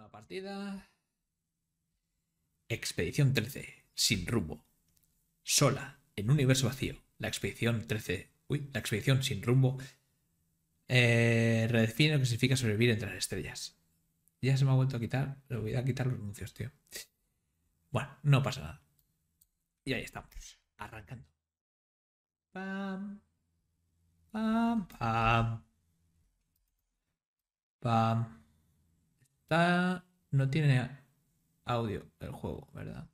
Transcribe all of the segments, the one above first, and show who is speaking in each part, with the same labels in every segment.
Speaker 1: Nueva partida. Expedición 13. Sin rumbo. Sola. En un universo vacío. La expedición 13. Uy, la expedición sin rumbo. Redefine lo que significa sobrevivir entre las estrellas. Ya se me ha vuelto a quitar. Le voy a quitar los anuncios, tío. Bueno, no pasa nada. Y ahí estamos. Arrancando. Pam. Pam. Pam. Pam. No tiene audio el juego, ¿verdad?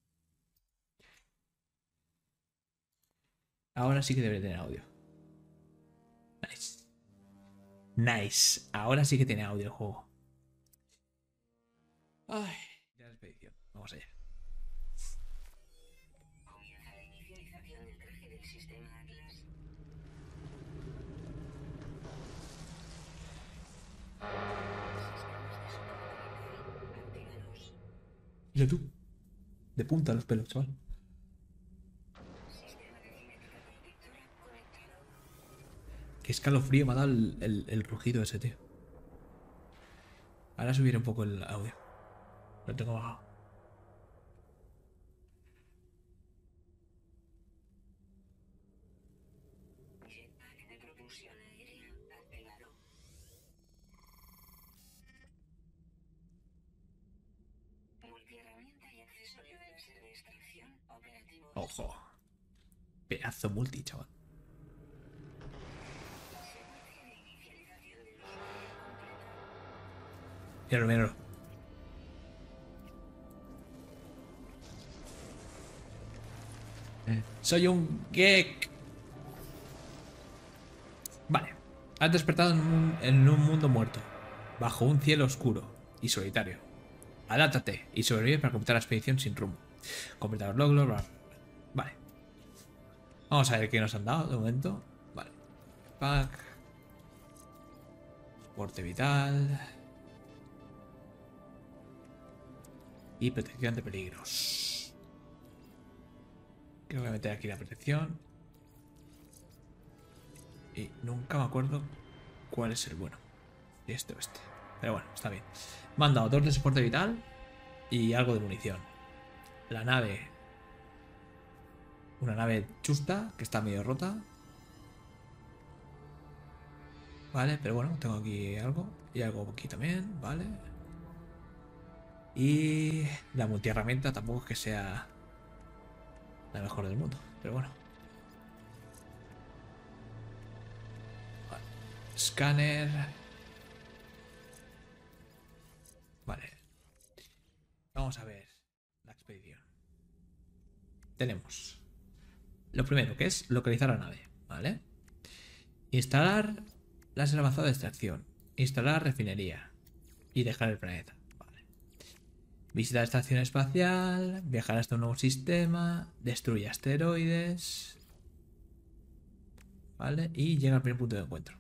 Speaker 1: Ahora sí que debe tener audio. Nice. Nice. Ahora sí que tiene audio el juego. Ay, ya la expedición. Vamos allá.
Speaker 2: Comienza la inicialización del traje del sistema Atlas. Sistemas de soporte vital activados.
Speaker 1: Mira tú. De punta los pelos, chaval.
Speaker 2: Sistema de cinética protectora conectado.
Speaker 1: Qué escalofrío me ha dado el rugido ese, tío. Ahora subiré un poco el audio. Lo tengo bajado.
Speaker 2: Jetpack de propulsión aérea activado. Multiherramienta y accesorio de láser de extracción operativos.
Speaker 1: Ojo. Pedazo multi, chaval.
Speaker 2: Secuencia de inicialización del usuario completa.
Speaker 1: Míralo, míralo. Soy un geek. Vale. Has despertado en un mundo muerto. Bajo un cielo oscuro y solitario. Adáptate y sobrevive para completar la expedición sin rumbo. Completa los logros. Bla, bla, bla. Vale. Vamos a ver qué nos han dado de momento. Vale. Pack. Soporte vital. Y protección de peligros. Creo que voy a meter aquí la protección. Y nunca me acuerdo cuál es el bueno. Este o este. Pero bueno, está bien. Me han dado 2 de soporte vital y algo de munición. La nave. Una nave chusta que está medio rota. Vale, pero bueno, tengo aquí algo. Y algo aquí también, vale. Y la multiherramienta tampoco es que sea la mejor del mundo, pero bueno. Vale. Escáner. Vale. Vamos a ver la expedición. Tenemos lo primero, que es localizar la nave, ¿vale? Instalar láser avanzado de extracción. Instalar refinería. Y dejar el planeta. Vale. Visitar estación espacial. Viajar hasta un nuevo sistema. Destruye asteroides. Vale. Y llega al primer punto de encuentro.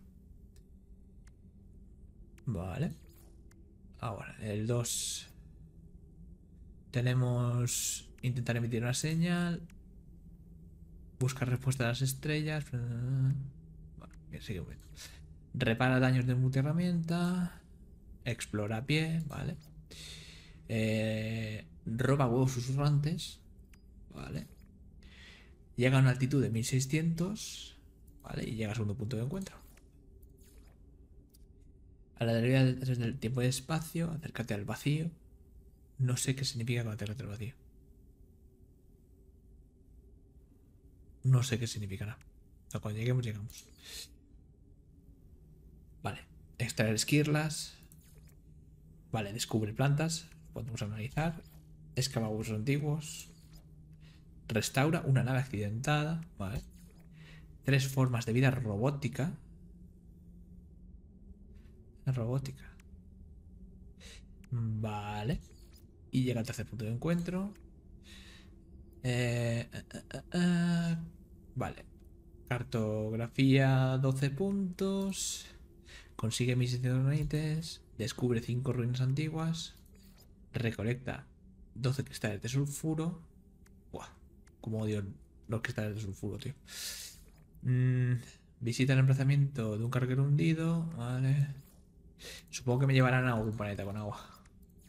Speaker 1: Vale. Ahora, el 2. Tenemos intentar emitir una señal. Buscar respuesta a las estrellas. Vale, bien, sigue bien. Repara daños de multiherramienta. Explora a pie, vale. Roba huevos susurrantes. Vale. Llega a una altitud de 1600. Vale, y llega a segundo punto de encuentro. A la deriva del tiempo y espacio, acércate al vacío. No sé qué significa acércate al vacío. No sé qué significará. Pero cuando lleguemos, llegamos. Vale. Extraer esquirlas. Vale, descubre plantas. Podemos analizar. Excava huesos antiguos. Restaura una nave accidentada. Vale. 3 formas de vida robótica. Robótica. Vale. Y llega al tercer punto de encuentro. Vale. Cartografía 12 puntos. Consigue 1600 granites. Descubre 5 ruinas antiguas. Recolecta 12 cristales de sulfuro. Buah, como odio los cristales de sulfuro, tío. Visita el emplazamiento de un carguero hundido. Vale. Supongo que me llevarán a algún planeta con agua.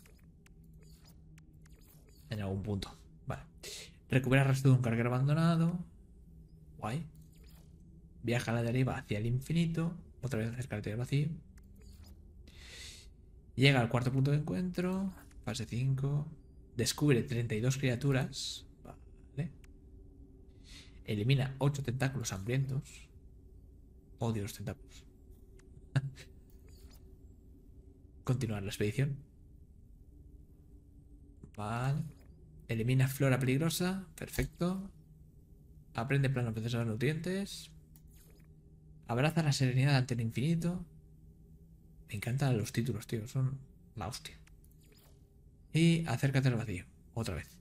Speaker 1: En algún punto. Vale. Recupera el rastro de un carguero abandonado. Guay. Viaja a la deriva hacia el infinito. Otra vez acercarte al vacío. Llega al cuarto punto de encuentro. Fase 5. Descubre 32 criaturas. Vale. Elimina 8 tentáculos hambrientos. Odio los tentáculos. Continuar la expedición. Vale. Elimina flora peligrosa. Perfecto. Aprende plano procesar nutrientes. Abraza la serenidad ante el infinito. Me encantan los títulos, tío. Son la hostia. Y acércate al vacío. Otra vez.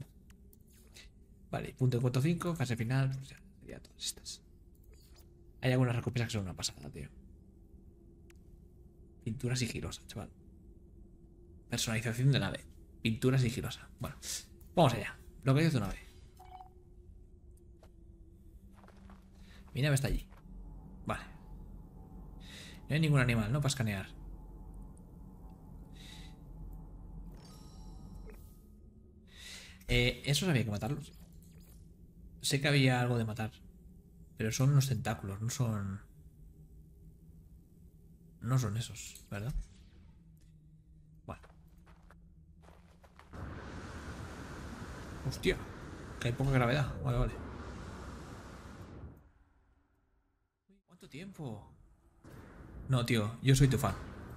Speaker 1: Vale, punto de encuentro 5, fase final. Pues ya, sería todas estas. Hay algunas recompensas que son una pasada, tío. Pintura sigilosa, chaval. Personalización de nave. Pintura sigilosa. Bueno, vamos allá. Lo que dice tu nave. Mi nave está allí. Vale. No hay ningún animal, ¿no? Para escanear. Esos había que matarlos. Sé que había algo de matar. Pero son los tentáculos, no son... No son esos, ¿verdad? Bueno. Hostia. Que hay poca gravedad. Vale, vale. ¿Cuánto tiempo? No, tío, yo soy tu fan.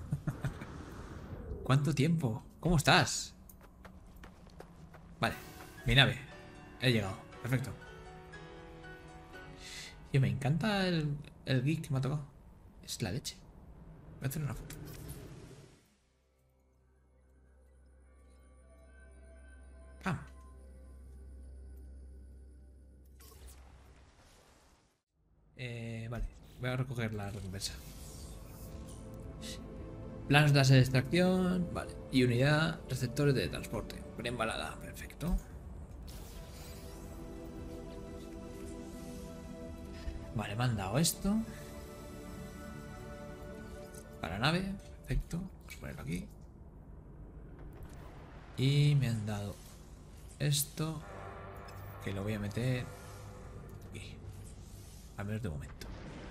Speaker 1: ¿Cuánto tiempo? ¿Cómo estás? Vale, mi nave. He llegado. Perfecto. Tío, me encanta el geek que me ha tocado. Es la leche. Voy a hacer una foto. Ah. Vale, voy a recoger la recompensa. Planos de láser de extracción. Vale. Y unidad, receptores de transporte. Preembalada. Perfecto. Vale, me han dado esto. Para nave. Perfecto. Vamos a ponerlo aquí. Y me han dado esto. Que lo voy a meter aquí. Al menos de momento.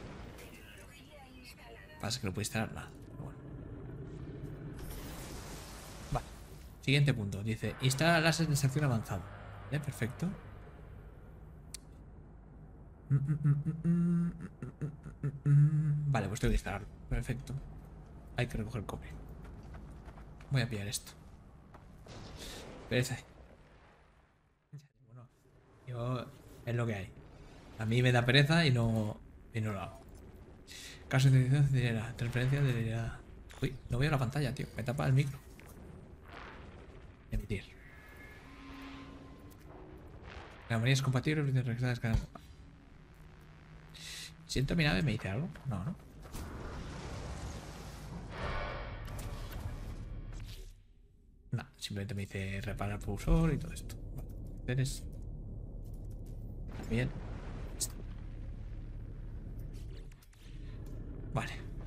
Speaker 1: Pasa que no puedo instalar nada. Pero bueno. Vale. Siguiente punto. Dice, instala láser de extracción avanzado. Perfecto. Vale, pues tengo que instalarlo. Perfecto. Hay que recoger cobre. Voy a pillar esto. Pereza. Bueno, yo es lo que hay. A mí me da pereza y no lo hago. Caso de edición, transferencia de... Uy, no veo la pantalla, tío. Me tapa el micro. Emitir. La memoria es compatible. ¿Siento mi nave? ¿Me dice algo? No, ¿no? No, simplemente me dice reparar el pulsor y todo esto. Vale. Eres... Bien. Vale.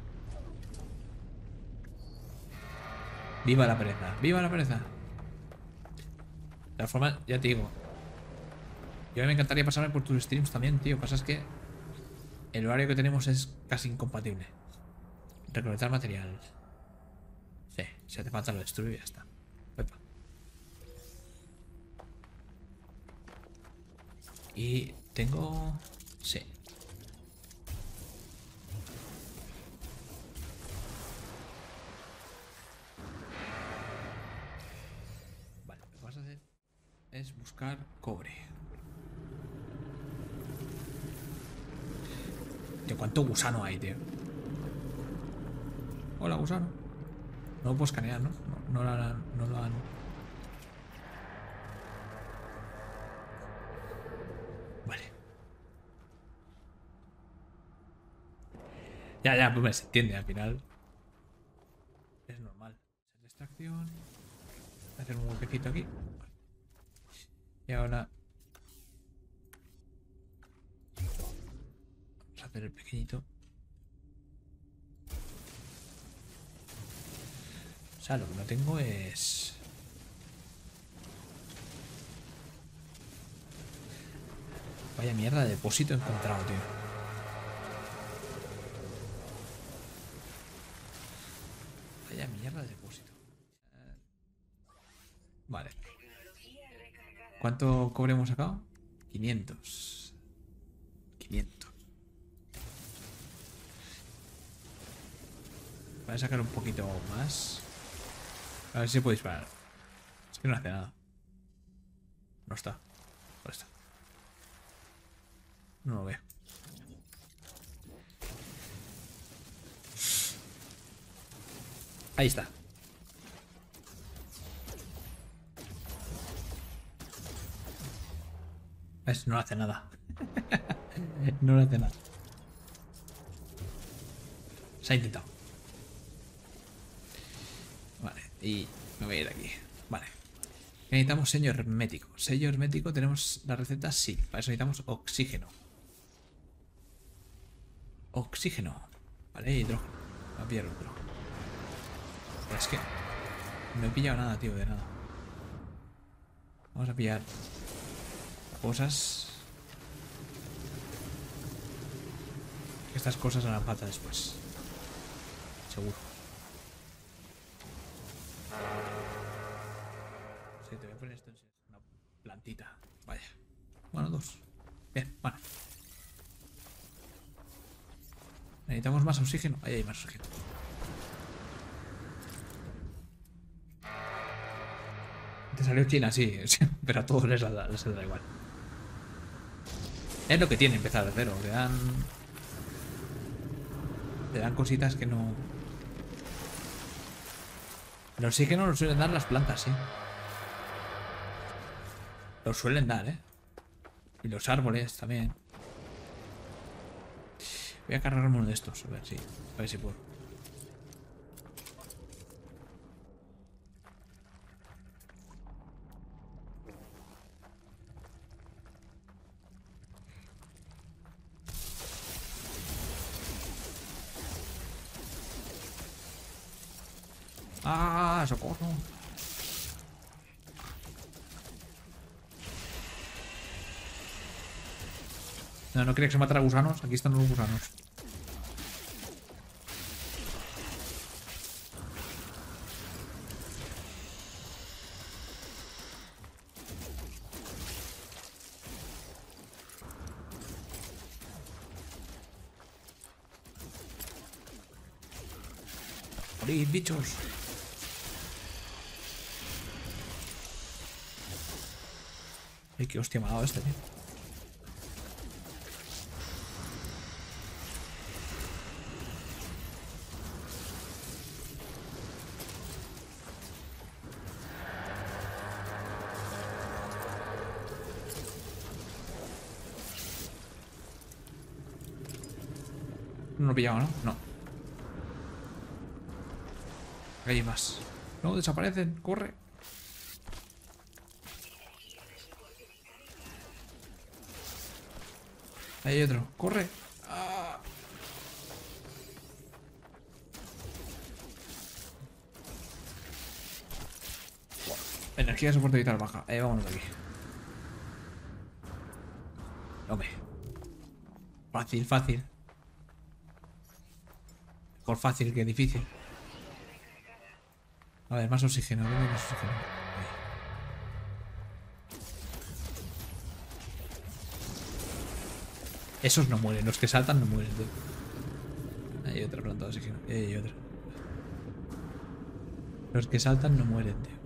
Speaker 1: Viva la pereza. Viva la pereza. De todas formas, ya te digo. Yo me encantaría pasarme por tus streams también, tío. Pasa es que el horario que tenemos es casi incompatible. Recolectar material. Sí, si hace falta lo destruyo y ya está. Epa. Y tengo... Sí. Vale, lo que vas a hacer es buscar cobre. Tío, ¿cuánto gusano hay, tío? Hola, gusano. No lo puedo escanear, ¿no? No lo han... Vale. Ya, pues se entiende al final. Es normal. Extracción. Voy a hacer un huequecito aquí. Vale. Y ahora... Vamos a hacer el pequeñito. O sea, lo que no tengo es... Vaya mierda de depósito encontrado, tío. Vaya mierda de depósito. Vale. ¿Cuánto cobre hemos sacado? 500. 500. Voy a sacar un poquito más. A ver si se puede disparar. Es que no hace nada. No está. ¿Dónde está? No lo veo. Ahí está. ¿Ves? No hace nada. No le hace nada. Se ha intentado. Vale, y me voy a ir aquí. Vale. Necesitamos sello hermético. Sello hermético, ¿tenemos la receta? Sí. Para eso necesitamos oxígeno. Oxígeno. Vale, hidrógeno. Voy a pillar otro. Pero es que no he pillado nada, tío, de nada. Vamos a pillar cosas. Estas cosas harán falta después. Seguro. Sí, te voy a poner esto en una plantita. Vaya. Bueno, dos. Bien, vale. Necesitamos más oxígeno. Ahí hay más oxígeno. Te salió China, sí. Pero a todos les da igual. Es lo que tiene empezar de cero. Te dan cositas que no... El oxígeno lo suelen dar las plantas, sí. Lo suelen dar, ¿eh? Y los árboles también. Voy a cargarme uno de estos, a ver si puedo. ¡Ah! ¡Socorro! No, no quería que se matara gusanos. Aquí están los gusanos. ¡Morid, bichos! Ay, qué hostia me ha dado este, tío. No lo he pillado, ¿no? No. Hay más. No, desaparecen. Corre. Ahí hay otro. Corre. ¡Ah! Energía de soporte vital baja. Vámonos de aquí. Hombre. Fácil, fácil. Mejor fácil que difícil. A ver, más oxígeno. ¿Dónde hay más oxígeno? Ahí. Esos no mueren. Los que saltan no mueren, tío. Ahí hay otra planta de oxígeno. Ahí hay otra. Los que saltan no mueren, tío.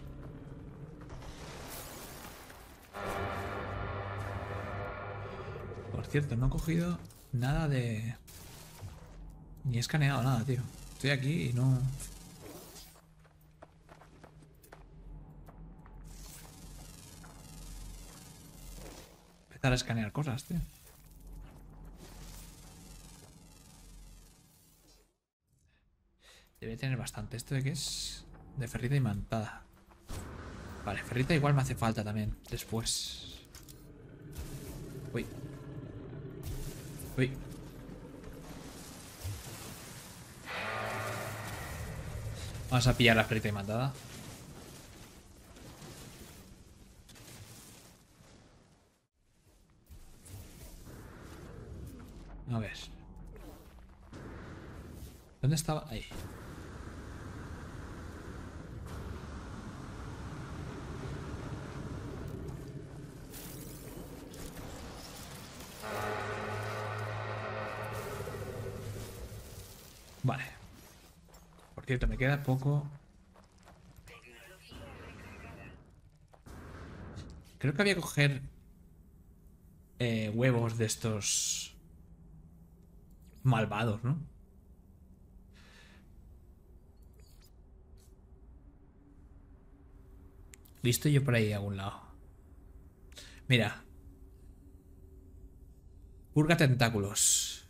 Speaker 1: Por cierto, no he cogido nada de... Ni he escaneado nada, tío. Estoy aquí y no... Empezar a escanear cosas, tío. Debe tener bastante. ¿Esto de qué es? De ferrita imantada. Vale, ferrita igual me hace falta también. Después. Uy. Uy. Vamos a pillar la ferrita imantada. A ver. ¿Dónde estaba? Ahí. Vale. Por cierto, me queda poco. Creo que había que coger huevos de estos malvados, ¿no? Visto yo por ahí a algún lado. Mira. Purga tentáculos.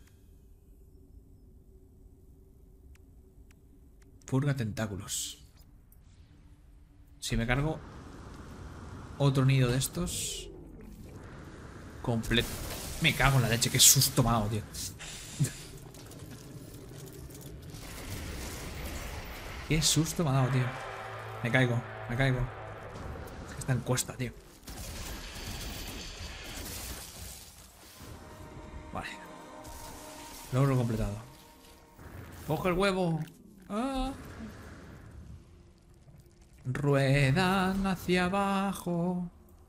Speaker 1: Purga tentáculos. Si me cargo otro nido de estos completo. Me cago en la leche, qué susto me ha dado, tío. Qué susto me ha dado, tío. Me caigo, me caigo. Es que está en cuesta, tío. Vale. Logro completado. ¡Coge el huevo! ¡Ah! Ruedan hacia abajo.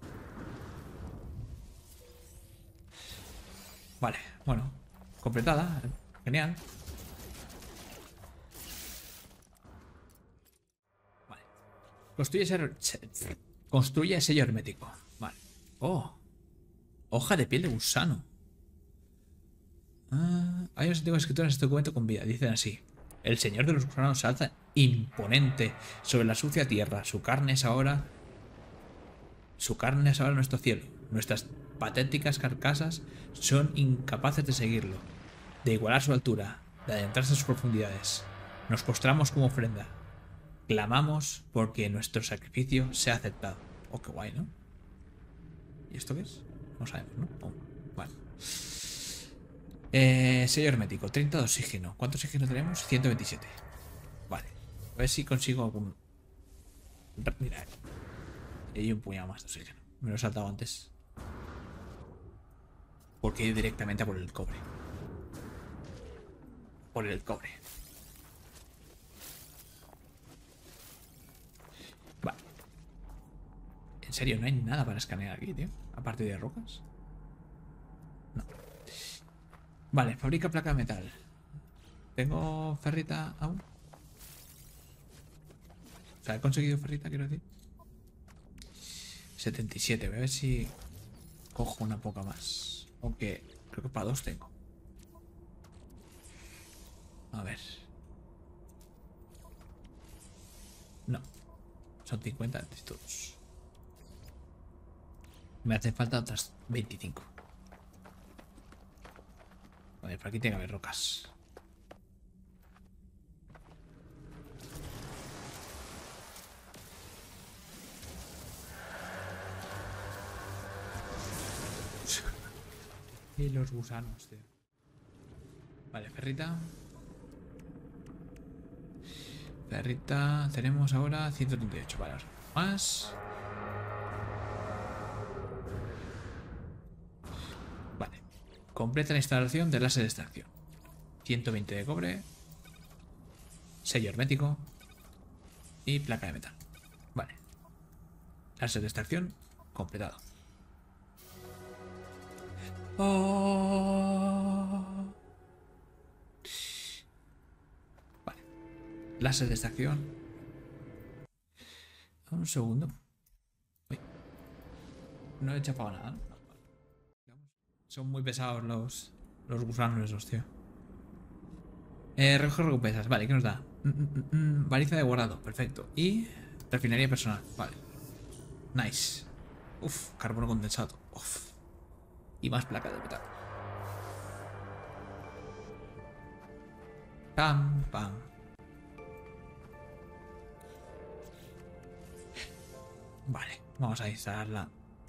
Speaker 1: Vale, bueno. Completada. Genial. Vale. Construye sello hermético. Vale. Oh. Hoja de piel de gusano. Hay unos antiguos escritores en este documento con vida. Dicen así. El señor de los gusanos se alza imponente sobre la sucia tierra. Su carne es ahora nuestro cielo. Nuestras patéticas carcasas son incapaces de seguirlo, de igualar su altura, de adentrarse en sus profundidades. Nos postramos como ofrenda. Clamamos porque nuestro sacrificio sea aceptado. Oh, qué guay, ¿no? ¿Y esto qué es? No sabemos, ¿no? Oh, vale. Sello hermético, 30 de oxígeno. ¿Cuánto oxígeno tenemos? 127. Vale. A ver si consigo algún... Mira, hay un puñado más de oxígeno. Me lo he saltado antes. Porque he ido directamente a por el cobre. Por el cobre. Vale. En serio, no hay nada para escanear aquí, tío. Aparte de rocas. No. Vale, fabrica placa de metal. ¿Tengo ferrita aún? O sea, he conseguido ferrita, quiero decir. 77, voy a ver si cojo una poca más. Aunque creo que para dos tengo. A ver. No. Son 50 todos. Me hacen falta otras 25. Vale, por aquí tiene que haber rocas. Y los gusanos, tío. Vale, ferrita. Ferrita. Tenemos ahora 138. Vale, más. Vale. Completa la instalación de láser de extracción. 120 de cobre. Sello hermético. Y placa de metal. Vale. Láser de extracción completado. Oh. Vale. Láser de extracción. Un segundo. Uy. No he chapado nada, ¿no? Son muy pesados los gusanos esos, tío. Recoger recompensas. Vale, ¿qué nos da? Baliza de guardado. Perfecto. Y refinería personal. Vale. Nice. Uf, carbono condensado. Uf. Y más placa de metal. Pam, pam. Vale, vamos a instalarla.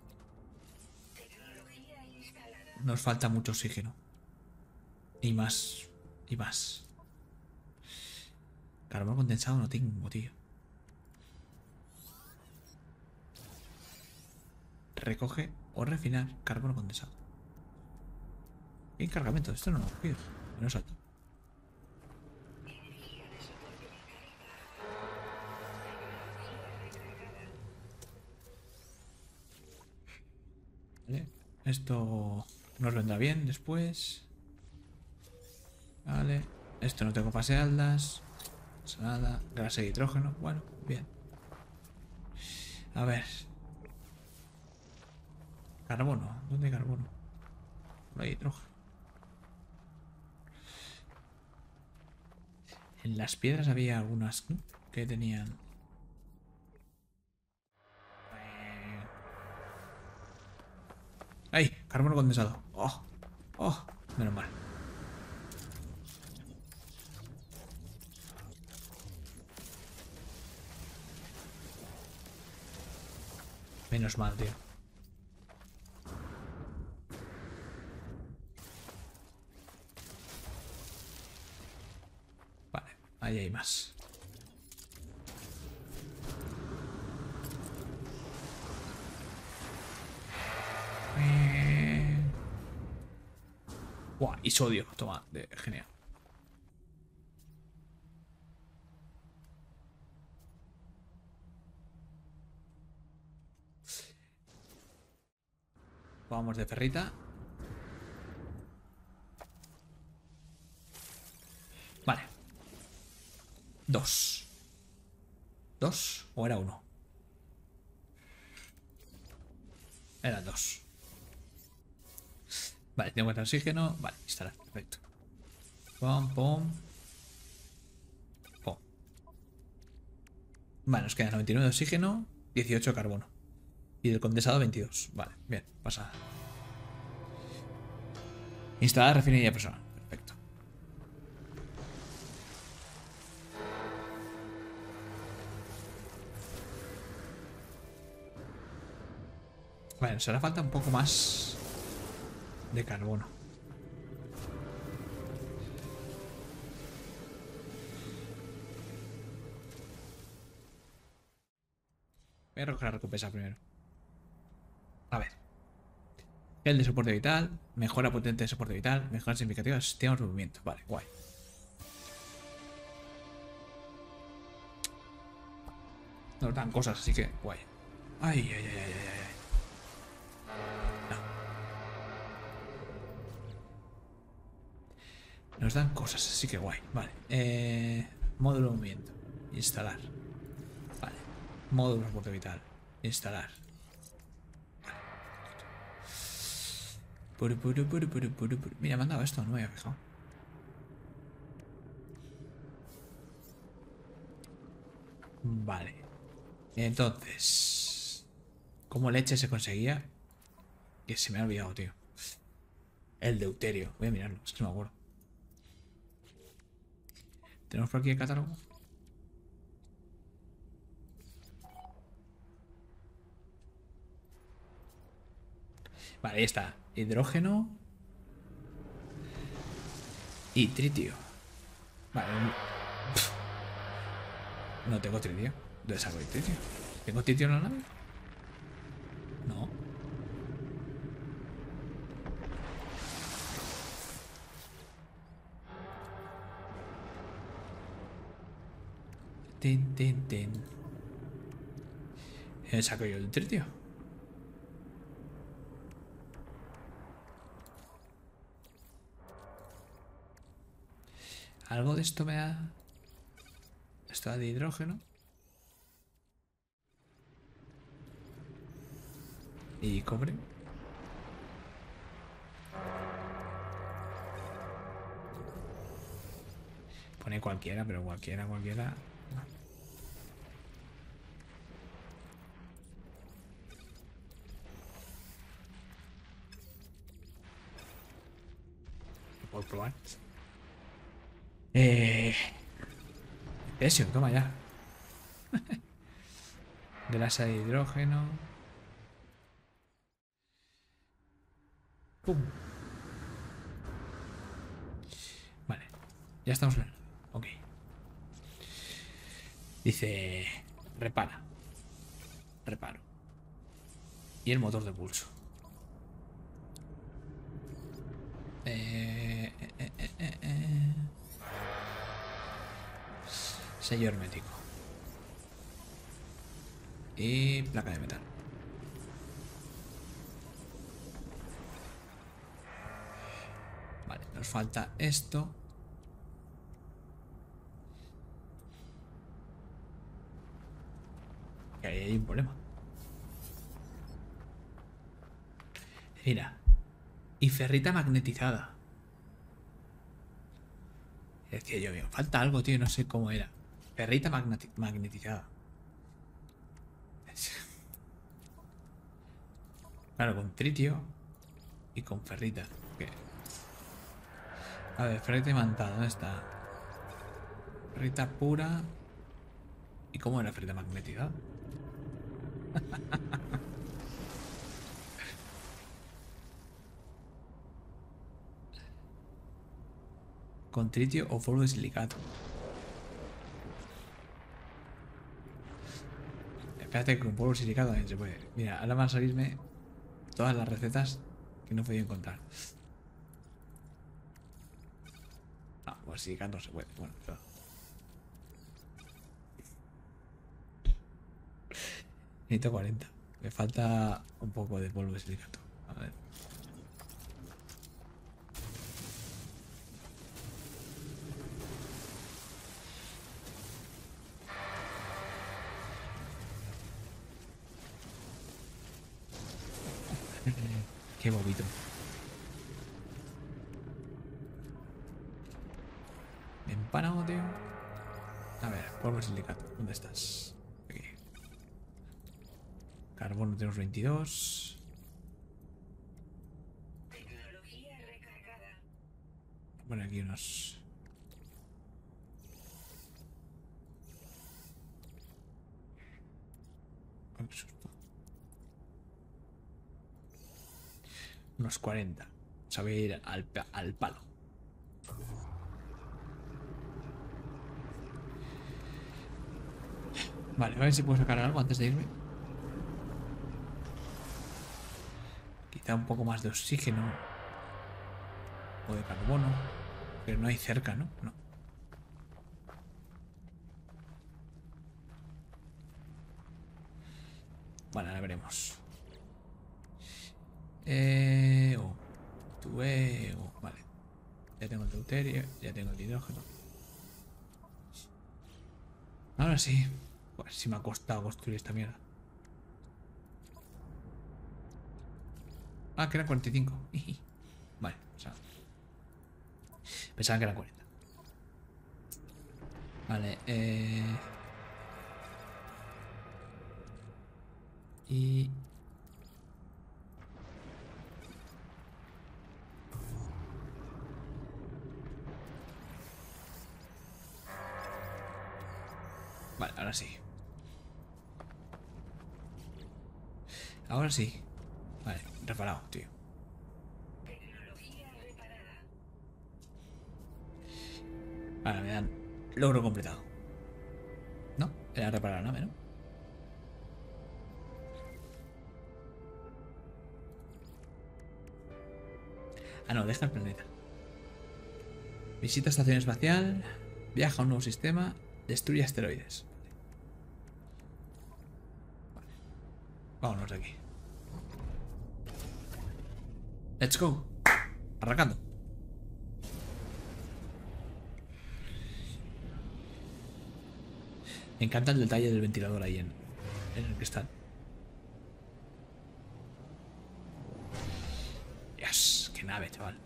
Speaker 1: Nos falta mucho oxígeno. Y más. Y más. Carbono condensado no tengo, tío. Recoge o refinar carbono condensado. ¿Qué cargamento? Esto no lo quiero. No salto. Vale. Esto nos vendrá bien después. Vale. Esto no tengo pasealdas. Nada. Grasa de hidrógeno. Bueno, bien. A ver. Carbono. ¿Dónde hay carbono? No hay hidrógeno. En las piedras había algunas, ¿no?, que tenían. ¡Ay! Carbono condensado. ¡Oh! ¡Oh! Menos mal. Menos mal, tío. Vale, ahí hay más. Buah, y sodio. Toma, genial. Vamos de ferrita. Vale. Dos. ¿Dos? ¿O era uno? Eran dos. Vale, tengo que oxígeno. Vale, instalar. Perfecto. Pum, pum. Pum. Vale, nos queda 99 de oxígeno, 18 de carbono. Y del condensado 22. Vale, bien, pasa. Instalar refinería personal. Perfecto. Vale, nos hará falta un poco más de carbono. Voy a recoger la recompensa primero. A ver. El de soporte vital. Mejora potente de soporte vital. Mejora significativa del sistema de movimiento. Vale, guay. Nos dan cosas, así que guay. Ay, ay, ay, ay, ay, ay. No. Nos dan cosas, así que guay. Vale. Módulo de movimiento. Instalar. Vale. Módulo de soporte vital. Instalar. Mira, me han dado esto, no me había fijado. Vale. Entonces, ¿cómo leche se conseguía? Que se me ha olvidado, tío. El deuterio. Voy a mirarlo, es que no me acuerdo. ¿Tenemos por aquí el catálogo? Vale, ahí está. Hidrógeno. Y tritio. Vale. No tengo tritio. ¿Dónde saco el tritio? ¿Tengo tritio en la nave? No. Tin, tin, tin. ¿Dónde saco yo el tritio? Algo de esto me da. Esto da de hidrógeno. Y cobre. Pone cualquiera, pero cualquiera. Puedo probar. Eso, toma ya. Grasa de hidrógeno. Pum. Vale. Ya estamos. Ok. Dice. Repara. Reparo. Y el motor de pulso. Sello hermético. Y placa de metal. Vale, nos falta esto. Que ahí hay un problema. Mira. Y ferrita magnetizada. Decía yo, me falta algo, tío, no sé cómo era. Ferrita magnetizada. Claro, con tritio y con ferrita. ¿Qué? A ver, ferrita imantada, ¿dónde está? Ferrita pura. ¿Y cómo era ferrita magnetizada? Con tritio o polvo de silicato. Espérate que con polvo de silicato también se puede. Mira, ahora van a salirme todas las recetas que no he podido encontrar. No, pues silicato no se puede. Bueno, claro. Necesito 40. Me falta un poco de polvo de silicato. A ver. Qué bobito. Me he empanado, tío. A ver, polvo de silicato. ¿Dónde estás? Aquí. Carbono tenemos 22.
Speaker 2: Tecnología recargada.
Speaker 1: Bueno, aquí unos... Ay, qué susto. Unos 40. O sea, voy a ir al palo. Vale, a ver si puedo sacar algo antes de irme. Quizá un poco más de oxígeno. O de carbono. Pero no hay cerca, ¿no? No. Vale, ahora veremos. Oh, vale. Ya tengo el deuterio, ya tengo el hidrógeno. Ahora sí. Pues sí me ha costado construir esta mierda. Ah, que eran 45. Vale, o sea. Pensaban que eran 40. Vale, y... Vale, ahora sí. Ahora sí. Vale, reparado, tío.
Speaker 2: Tecnología reparada.
Speaker 1: Ahora me dan logro completado. ¿No? Era reparar la nave, ¿no? Ah, no, deja el planeta. Visita estación espacial. Viaja a un nuevo sistema. Destruye asteroides. Vale. Vámonos de aquí. Let's go. Arrancando. Me encanta el detalle del ventilador ahí en el cristal. Yes, qué nave, chaval.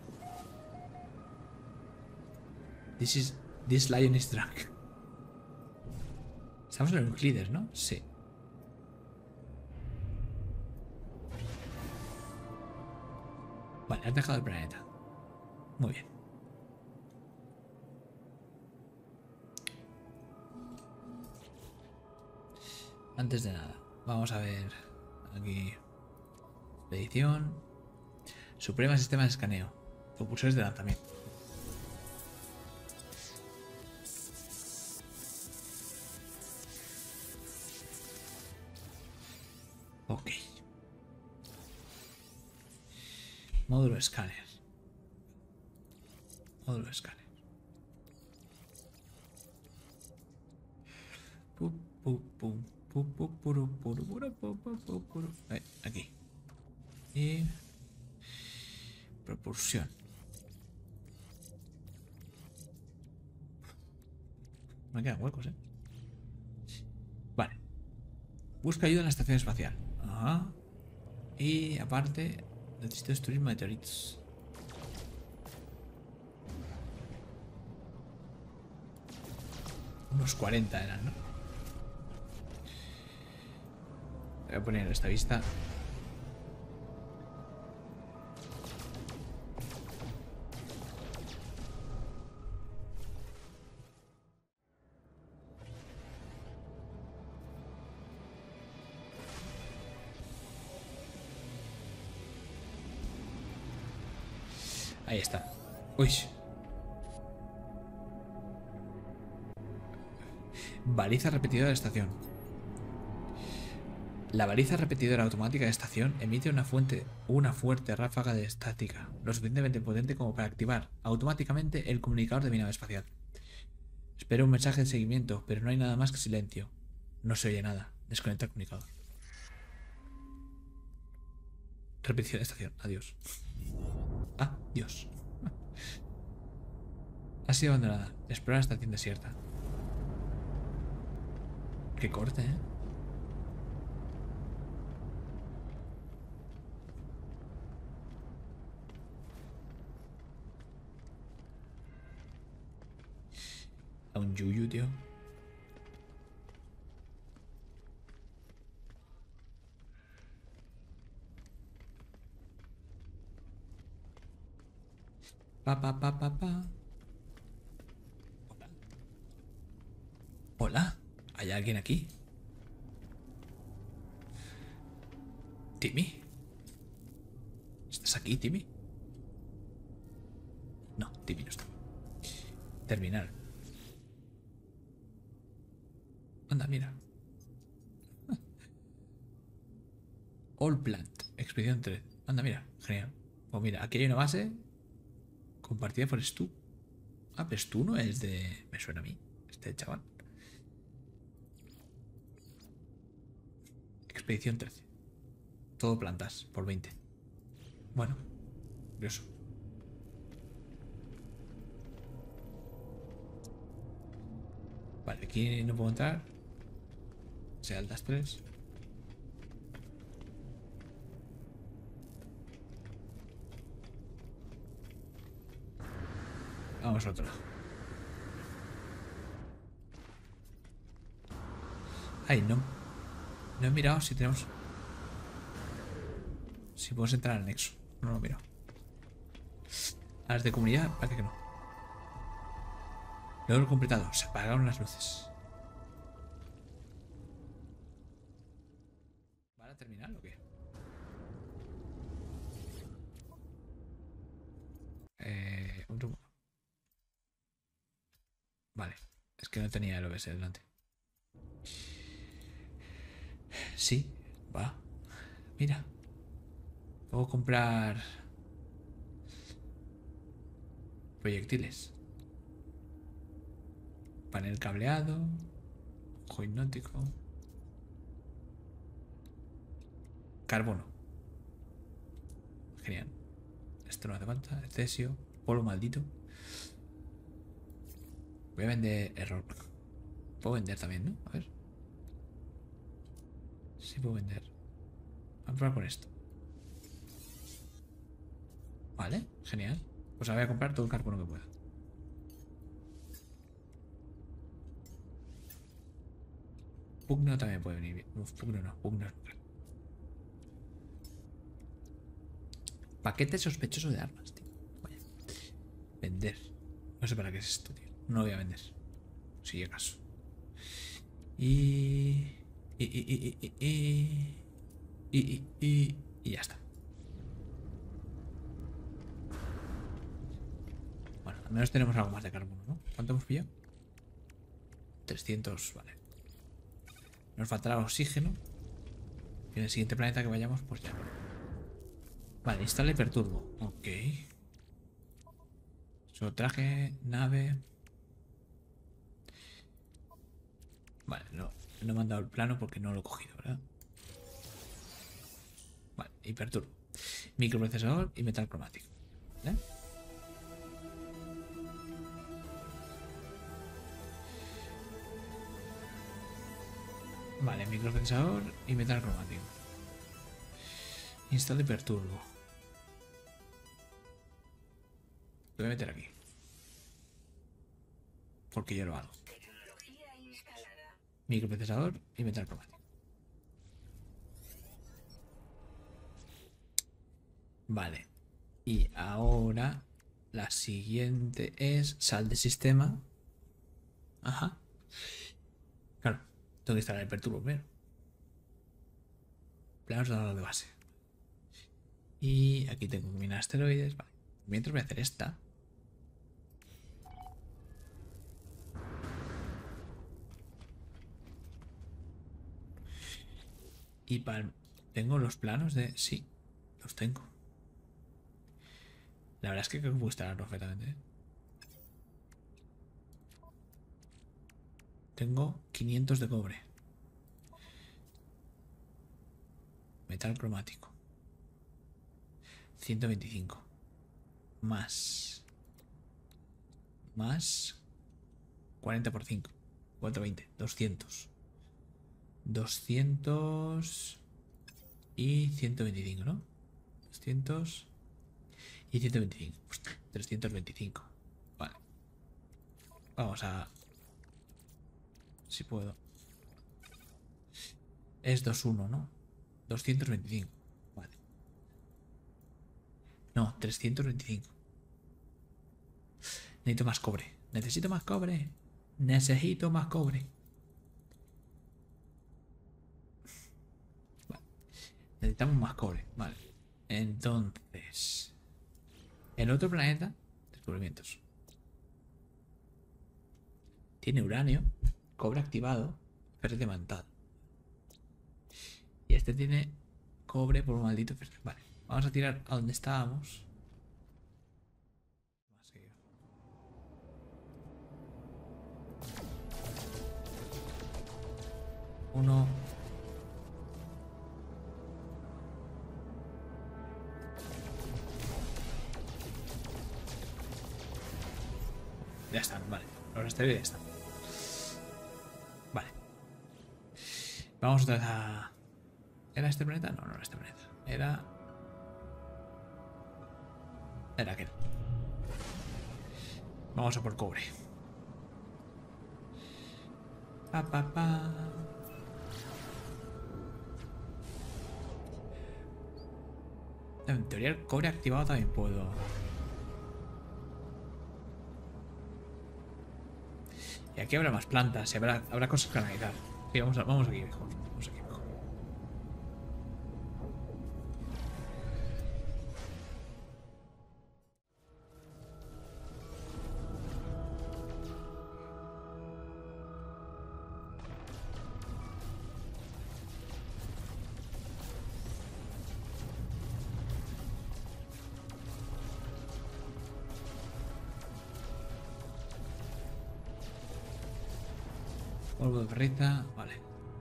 Speaker 1: This lion is drunk. Estamos en el Euclides, ¿no? Sí. Vale, has dejado el planeta. Muy bien. Antes de nada, vamos a ver aquí. Expedición. Suprema sistema de escaneo. Propulsores de lanzamiento. Ok. Módulo escáner. Módulo de escáner. Pu, pu, pu, pu, pu, puru, puru, puru, pu, pu, pu, puru. Aquí. Y propulsión. Me quedan huecos, ¿eh? Vale. Busca ayuda en la estación espacial. Ajá. Y aparte, necesito destruir meteoritos. Unos 40 eran, ¿no? Voy a poner esta vista. Ahí está. Uy. Baliza repetidora de estación. La baliza repetidora automática de estación emite una fuerte ráfaga de estática, lo suficientemente potente como para activar automáticamente el comunicador de mi nave espacial. Espero un mensaje de seguimiento, pero no hay nada más que silencio. No se oye nada. Desconecta el comunicador. Repetición de estación. Adiós. Ah, Dios. Ha sido abandonada. Explora la estación desierta. Qué corte, ¿eh? A un yuyu, tío. Pa, pa, pa, pa, pa. Hola. Hola. ¿Hay alguien aquí? ¿Timmy? ¿Estás aquí, Timmy? No, Timmy no está. Terminal. Anda, mira. All Plant. Expedición 3. Anda, mira. Genial. Pues mira, aquí hay una base compartida por Stu. Ah, pero Stu no es de... Me suena a mí. Este chaval. Expedición 13. Todo plantas, por 20. Bueno, curioso. Vale, aquí no puedo entrar. Sea altas 3. Vamos a otro lado. Ay, no. No he mirado si tenemos... Si podemos entrar al nexo. No lo miro. A las de comunidad, parece que no. Logro completado. Se apagaron las luces. ¿Van a terminar o qué? Un segundo. Vale. Es que no tenía el OBS delante. Sí, va. Mira. Puedo comprar proyectiles. Panel cableado. Ojo hipnótico. Carbono. Genial. Esto no hace falta. Cesio. Polvo maldito. Voy a vender error. Puedo vender también, ¿no? A ver. Sí puedo vender. Vamos a probar con esto. Vale, genial. Pues ahora voy a comprar todo el carbono que pueda. Pugno también puede venir bien. Uf, Pugno no, Pugno es mujer. Paquete sospechoso de armas, tío. Vaya. Vender. No sé para qué es esto, tío. No lo voy a vender. Si acaso. Y ya está. Bueno, al menos tenemos algo más de carbono, ¿no? ¿Cuánto hemos pillado? 300, vale. Nos faltará oxígeno. Y en el siguiente planeta que vayamos, pues ya. Vale, instale perturbo. Ok. Eso, traje, nave. Vale, no me han dado el plano porque no lo he cogido, ¿verdad? Vale, hiperturbo. Microprocesador y metal cromático. ¿Vale? Vale, microprocesador y metal cromático. Instalo hiperturbo. Lo voy a meter aquí. Porque yo lo hago.
Speaker 2: Tecnología instalada.
Speaker 1: Microprocesador y metal cromático. Vale. Y ahora la siguiente es sal de sistema. Ajá. Claro, tengo que instalar el hiperturbo primero. Planos de base. Y aquí tengo que minar asteroides. Vale. Mientras voy a hacer esta. Y tengo los planos de... Sí, los tengo. La verdad es que creo que puedo instalar perfectamente. ¿Eh? Tengo 500 de cobre. Metal cromático. 125. Más 40 por 5. 420. 200. 200 y 125, ¿no? 200 y 125. Pues 325. Vale. Vamos a... Si puedo. Es 2-1, ¿no? 225. Vale. No, 325. Necesito más cobre. Necesito más cobre. Necesito más cobre. Vale. Necesitamos más cobre. Vale. Entonces... El otro planeta... Descubrimientos. Tiene uranio. Cobre activado. Ferrite mantado. Y este tiene cobre por un maldito ferrite. Vale. Vamos a tirar a donde estábamos. Uno. Ya están, vale. Los asteroides ya están. Vale. Vamos otra vez a... ¿Era este planeta? No, no era este planeta. Era... Era aquel. Vamos a por cobre. Pa, pa, pa. En teoría el cobre activado también puedo. Y aquí habrá más plantas y habrá cosas que analizar. Sí, vamos aquí mejor. Vamos aquí mejor. Polvo de perrita, vale.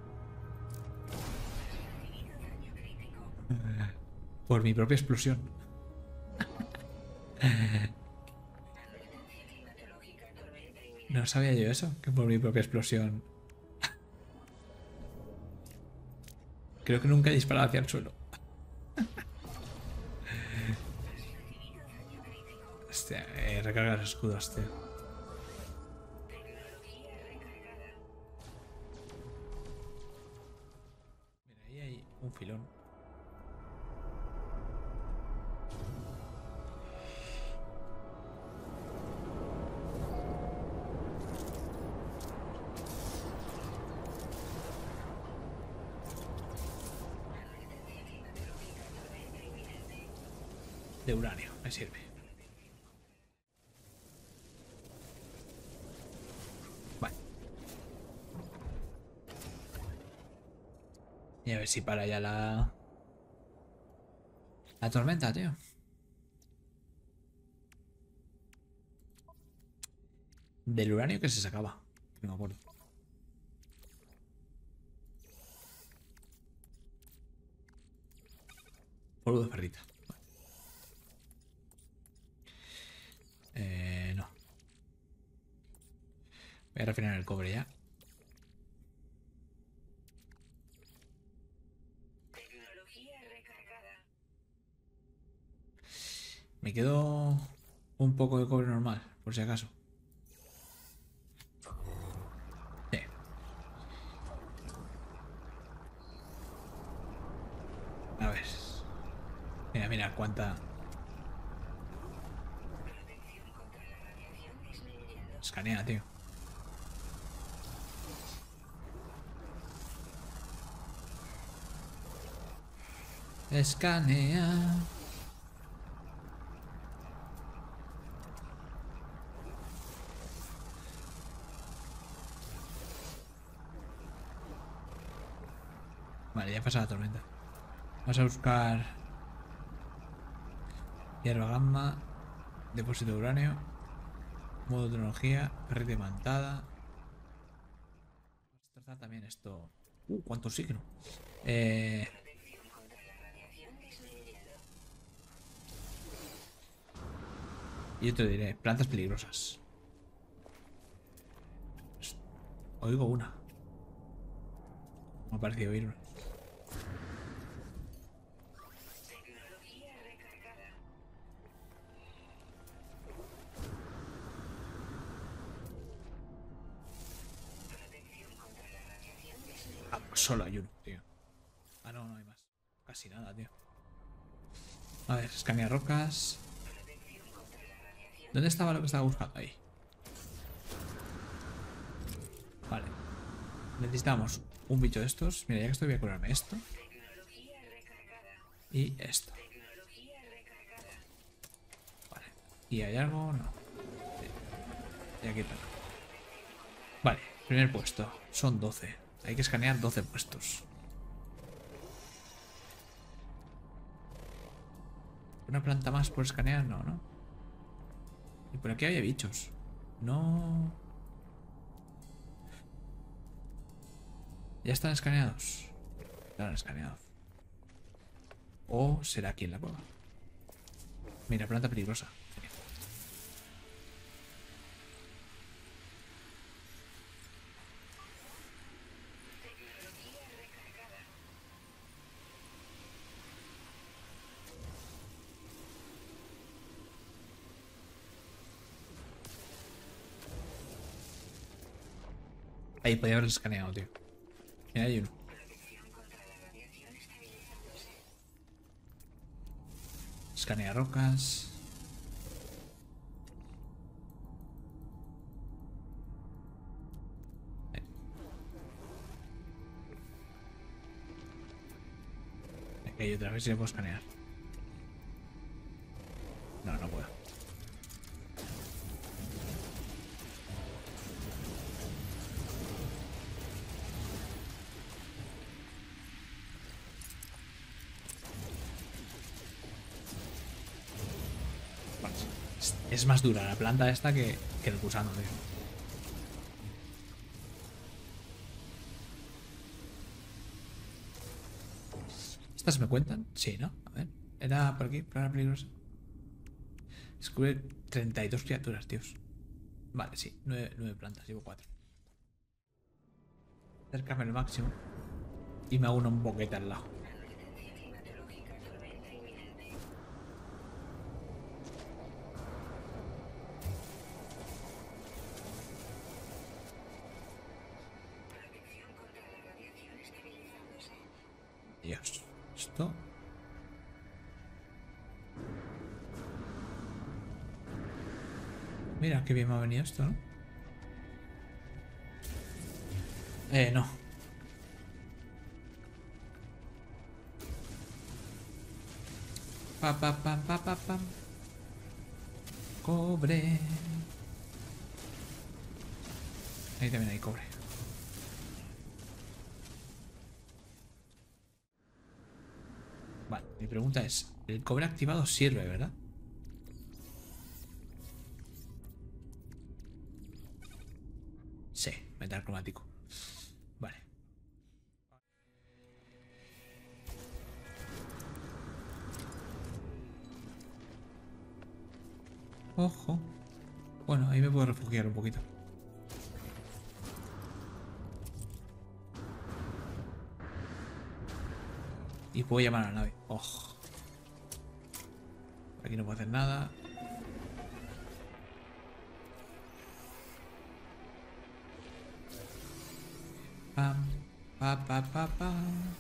Speaker 1: Por mi propia explosión.
Speaker 2: Advertencia climatológica, tormenta inminente.
Speaker 1: No sabía yo eso, que por mi propia explosión. Creo que nunca he disparado hacia el suelo. Hostia, recarga los escudos, tío.
Speaker 2: Tecnología recargada.
Speaker 1: Mira, ahí hay un filón.
Speaker 2: Advertencia climatológica, tormenta inminente.
Speaker 1: De uranio, me sirve. Vale. Y a ver si para ya la... La tormenta, tío. Del uranio que se sacaba. No me acuerdo. Polvo de ferrita. No. Voy a refinar el cobre ya.
Speaker 2: Tecnología recargada.
Speaker 1: Me quedo un poco de cobre normal, por si acaso. Sí. A ver. Mira, mira cuánta.
Speaker 2: Protección contra la radiación disminuyendo.
Speaker 1: Escanea, tío. Escanea. Vale, ya pasa la tormenta. Vamos a buscar hierba gamma, depósito de uranio, modo de tecnología, ferrita imantada. Vamos a destrozar también esto. ¿Cuánto oxígeno?
Speaker 2: Protección contra la radiación disminuyendo.
Speaker 1: Y yo te diré, plantas peligrosas. Oigo una. Me ha parecido oír.
Speaker 2: Tecnología recargada. Protección contra la radiación disminuyendo.
Speaker 1: Ah, pues solo hay uno, tío. Ah, no, no hay más. Casi nada, tío. A ver, escanea rocas.
Speaker 2: Protección contra la radiación.
Speaker 1: ¿Dónde estaba lo que estaba buscando? Ahí. Vale. Necesitamos un bicho de estos. Mira, ya que estoy voy a curarme esto.
Speaker 2: Tecnología recargada.
Speaker 1: Y esto.
Speaker 2: Tecnología recargada.
Speaker 1: Vale. ¿Y hay algo? No. Sí. Y aquí está. Vale, primer puesto. Son 12. Hay que escanear 12 puestos. ¿Una planta más por escanear? No, ¿no? Y por aquí había bichos. No. ¿Ya están escaneados? Están escaneados. ¿O será aquí en la cueva? Mira, planta peligrosa.
Speaker 2: Tecnología recargada.
Speaker 1: Ahí podía haber escaneado, tío. Mira, hay uno.
Speaker 2: Protección contra la radiación estabilizándose.
Speaker 1: Escanea rocas. Aquí hay otra vez si le puedo escanear. No, no puedo. Vale. Es más dura la planta esta que el gusano, tío. ¿Estas me cuentan? Sí, ¿no? A ver. Era por aquí, planta peligrosa. Descubre 32 criaturas, tíos. Vale, sí. 9 plantas, llevo 4. Acércame al máximo. Y me hago un boquete al lado.
Speaker 2: Advertencia climatológica, tormenta inminente. Protección contra la radiación estabilizándose.
Speaker 1: Dios. Esto. Mira, qué bien me ha venido esto, ¿no? No. Pa, pa, pam, pa, pa, pam. Cobre. Ahí también hay cobre. Vale, mi pregunta es, el cobre activado sirve, ¿verdad? metal cromático. Vale. Ojo. Bueno, ahí me puedo refugiar un poquito. Y puedo llamar a la nave. Ojo. Aquí no puedo hacer nada. Pam, pa, pa, pa, pa.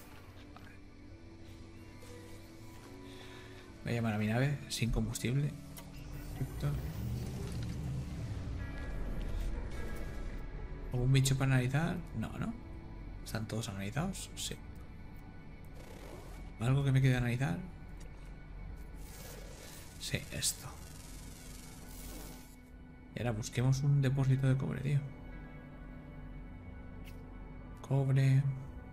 Speaker 1: Voy a llamar a mi nave sin combustible. Perfecto. ¿Algún bicho para analizar? No, ¿no? ¿Están todos analizados? Sí. ¿Algo que me quede analizar? Sí, esto. Y ahora busquemos un depósito de cobre, tío. Cobre.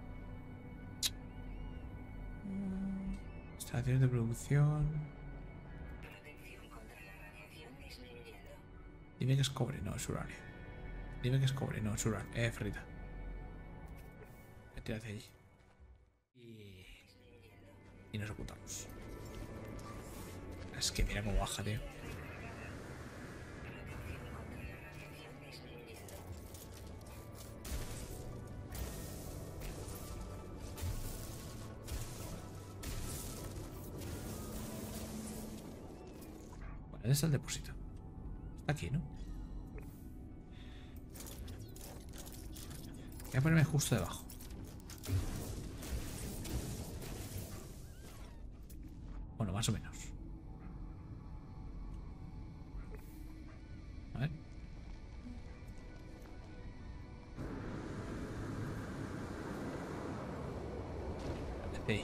Speaker 1: Estación de producción.
Speaker 2: Protección contra la radiación disminuyendo.
Speaker 1: Dime que es cobre, no, es uranio. Dime que es cobre, no, es uranio. Ferrita. Tira hacia allí. Y nos ocultamos. Es que mira cómo baja, tío. Vale, ¿dónde está el depósito? Está aquí, ¿no? Voy a ponerme justo debajo. Bueno, más o menos. A ver. Sí.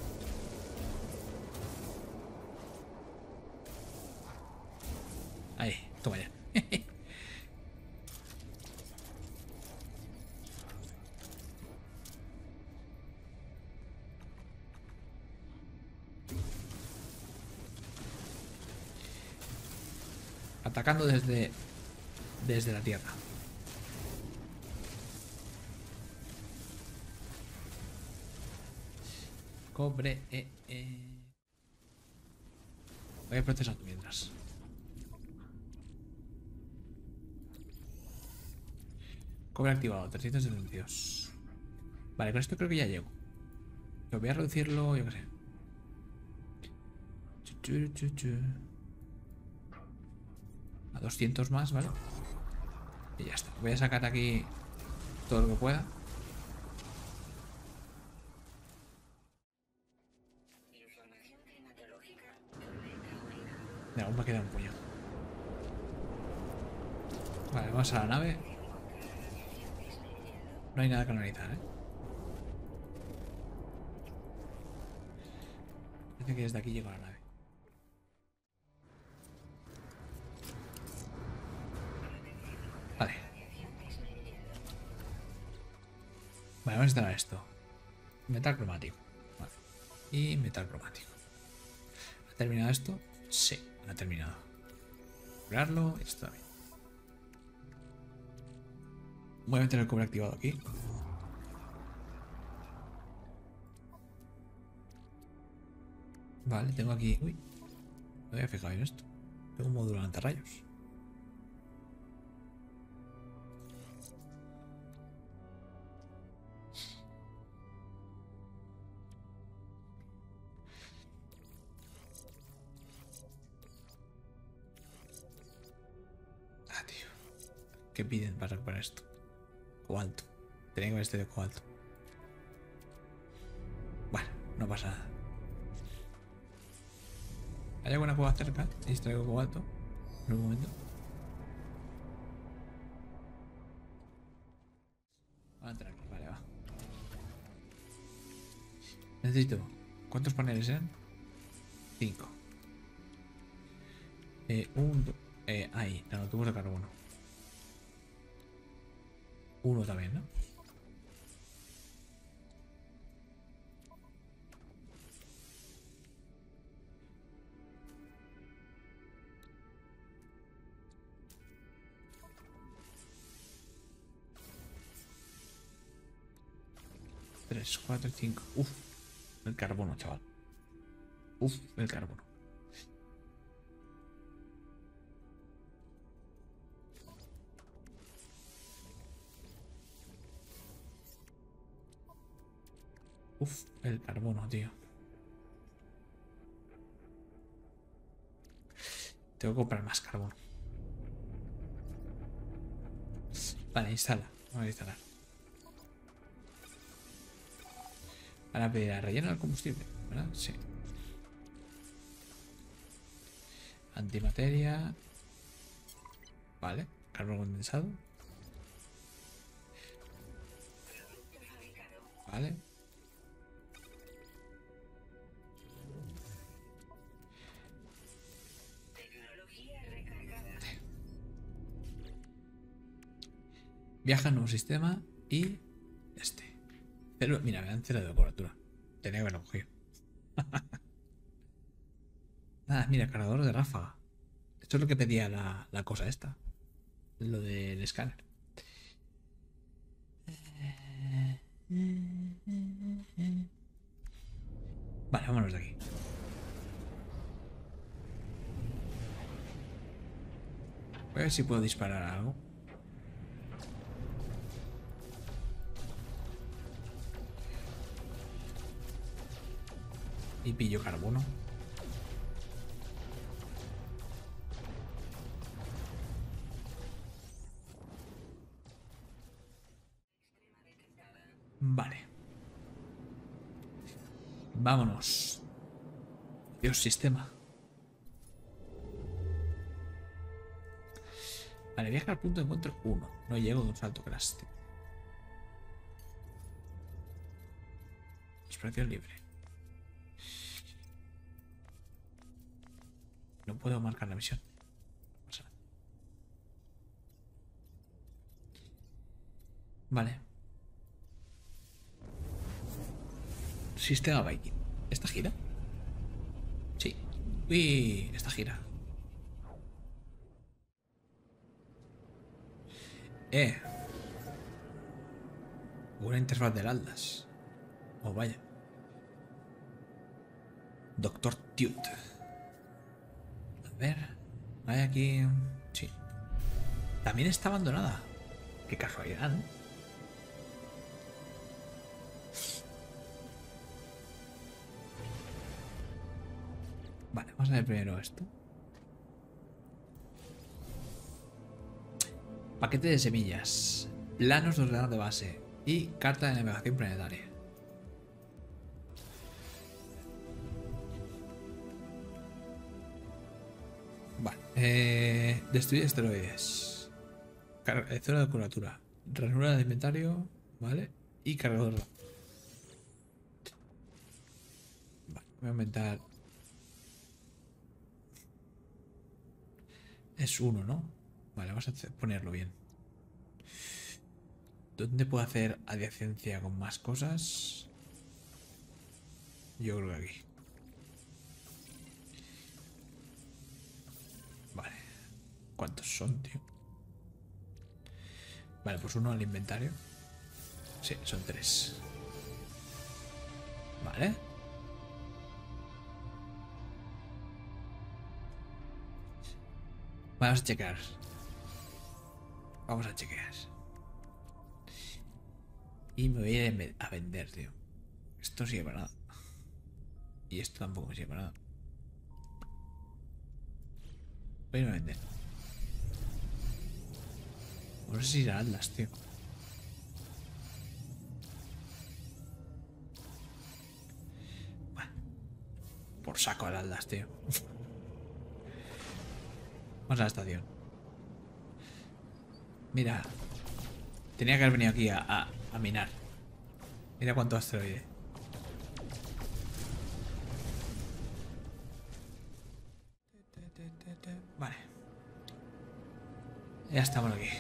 Speaker 1: Ahí, toma ya. Atacando desde la tierra. Cobre. Voy a procesar mientras. Cobre activado, 372. Vale, con esto creo que ya llego. Yo voy a reducirlo, yo qué sé. A 200 más, ¿vale? Y ya está. Voy a sacar aquí todo lo que pueda.
Speaker 2: Información climatológica. Tormenta oregano.
Speaker 1: Mira, aún me queda un puño. Vale, vamos a la nave. No hay nada que analizar, ¿eh? Parece que desde aquí llego a la nave. Vale. Vale, vamos a instalar esto. Metal cromático. Vale. Y metal cromático. ¿Ha terminado esto? Sí, ha terminado. Curarlo y está bien. Voy a meter el cobre activado aquí. Vale, tengo aquí... Uy, no había fijado en esto. Tengo un módulo lanzarrayos. Ah, tío. ¿Qué piden para recuperar esto? Cobalto. Tengo este de cobalto. Bueno, no pasa nada. ¿Hay alguna cueva cerca? Y extraigo cobalto. En un momento. Voy a entrar aquí. Vale, va. Necesito. ¿Cuántos paneles eran? 5. Ahí, nanotubos de carbono. Uno también, ¿no? 3, 4, 5. Uf, el carbono, chaval. Uf, el carbono. Uf, el carbono, tío. Tengo que comprar más carbono. Vale, instala. Vamos a instalar. Ahora pedir a relleno el combustible, ¿verdad? Sí. Antimateria. Vale. Carbón condensado.
Speaker 2: Producto fabricado.
Speaker 1: Vale.
Speaker 2: Tecnología recargada.
Speaker 1: Viaja a nuevo sistema y este. Cero, mira, me dan 0 de cobertura. Tenía que haberlo cogido. Nada, mira, cargador de ráfaga. Esto es lo que pedía la cosa esta. Lo del escáner. Vale, vámonos de aquí. Voy a ver si puedo disparar algo. Y pillo carbono. Vale. Vámonos. Dios, sistema. Vale, viaja al punto de encuentro 1. No llego de un salto crash. Exploración libre. No puedo marcar la misión. No pasa nada. Vale. Sistema Viking. ¿Esta gira? Sí. Uy, esta gira. Una interfaz del Atlas. Oh, vaya. Doctor Tute. A ver. Hay aquí. Sí. También está abandonada. Qué casualidad, ¿no? Vale, vamos a ver primero esto. Paquete de semillas. Planos de ordenador de base. Y carta de navegación planetaria. Vale. Destruir asteroides. Zona de curvatura. Ranura de inventario. Vale. Y cargador. Vale. Voy a aumentar. Es 1, ¿no? Vale, vamos a ponerlo bien. ¿Dónde puedo hacer adyacencia con más cosas? Yo creo que aquí. Vale. ¿Cuántos son, tío? Vale, pues uno al inventario. Sí, son 3. Vale. Vamos a checar. Vamos a chequear. Y me voy a ir a vender, tío. Esto no sirve para nada. Y esto tampoco me sirve para nada. Voy a ir a vender. No sé si irá Atlas, tío. Bueno, por saco al Atlas, tío. Vamos a la estación. Mira. Tenía que haber venido aquí a minar. Mira cuánto asteroide. Vale. Ya estamos aquí.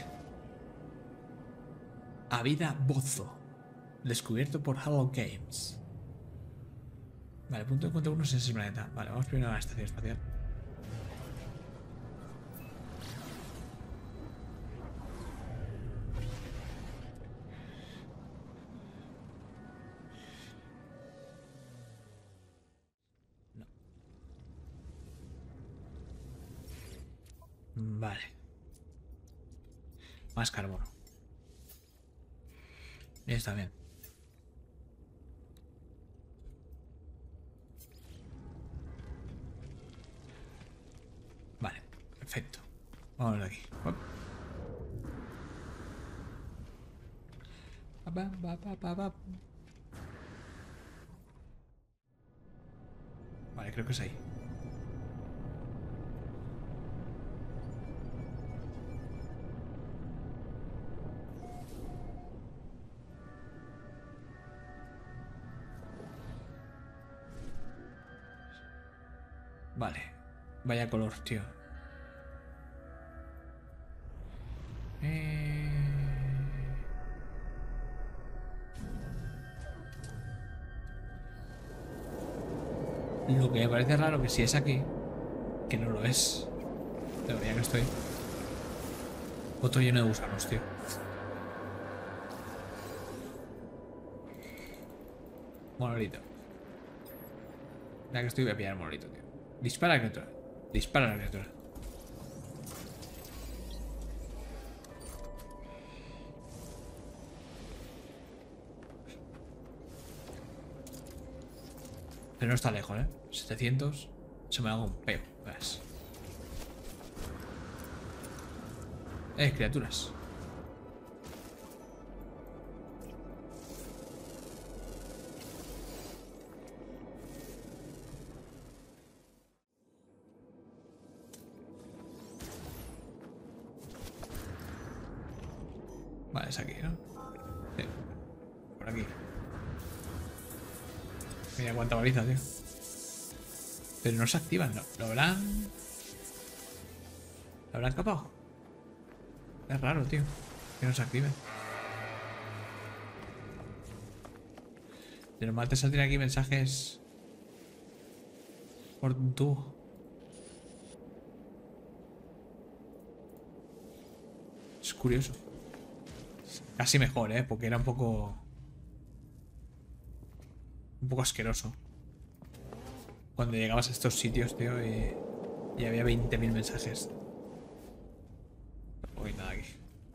Speaker 1: Avida Bozo. Descubierto por Hello Games. Vale, punto de encuentro 1 es ese planeta. Vale, vamos primero a la estación espacial. Vale. Más carbono. Y está bien. Vale, perfecto. Vamos de aquí. Hop. Pa, pa, pa, pa, pa. Vale, creo que es ahí. Vale. Vaya color, tío. Lo que me parece raro que si es aquí, que no lo es. De verdad que estoy. Otro lleno de gusanos, tío. Monolito. Ya que estoy, voy a pillar el monolito, tío. Dispara a la criatura. Dispara a la criatura. Pero no está lejos, ¿eh? 700. Se me haga un peo. Verás. Criaturas. Vale, es aquí, ¿no? Sí. Por aquí. Mira cuánta baliza, tío. Pero no se activan, ¿no? ¿Lo habrán capado? Es raro, tío. Que no se activen. De normal te saldrían aquí mensajes por un tubo. Es curioso. Casi mejor, ¿eh? Porque era un poco asqueroso. Cuando llegabas a estos sitios, tío, y había 20.000 mensajes. No hay nada aquí.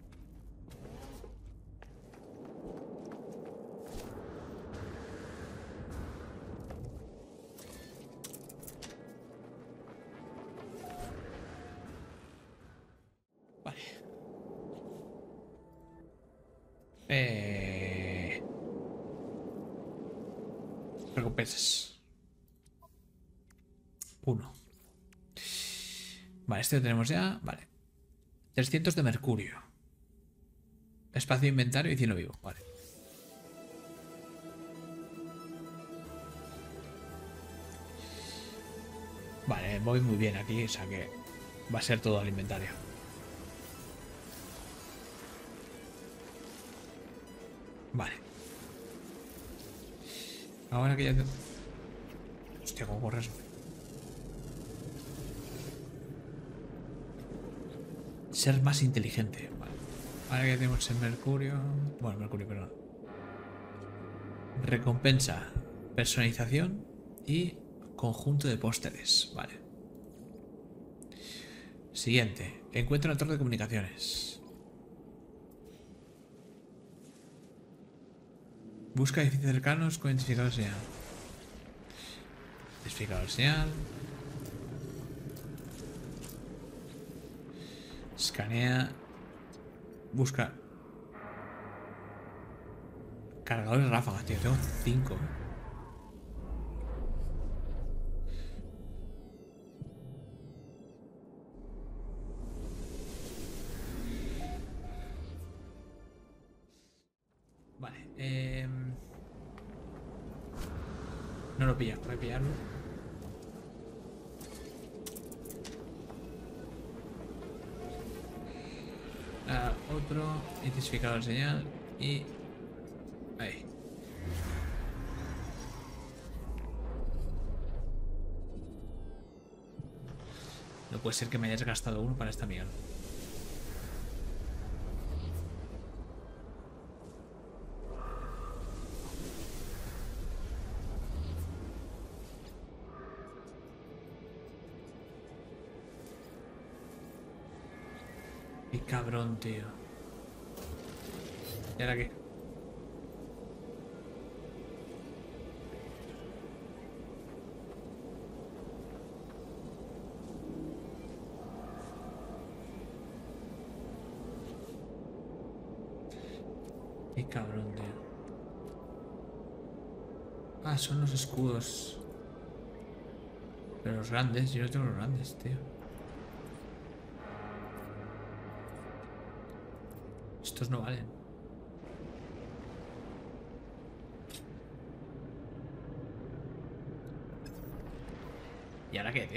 Speaker 1: Vale. Recompensas. 1. Vale, este lo tenemos ya. Vale. 300 de mercurio. Espacio de inventario y cielo vivo. Vale. Vale, voy muy bien aquí, o sea que va a ser todo al inventario. Vale. Ahora que ya... Hostia, ¿cómo corres? Ser más inteligente. Vale. Ahora que ya tenemos el mercurio... Bueno, mercurio, perdón. Recompensa. Personalización y conjunto de pósteres. Vale. Siguiente. Encuentra una torre de comunicaciones. Busca edificios cercanos con identificador de señal. Identificador de señal. Escanea. Busca. Cargadores ráfagas, tío. Tengo 5. Vale. No lo pilla. Voy a pillarlo. Otro. Identificador de señal. Y... ahí. No puede ser que me hayas gastado uno para esta mierda. Cabrón, tío. ¿Y ahora qué? Qué cabrón, tío. Ah, son los escudos. Pero los grandes, yo no tengo los grandes, tío. Estos no valen. ¿Y ahora qué, tío?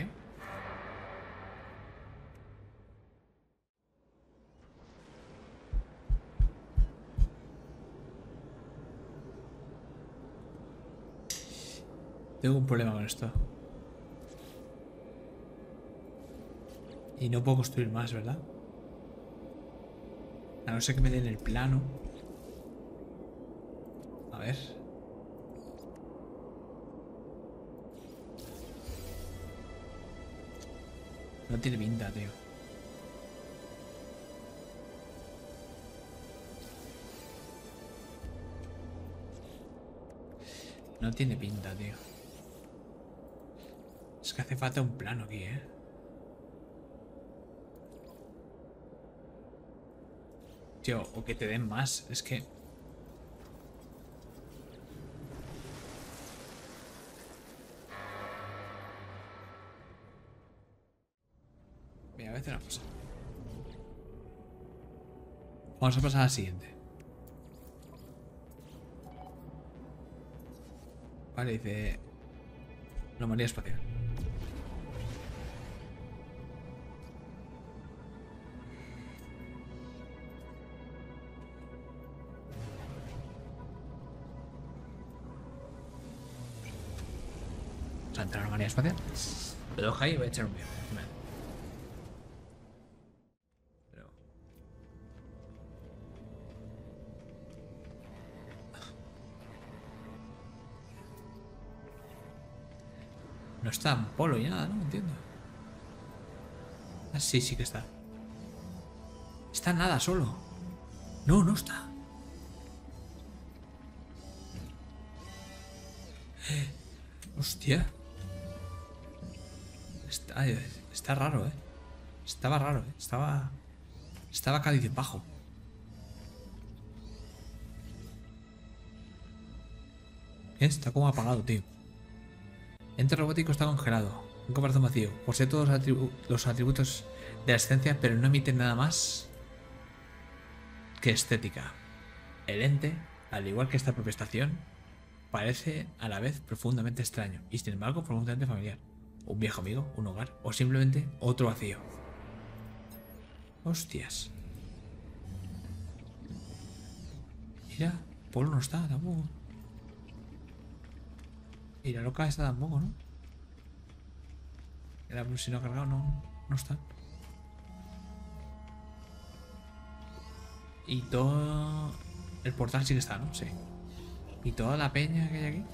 Speaker 1: Tengo un problema con esto. Y no puedo construir más, ¿verdad? A no ser que me den el plano. A ver. No tiene pinta, tío. No tiene pinta, tío. Es que hace falta un plano aquí, ¿eh? Tío, o que te den más. Es que... Mira, voy a hacer una cosa. Vamos a pasar a la siguiente. Vale, dice... Anomalía espacial. Vamos a entrar a la anomalía espacial. Lo dejo ahí y voy a echar un viaje. Vale. Pero... No está en polo y nada, ¿no? Entiendo. Ah, sí, sí que está. Está nada solo. No, no está. Hostia. Está raro, ¿eh? Estaba raro, ¿eh? Estaba cáliz bajo. Está como apagado, tío. Ente robótico está congelado. Un corazón vacío. Posee todos los atributos de la esencia, pero no emite nada más que estética. El ente, al igual que esta propia estación, parece a la vez profundamente extraño y sin embargo profundamente familiar. Un viejo amigo, un hogar o simplemente otro vacío. Hostias. Mira, Polo no está tampoco. Y la loca está tampoco, ¿no? Si no ha cargado, no está. Y todo... El portal sí que está, ¿no? Sí. ¿Y toda la peña que hay aquí?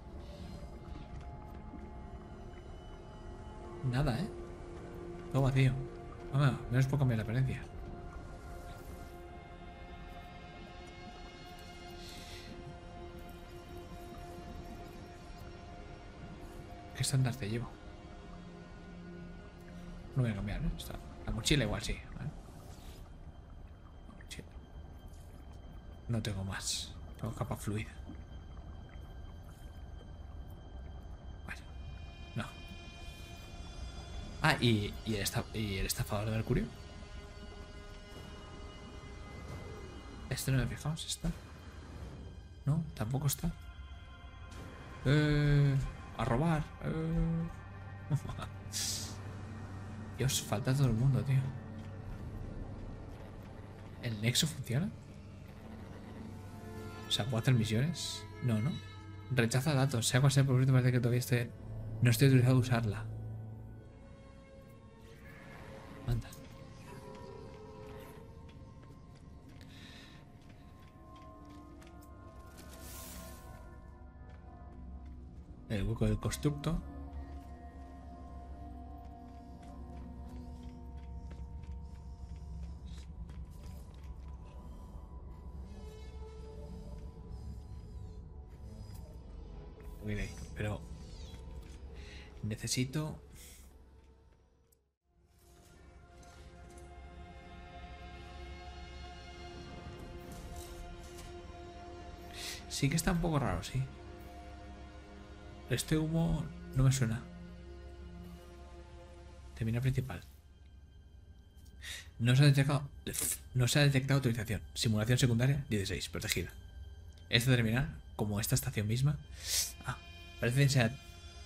Speaker 1: Nada, ¿eh? Todo vacío. Vamos, menos puedo cambiar la apariencia. ¿Qué estandarte llevo? No voy a cambiar, ¿eh? Está. La mochila igual sí, ¿vale? La mochila. No tengo más. Tengo capa fluida. Vale. No. Ah, y el estafador de Mercurio. Este no me he fijado si está. No, tampoco está. A robar. Dios, falta todo el mundo, tío. ¿El nexo funciona? O sea, ¿puedo hacer misiones? No, no. Rechaza datos. Sea cual sea el propósito, parece que todavía no estoy autorizado a usarla. Anda. El hueco del constructo. necesito... Sí que está un poco raro, sí. Este humo no me suena. Terminal principal. No se ha detectado autorización. Simulación secundaria 16, protegida. Esta terminal, como esta estación misma... Ah, parece que sea...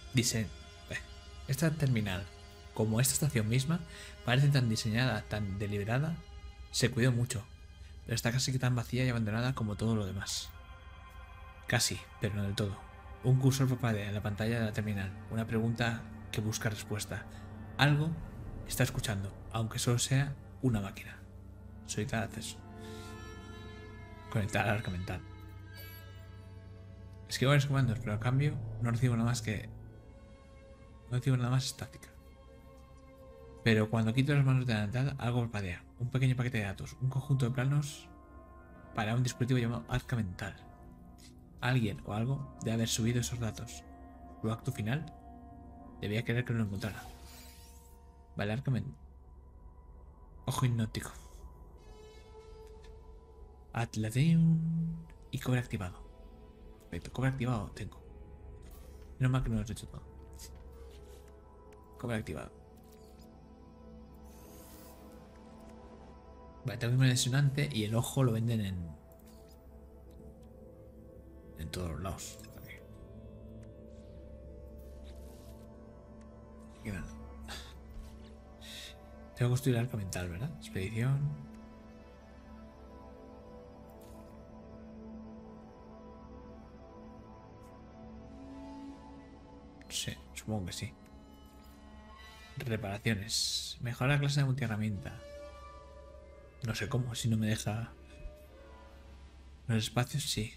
Speaker 1: Esta terminal, como esta estación misma, parece tan diseñada, tan deliberada, se cuidó mucho. Pero está casi tan vacía y abandonada como todo lo demás. Casi, pero no del todo. Un cursor parpadea en la pantalla de la terminal. Una pregunta que busca respuesta. Algo está escuchando, aunque solo sea una máquina. Solicitar acceso. Conectar al arca mental. Escribo varios comandos, pero a cambio no recibo nada más que... No recibo nada más estática. Pero cuando quito las manos de la entrada, algo parpadea. Un pequeño paquete de datos. Un conjunto de planos para un dispositivo llamado arca mental. Alguien o algo debe haber subido esos datos. Su acto final debía querer que no lo encontrara. Vale, arca mental. Ojo hipnótico. Atladeum. Y cobre activado. Perfecto, cobre activado tengo. Menos mal que no lo he hecho todo. Cobre activado. Vale, tengo un lesionante y el ojo lo venden en todos los lados. Tengo que construir el arca mental, ¿verdad? Expedición. Sí, supongo que sí. Reparaciones. Mejora la clase de multiherramienta. No sé cómo, si no me deja... Los espacios, sí.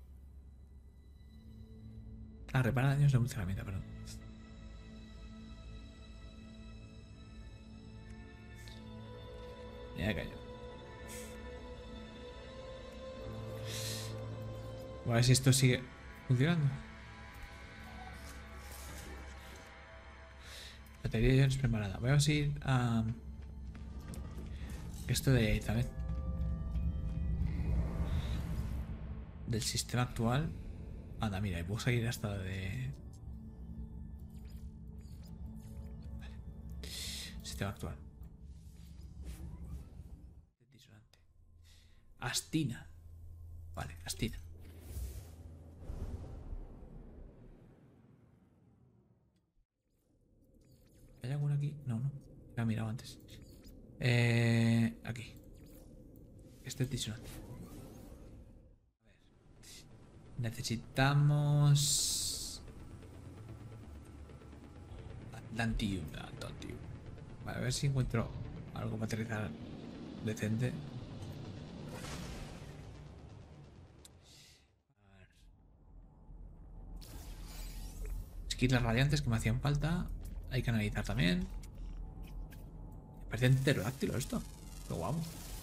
Speaker 1: Ah, repara daños de multiherramienta, perdón. Ya cayó. Voy a ver si esto sigue funcionando. Batería de iones preparada. Voy a ir a... Esto de ahí también. Del sistema actual. Anda, mira, y puedo seguir hasta de... Vale. Sistema actual. Disonante. Astina. Vale, Astina. ¿Hay alguno aquí? No, no. Ya he mirado antes. Aquí. Este es disonante. A ver. Necesitamos... Atlantium. Vale, a ver si encuentro algo para aterrizar decente. A ver. Esquilas radiantes que me hacían falta. Hay que analizar también. Parece un pterodáctilo esto. Qué guapo.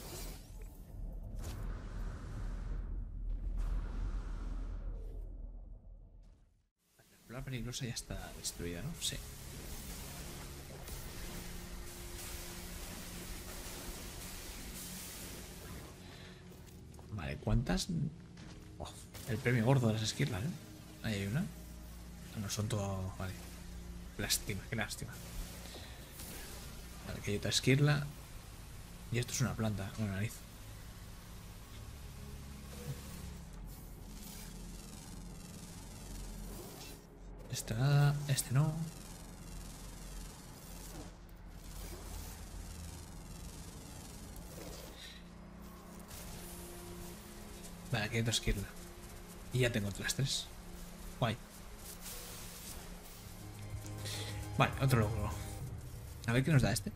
Speaker 1: La peligrosa ya está destruida, ¿no? Sí. Vale, ¿cuántas? Oh, el premio gordo de las esquirlas, ¿eh? Ahí hay una. No son todo... Vale. Lástima, qué lástima. Vale, que hay otra esquirla. Y esto es una planta, una nariz. Este nada, este no. Vale, aquí hay otra esquirla. Y ya tengo otras tres. Guay. Vale, otro logro. A ver qué nos da este.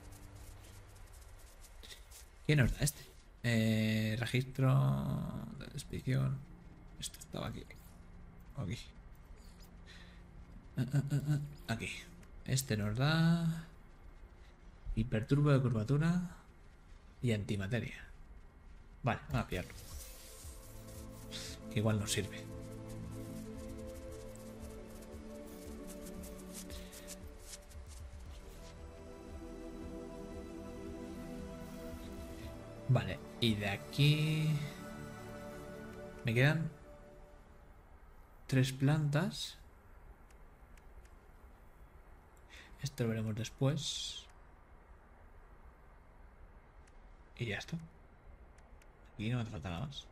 Speaker 1: ¿Qué nos da este? Registro de expedición. Esto estaba aquí. Aquí. Aquí. Este nos da hiperturbo de curvatura y antimateria. Vale, vamos a pillarlo. Que igual nos sirve. Vale, y de aquí me quedan 3 plantas. Esto lo veremos después. Y ya está. Aquí no me hace falta nada más.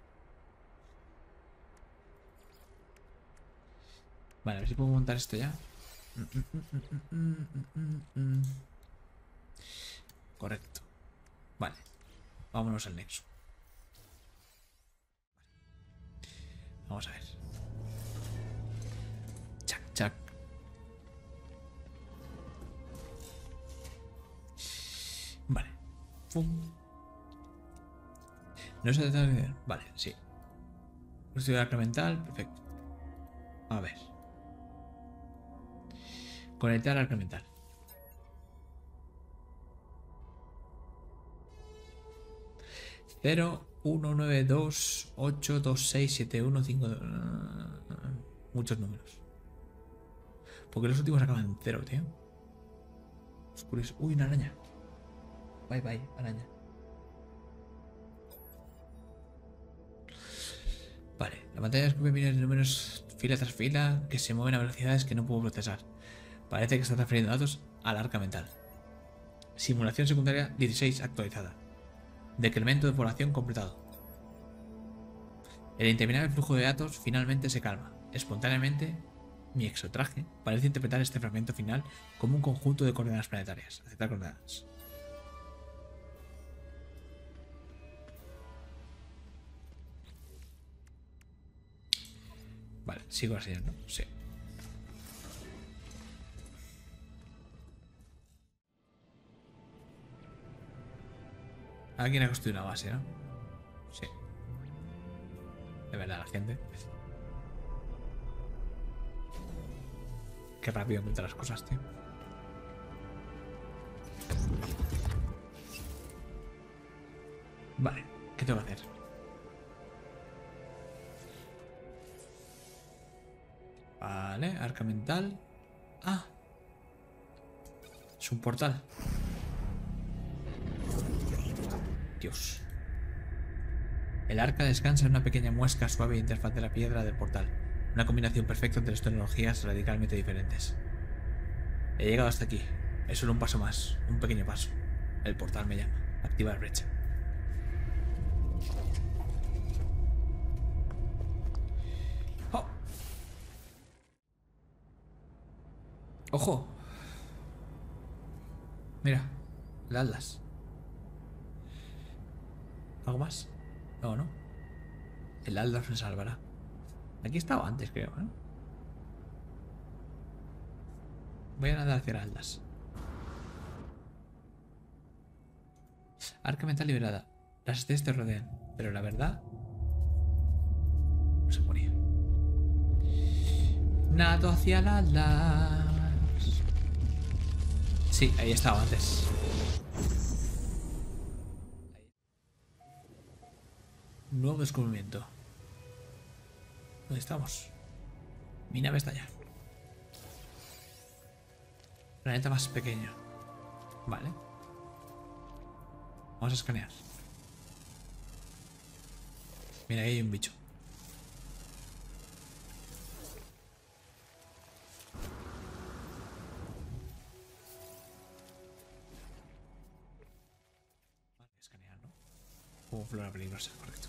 Speaker 1: Vale, a ver si puedo montar esto ya. Correcto. Vale. Vámonos al nexo. Vamos a ver. Chac, chac. Vale. Pum. No se trata de... Vale, sí. Estudio incremental, perfecto. A ver. Conectar al incremental. 0, 1, 9, 2, 8, 2, 6, 7, 1, 5. Muchos números. Porque los últimos acaban en 0, tío. Oscuris. Uy, una araña. Bye bye, araña. Vale, la pantalla descubre miles de números fila tras fila que se mueven a velocidades que no puedo procesar. Parece que está transfiriendo datos al arca mental. Simulación secundaria 16 actualizada. Decremento de población completado. El interminable flujo de datos finalmente se calma. Espontáneamente, mi exotraje parece interpretar este fragmento final como un conjunto de coordenadas planetarias. Aceptar coordenadas. Vale, sigo así, ¿no? Sí. Alguien ha construido una base, ¿no? Sí. De verdad, la gente. Qué rápido encuentra las cosas, tío. Vale, ¿qué tengo que hacer? Vale, arca mental. Ah. Es un portal. Dios. El arca descansa en una pequeña muesca suave interfaz de la piedra del portal. Una combinación perfecta entre dos tecnologías radicalmente diferentes. He llegado hasta aquí. Es solo un paso más. Un pequeño paso. El portal me llama. Activa la brecha. ¡Oh! ¡Ojo! Mira. El Atlas. ¿Algo más? No, no. El Atlas me salvará. Aquí estaba antes, creo, ¿eh? Voy a nadar hacia el Atlas. Arca mental liberada. Las estrellas te rodean, pero la verdad no se ponía. Nado hacia el Atlas. Sí, ahí estaba antes. Nuevo descubrimiento. ¿Dónde estamos? Mi nave está allá. Planeta más pequeño. Vale. Vamos a escanear. Mira, ahí hay un bicho. Vale, escanear, ¿no? Como flora peligrosa, correcto.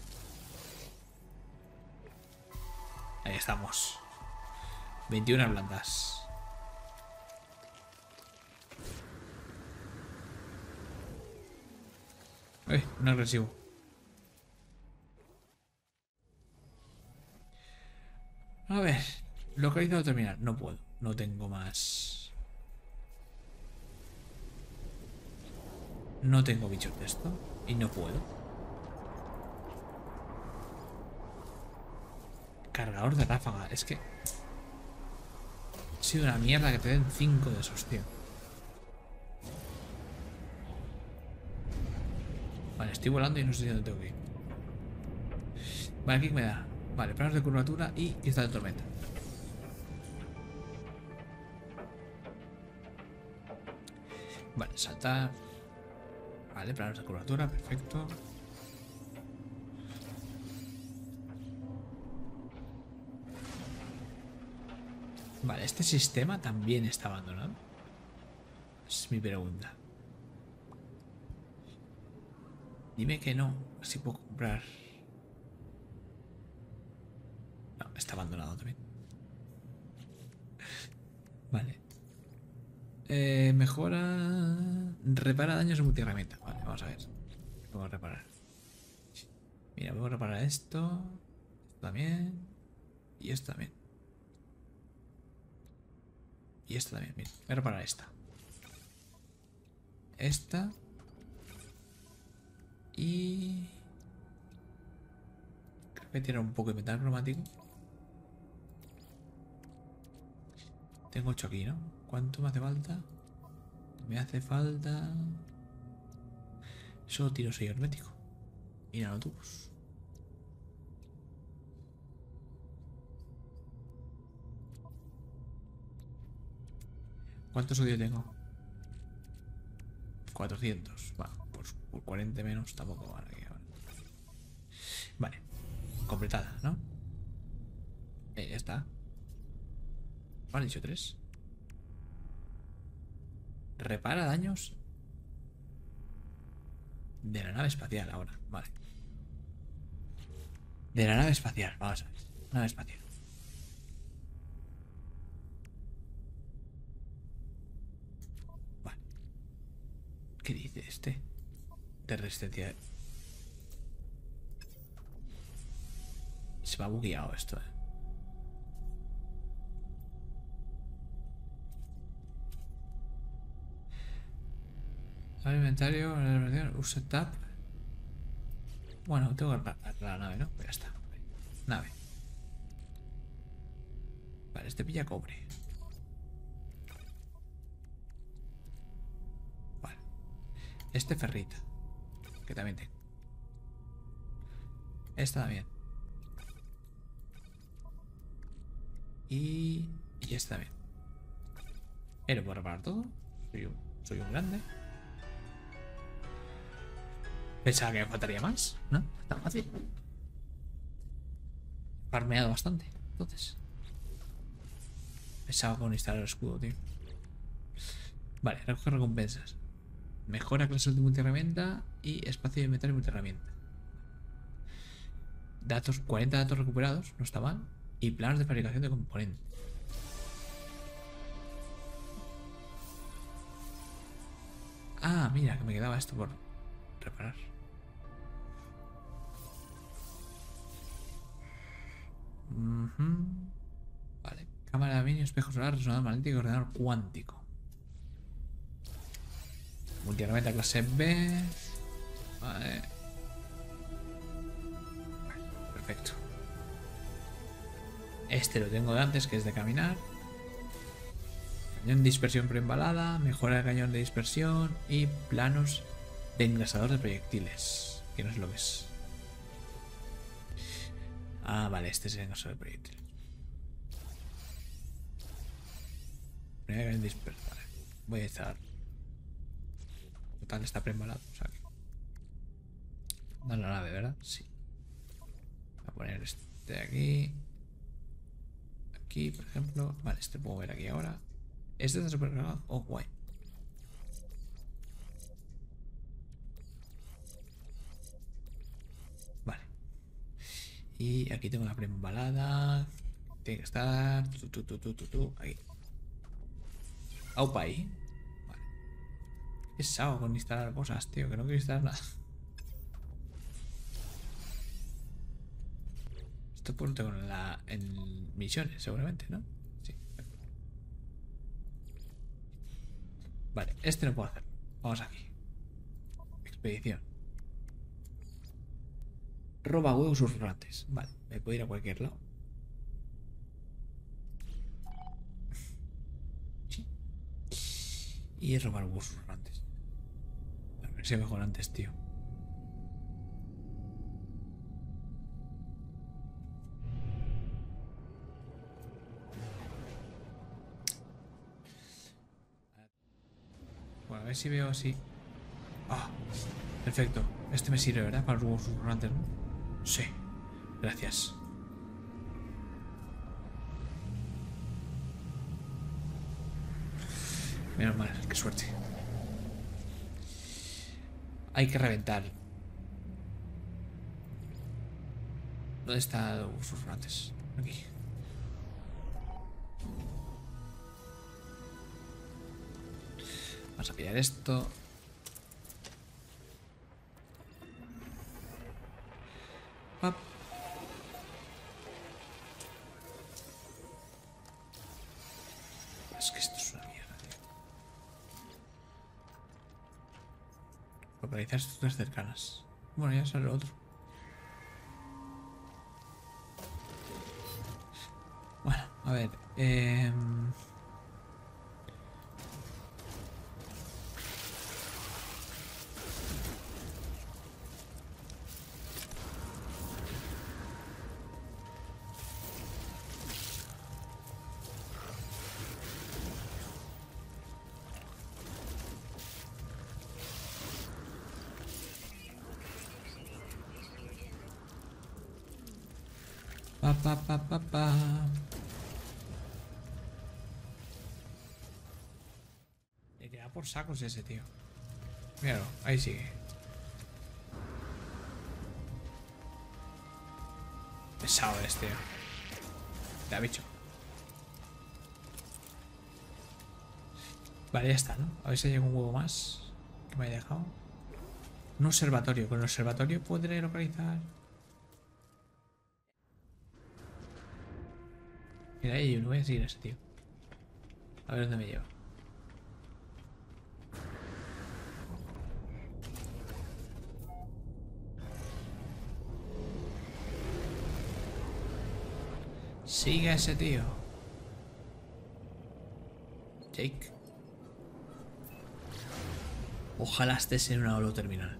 Speaker 1: Ahí estamos. 21 plantas. Un agresivo. A ver. Localizado terminal. No puedo. No tengo más. No tengo bichos de esto. Y no puedo. Cargador de ráfaga. Es que... Ha sido una mierda que te den 5 de esos, tío. Vale, estoy volando y no sé dónde tengo que ir. Vale, aquí me da. Vale, planos de curvatura y cristal de tormenta. Vale, saltar. Vale, planos de curvatura, perfecto. Vale, este sistema también está abandonado. Es mi pregunta. Dime que no, así puedo comprar. No, está abandonado también. Vale. Mejora. Repara daños de multiherramienta. Vale, vamos a ver. Vamos a reparar. Mira, voy a reparar esto. Esto también. Y esto también. Y esto también. Mira, voy a reparar esta. Esta. Y... creo que tiene un poco de metal cromático. Tengo 8 aquí, ¿no? ¿Cuánto me hace falta? Me hace falta... solo tiro sello hermético. Y nanotubos. ¿Cuánto sodio tengo? 400. Bueno, pues por 40 menos tampoco vale. Vale. Completada, ¿no? Ya está. Vale, dicho 3. Repara daños de la nave espacial ahora. Vale. De la nave espacial. Vamos a ver. Nave espacial. Vale. ¿Qué dice este? De resistencia. Se me ha bugueado esto, Al inventario, usa tab. Bueno, tengo que arreglar la nave, ¿no? Pues ya está. Nave. Vale, este pilla cobre. Vale. Este ferrita. Que también tengo. Esta también. Y esta también. ¿Lo puedo reparar todo? Soy un grande. Pensaba que me faltaría más, ¿no? Tan fácil. Farmeado bastante, entonces. Pensaba con instalar el escudo, tío. Vale, recoge recompensas. Mejora clases de multiherramienta y espacio de inventario y multiherramienta. Datos, 40 datos recuperados, no está mal. Y planos de fabricación de componentes. Ah, mira, que me quedaba esto por reparar. Vale. Cámara de aluminio, espejo solar, resonador magnético y ordenador cuántico. Multiherramienta clase B. Vale. Perfecto. Este lo tengo de antes, que es de caminar. Cañón de dispersión preembalada, mejora de cañón de dispersión y planos de engrasador de proyectiles. Que no es lo que es. Ah, vale, este es el engrasador de proyectiles. Primera cañón de dispersión. Vale. Voy a instalar. Total, está preembalado. O sea que... no es la nave, ¿verdad? Sí. Voy a poner este de aquí. Aquí, por ejemplo. Vale, este puedo ver aquí ahora. Este está super cargado. Oh, guay. Vale. Y aquí tengo la preembalada. Tiene que estar. Ahí. Aupa ahí. Vale. Pesado con instalar cosas, tío. Que no quiero instalar nada. Esto pues lo tengo en misiones, seguramente, ¿no? Sí. Vale, este no puedo hacer. Vamos aquí. Expedición. Roba huevos susurrantes. Vale, me puedo ir a cualquier lado. Sí. Y robar huevos susurrantes. A ver si mejor antes, tío. Bueno, a ver si veo así. Ah, perfecto. Este me sirve, ¿verdad? Para los huevos susurrantes, ¿no? Sí. Gracias. Menos mal, qué suerte. Hay que reventar. ¿Dónde está sus rates? Aquí. Vamos a pillar esto. Pap. Es que esto es una mierda, tío. Localizar estructuras cercanas. Bueno, ya sale lo otro. Bueno, a ver. Pa, pa, pa, pa, pa. Le queda por sacos ese tío. Míralo, ahí sigue. Pesado este, tío. Te ha bicho. Vale, ya está, ¿no? A ver si llega un huevo más que me haya dejado. Un observatorio. Con el observatorio podré localizar. Mira, ahí no voy a seguir a ese tío. A ver dónde me lleva. Sigue a ese tío. Jake. Ojalá estés en una holo terminal.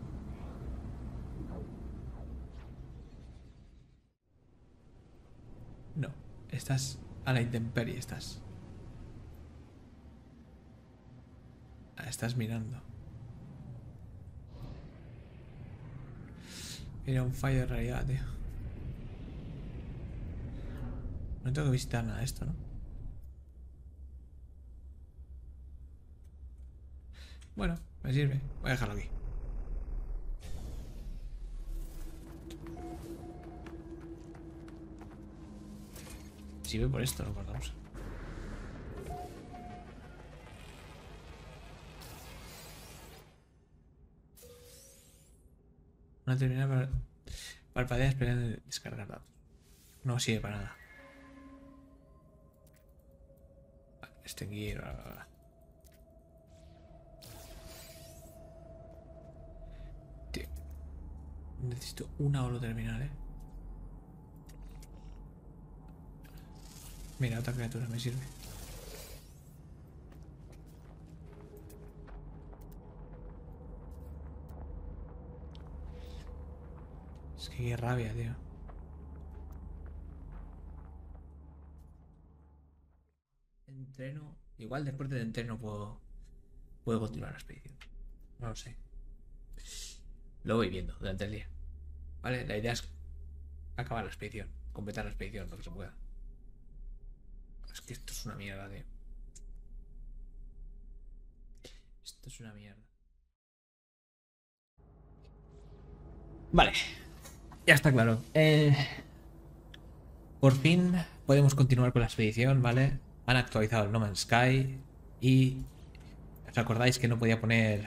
Speaker 1: No, estás a la intemperie, estás. Estás mirando. Era un fallo de realidad, tío. No tengo que visitar nada de esto, ¿no? Bueno, me sirve. Voy a dejarlo aquí. Sirve por esto, lo guardamos. Una terminal para parpadea esperando descargar datos. No sirve para nada. Vale, extinguir. Bla, bla, bla. Tío, necesito una holo terminal, eh. Mira, otra criatura me sirve. Es que qué rabia, tío. Entreno. Igual después del entreno puedo continuar la expedición. No lo sé. Lo voy viendo durante el día. Vale, la idea es acabar la expedición. Completar la expedición, lo que se pueda. Es que esto es una mierda, tío. Esto es una mierda. Vale, ya está claro. Por fin podemos continuar con la expedición, ¿vale? Han actualizado el No Man's Sky y ¿os acordáis que no podía poner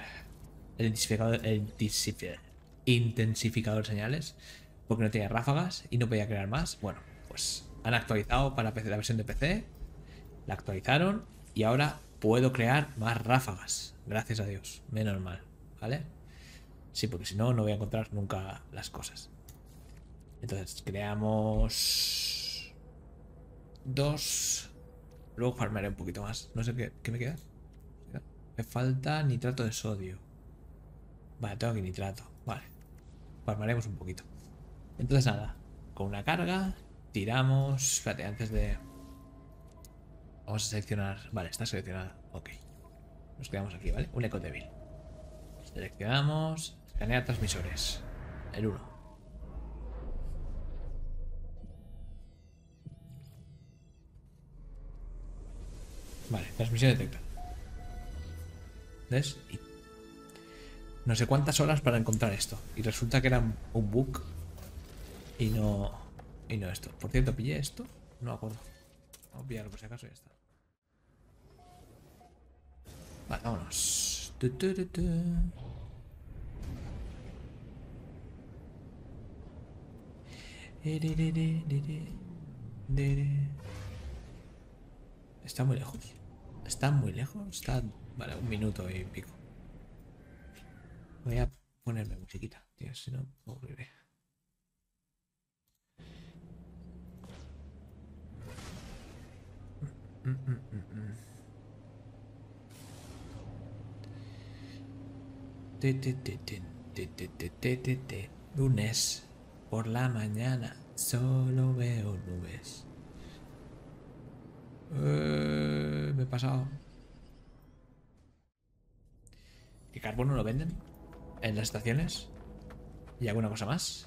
Speaker 1: el intensificador de señales? Porque no tenía ráfagas y no podía crear más. Bueno, pues han actualizado para PC, la versión de PC, la actualizaron y ahora puedo crear más ráfagas. Gracias a Dios, menos mal, ¿vale? Sí, porque si no, no voy a encontrar nunca las cosas. Entonces, creamos dos. Luego farmearé un poquito más. No sé qué me queda. Me falta nitrato de sodio. Vale, tengo aquí nitrato. Vale. Farmaremos un poquito. Entonces nada. Con una carga. Tiramos. Espérate, antes de. Vamos a seleccionar. Vale, está seleccionada. Ok. Nos quedamos aquí, ¿vale? Un eco débil. Seleccionamos. Escanea transmisores. El 1. Vale, transmisión detectada. ¿Ves? Y no sé cuántas horas para encontrar esto. Y resulta que era un bug. Y no... Y no esto. Por cierto, ¿pillé esto? No me acuerdo. Vamos a pillarlo por si acaso y ya está. Vale, vámonos. Está muy lejos. Está muy lejos. Está... Vale, 1 minuto y pico. Voy a ponerme musiquita, tío, si no me aburriré. Lunes por la mañana solo veo nubes. Me he pasado. ¿Y carbono lo venden en las estaciones? ¿Y alguna cosa más?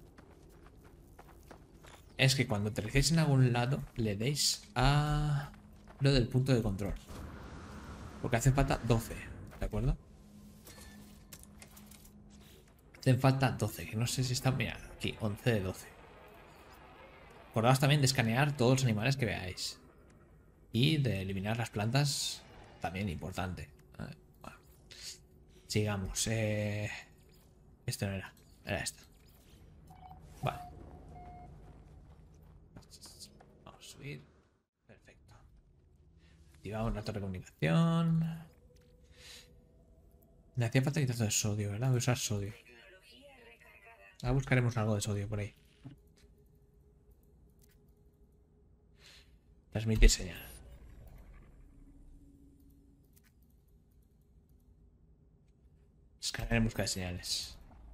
Speaker 1: Es que cuando aterricéis en algún lado le deis a lo del punto de control. Porque hacen falta 12, ¿de acuerdo? Hacen falta 12, que no sé si está... Mira, aquí, 11 de 12. Acordaos también de escanear todos los animales que veáis. Y de eliminar las plantas, también importante. Bueno, sigamos. Esto no era. Era esto. Vale. Vamos a subir. Perfecto. Activamos la torre de comunicación. Me hacía falta quitar todo el sodio, ¿verdad? Voy a usar sodio.
Speaker 2: Tecnología recargada.
Speaker 1: Ahora buscaremos algo de sodio por ahí. Transmitir señal. Escanear en busca de señales.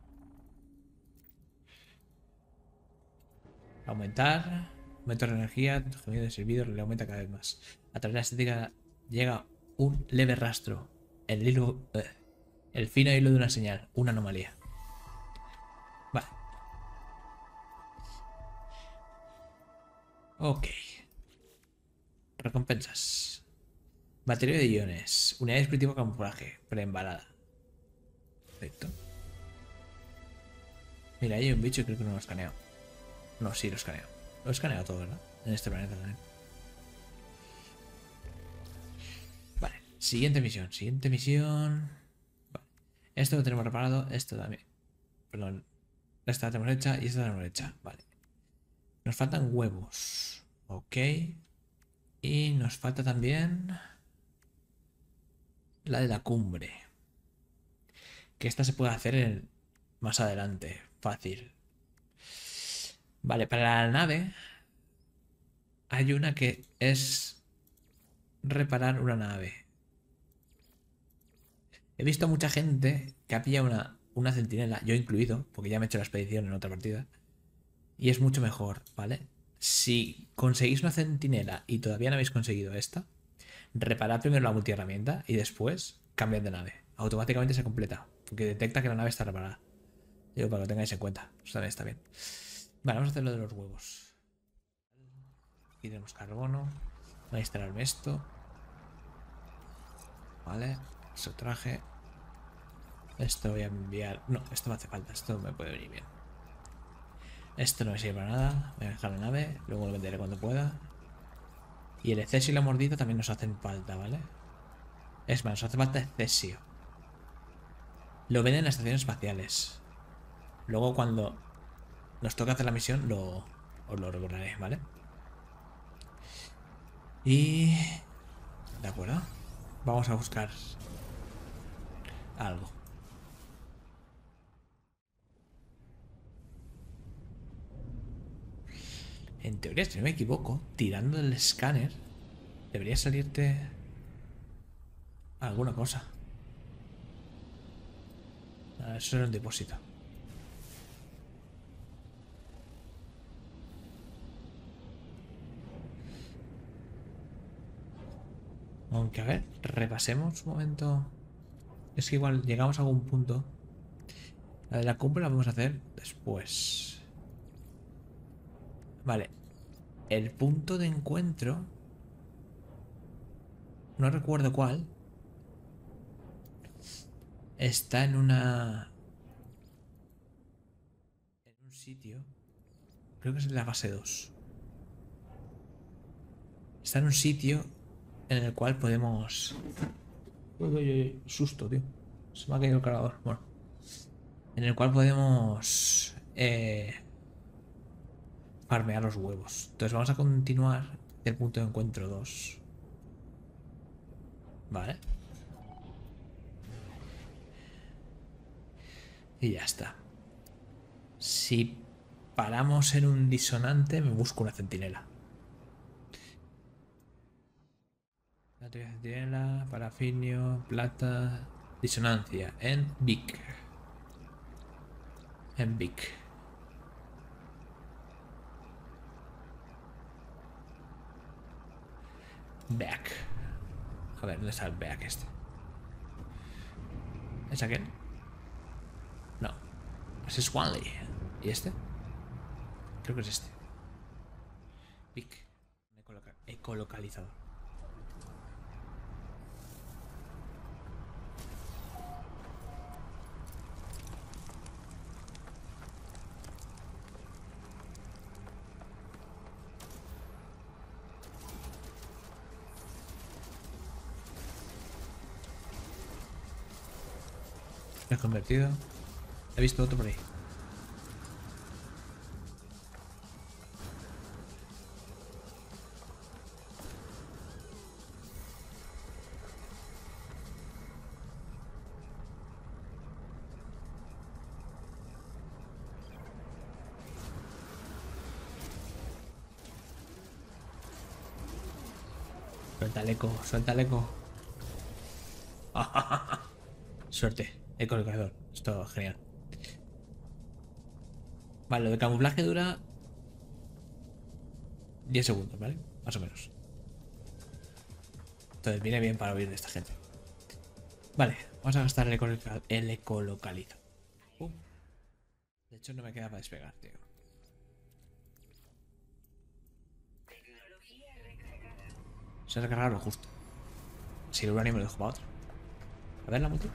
Speaker 1: Aumentar. Aumento de energía. Gemido de servicio le aumenta cada vez más. A través de la estética llega un leve rastro. El hilo. El fino hilo de una señal. Una anomalía. Vale. Ok. Recompensas. Batería de iones. Unidad de dispositivo camuflaje. Preembalada. Perfecto. Mira, ahí hay un bicho y creo que no lo he escaneado. No, sí lo he escaneado. Lo he escaneado todo, ¿verdad? En este planeta también. Vale. Siguiente misión. Siguiente misión. Vale. Esto lo tenemos reparado. Esto también. Perdón. Esta la tenemos hecha y esta la tenemos hecha. Vale. Nos faltan huevos. Ok. Y nos falta también la de la cumbre. Que esta se puede hacer más adelante. Fácil. Vale, para la nave hay una que es reparar una nave. He visto a mucha gente que ha pillado una centinela, yo incluido, porque ya me he hecho la expedición en otra partida. Y es mucho mejor, ¿vale? Si conseguís una centinela y todavía no habéis conseguido esta, reparad primero la multiherramienta y después cambiad de nave. Automáticamente se completa, porque detecta que la nave está reparada. Digo, para que lo tengáis en cuenta. Eso también está bien. Vale, vamos a hacer lo de los huevos. Aquí tenemos carbono. Voy a instalarme esto. Vale. Eso traje. Esto voy a enviar. No, esto me hace falta. Esto me puede venir bien. Esto no me sirve para nada. Voy a dejar la nave. Luego lo venderé cuando pueda. Y el Excesio y la mordida también nos hacen falta, ¿vale? Es más, nos hace falta Excesio. Lo venden en las estaciones espaciales. Luego cuando nos toque hacer la misión os lo recordaré, ¿vale? Y... De acuerdo. Vamos a buscar algo. En teoría, si no me equivoco, tirando el escáner, debería salirte alguna cosa. Ah, eso era un depósito. Aunque, a ver, repasemos un momento. Es que igual llegamos a algún punto. La de la cumbre la vamos a hacer después. Vale. El punto de encuentro. No recuerdo cuál. Está en una... En un sitio. Creo que es en la fase 2. Está en un sitio en el cual podemos... Uy, uy, uy, susto, tío. Se me ha caído el cargador. Bueno. En el cual podemos... farmear los huevos. Entonces vamos a continuar del punto de encuentro 2. Vale. Y ya está. Si paramos en un disonante, me busco una centinela. La centinela, parafinio, plata, disonancia en Vic. En Vic. Back. A ver, ¿dónde está el back este? ¿Es aquel? No. Ese es Swanley. ¿Y este? Creo que es este. Vic. Ecolocalizador. Me he convertido. He visto otro por ahí. Suelta el eco, suelta el eco. Suerte, ecolocalizador. Esto es genial. Vale, lo de camuflaje dura 10 segundos, ¿vale? Más o menos. Entonces viene bien para huir de esta gente. Vale, vamos a gastar el ecolocalizo. De hecho, no me queda para despegar, tío. Se ha recargado lo justo. Si el uranio me lo dejo para otro. A ver la multi.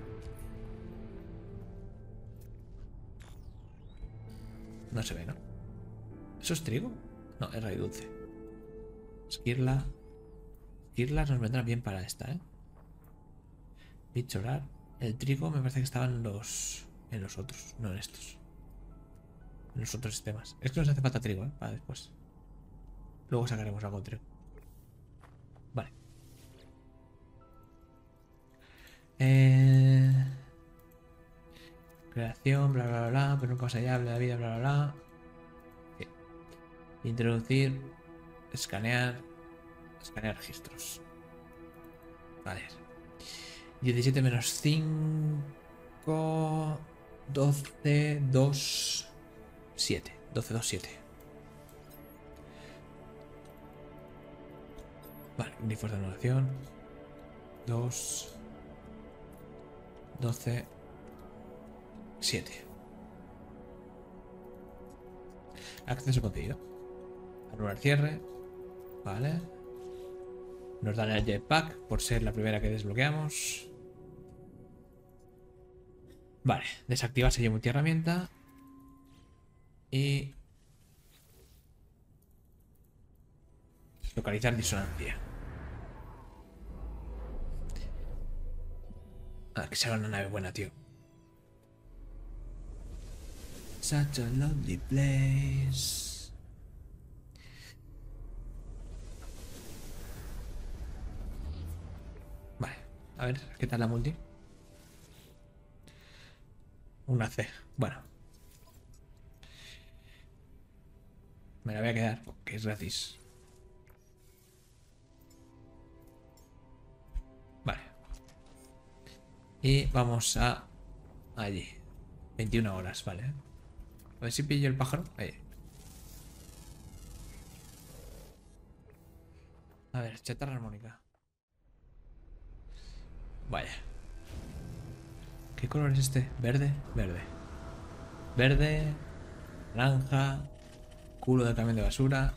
Speaker 1: No se ve, ¿no? ¿Eso es trigo? No, es raíz dulce. Esquirla. Esquirlas nos vendrán bien para esta, ¿eh? Bichorar. El trigo me parece que estaba en los... En los otros, no en estos. En los otros sistemas. Es que nos hace falta trigo, ¿eh? Para después. Luego sacaremos algo de trigo. Vale. Creación, bla, bla, bla, bla. Pero nunca más allá, de la vida, bla, bla, bla. Sí. Introducir. Escanear. Escanear registros. Vale. 17 menos 5. 12, 2, 7. 12, 2, 7. Vale, grifos de anulación. 2, 12, 7. Acceso concedido. Anular cierre. Vale. Nos dan el jetpack por ser la primera que desbloqueamos. Vale, desactivar sello multiherramienta. Y localizar disonancia. Ah, que sea una nave buena, tío. Such a lovely place. Vale, a ver, ¿qué tal la multi? Una C. Bueno. Me la voy a quedar porque es gratis. Vale. Y vamos a... allí. 21 horas, vale. A ver si pillo el pájaro. Ahí. A ver, chatarra armónica. Vaya. ¿Qué color es este? ¿Verde? Verde. Verde. Naranja. Culo de camión de basura.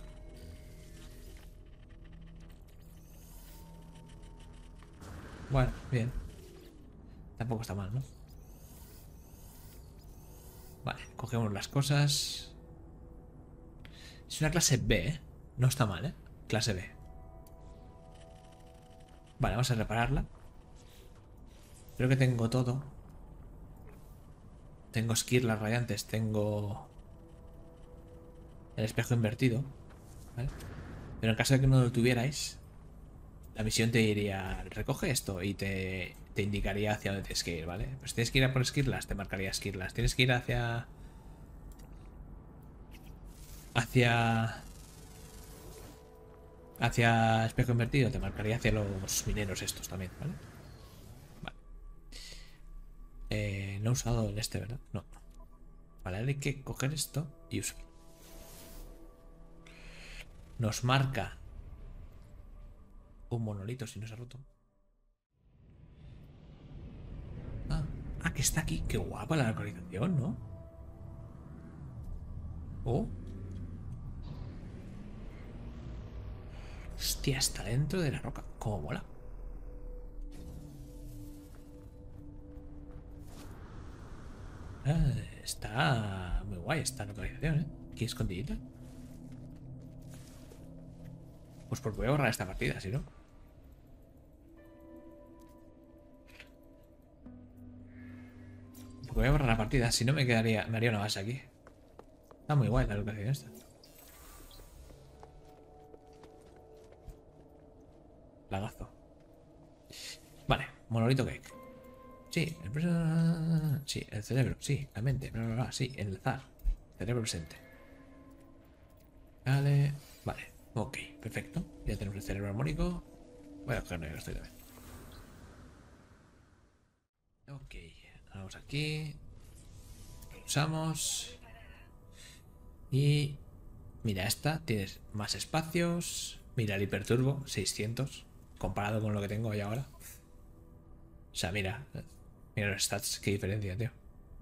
Speaker 1: Bueno, bien. Tampoco está mal, ¿no? Vale, cogemos las cosas. Es una clase B, ¿eh? No está mal, ¿eh? Clase B. Vale, vamos a repararla. Creo que tengo todo. Tengo esquirlas radiantes, tengo el espejo invertido, ¿vale? Pero en caso de que no lo tuvierais, la misión te diría, recoge esto y te indicaría hacia dónde tienes que ir, ¿vale? Pues si tienes que ir a por esquirlas, te marcaría esquirlas. Tienes que ir hacia espejo invertido, te marcaría hacia los mineros estos también, ¿vale? Vale. No he usado el este, ¿verdad? No. Vale, ahora hay que coger esto y usarlo. Nos marca un monolito si no se ha roto. Que está aquí. Qué guapa la localización, ¿no? Oh. Hostia, está dentro de la roca. Cómo mola. Está muy guay esta localización, ¿eh? Aquí escondidita. Pues porque voy a borrar esta partida, si no. Porque voy a borrar la partida, si no me haría una base aquí. Está muy guay la localización esta. Lagazo. Vale, monolito cake. Sí, sí, el cerebro, sí, la mente, bla, bla, bla, sí, enlazar. Cerebro presente. Vale, vale, ok, perfecto. Ya tenemos el cerebro armónico. Voy a cogerlo, ya estoy también. Ok, vamos aquí. Usamos. Y mira, esta tienes más espacios. Mira el hiperturbo, 600. Comparado con lo que tengo hoy ahora. O sea, mira. Mira los stats, qué diferencia, tío.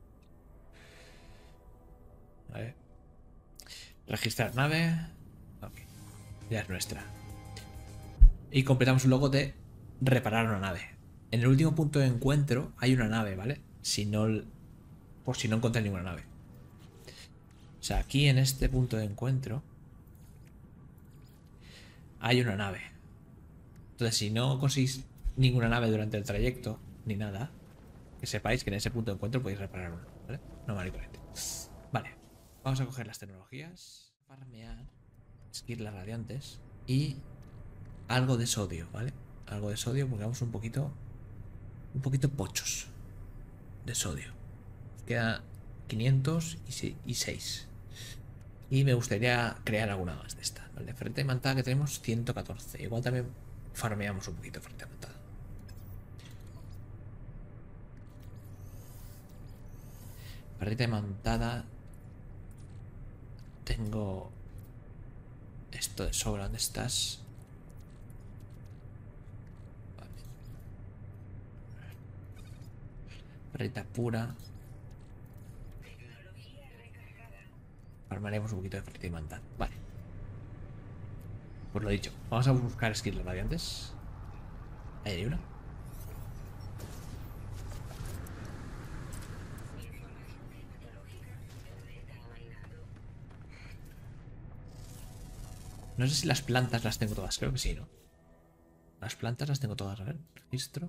Speaker 1: A ver. Registrar nave. Ok. Ya es nuestra. Y completamos un logo de reparar una nave. En el último punto de encuentro hay una nave, ¿vale? Si no. Por si no encontré ninguna nave. O sea, aquí en este punto de encuentro hay una nave. Entonces, si no conseguís ninguna nave durante el trayecto, ni nada, que sepáis que en ese punto de encuentro podéis reparar uno, ¿vale? No vale corriente. Vale, vamos a coger las tecnologías, farmear, esquirlas radiantes y algo de sodio, ¿vale? Algo de sodio porque vamos un poquito pochos de sodio. Queda 500 y 6. Y me gustaría crear alguna más de esta, ¿vale? Frente de mantada que tenemos 114. Igual también farmeamos un poquito frente de mantada. Barrita de mantada. Tengo esto de sobra. ¿Dónde estás? Vale. Barrita pura. Farmaremos un poquito de barrita de mantada. Vale. Pues lo dicho. Vamos a buscar skills radiantes. Ahí hay una. No sé si las plantas las tengo todas. Creo que sí, ¿no? Las plantas las tengo todas. A ver. Registro.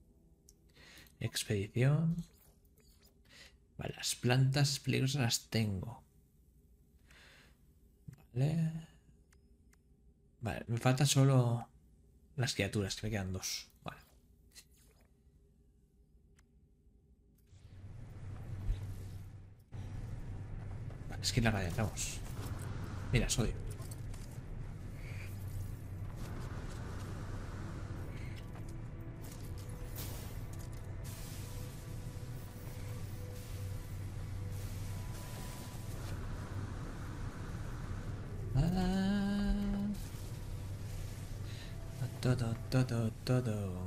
Speaker 1: Expedición. Vale, las plantas peligrosas las tengo. Vale. Vale, me falta solo las criaturas, que me quedan dos. Vale. Vale, es que la radiantamos. Mira, sodio. Todo.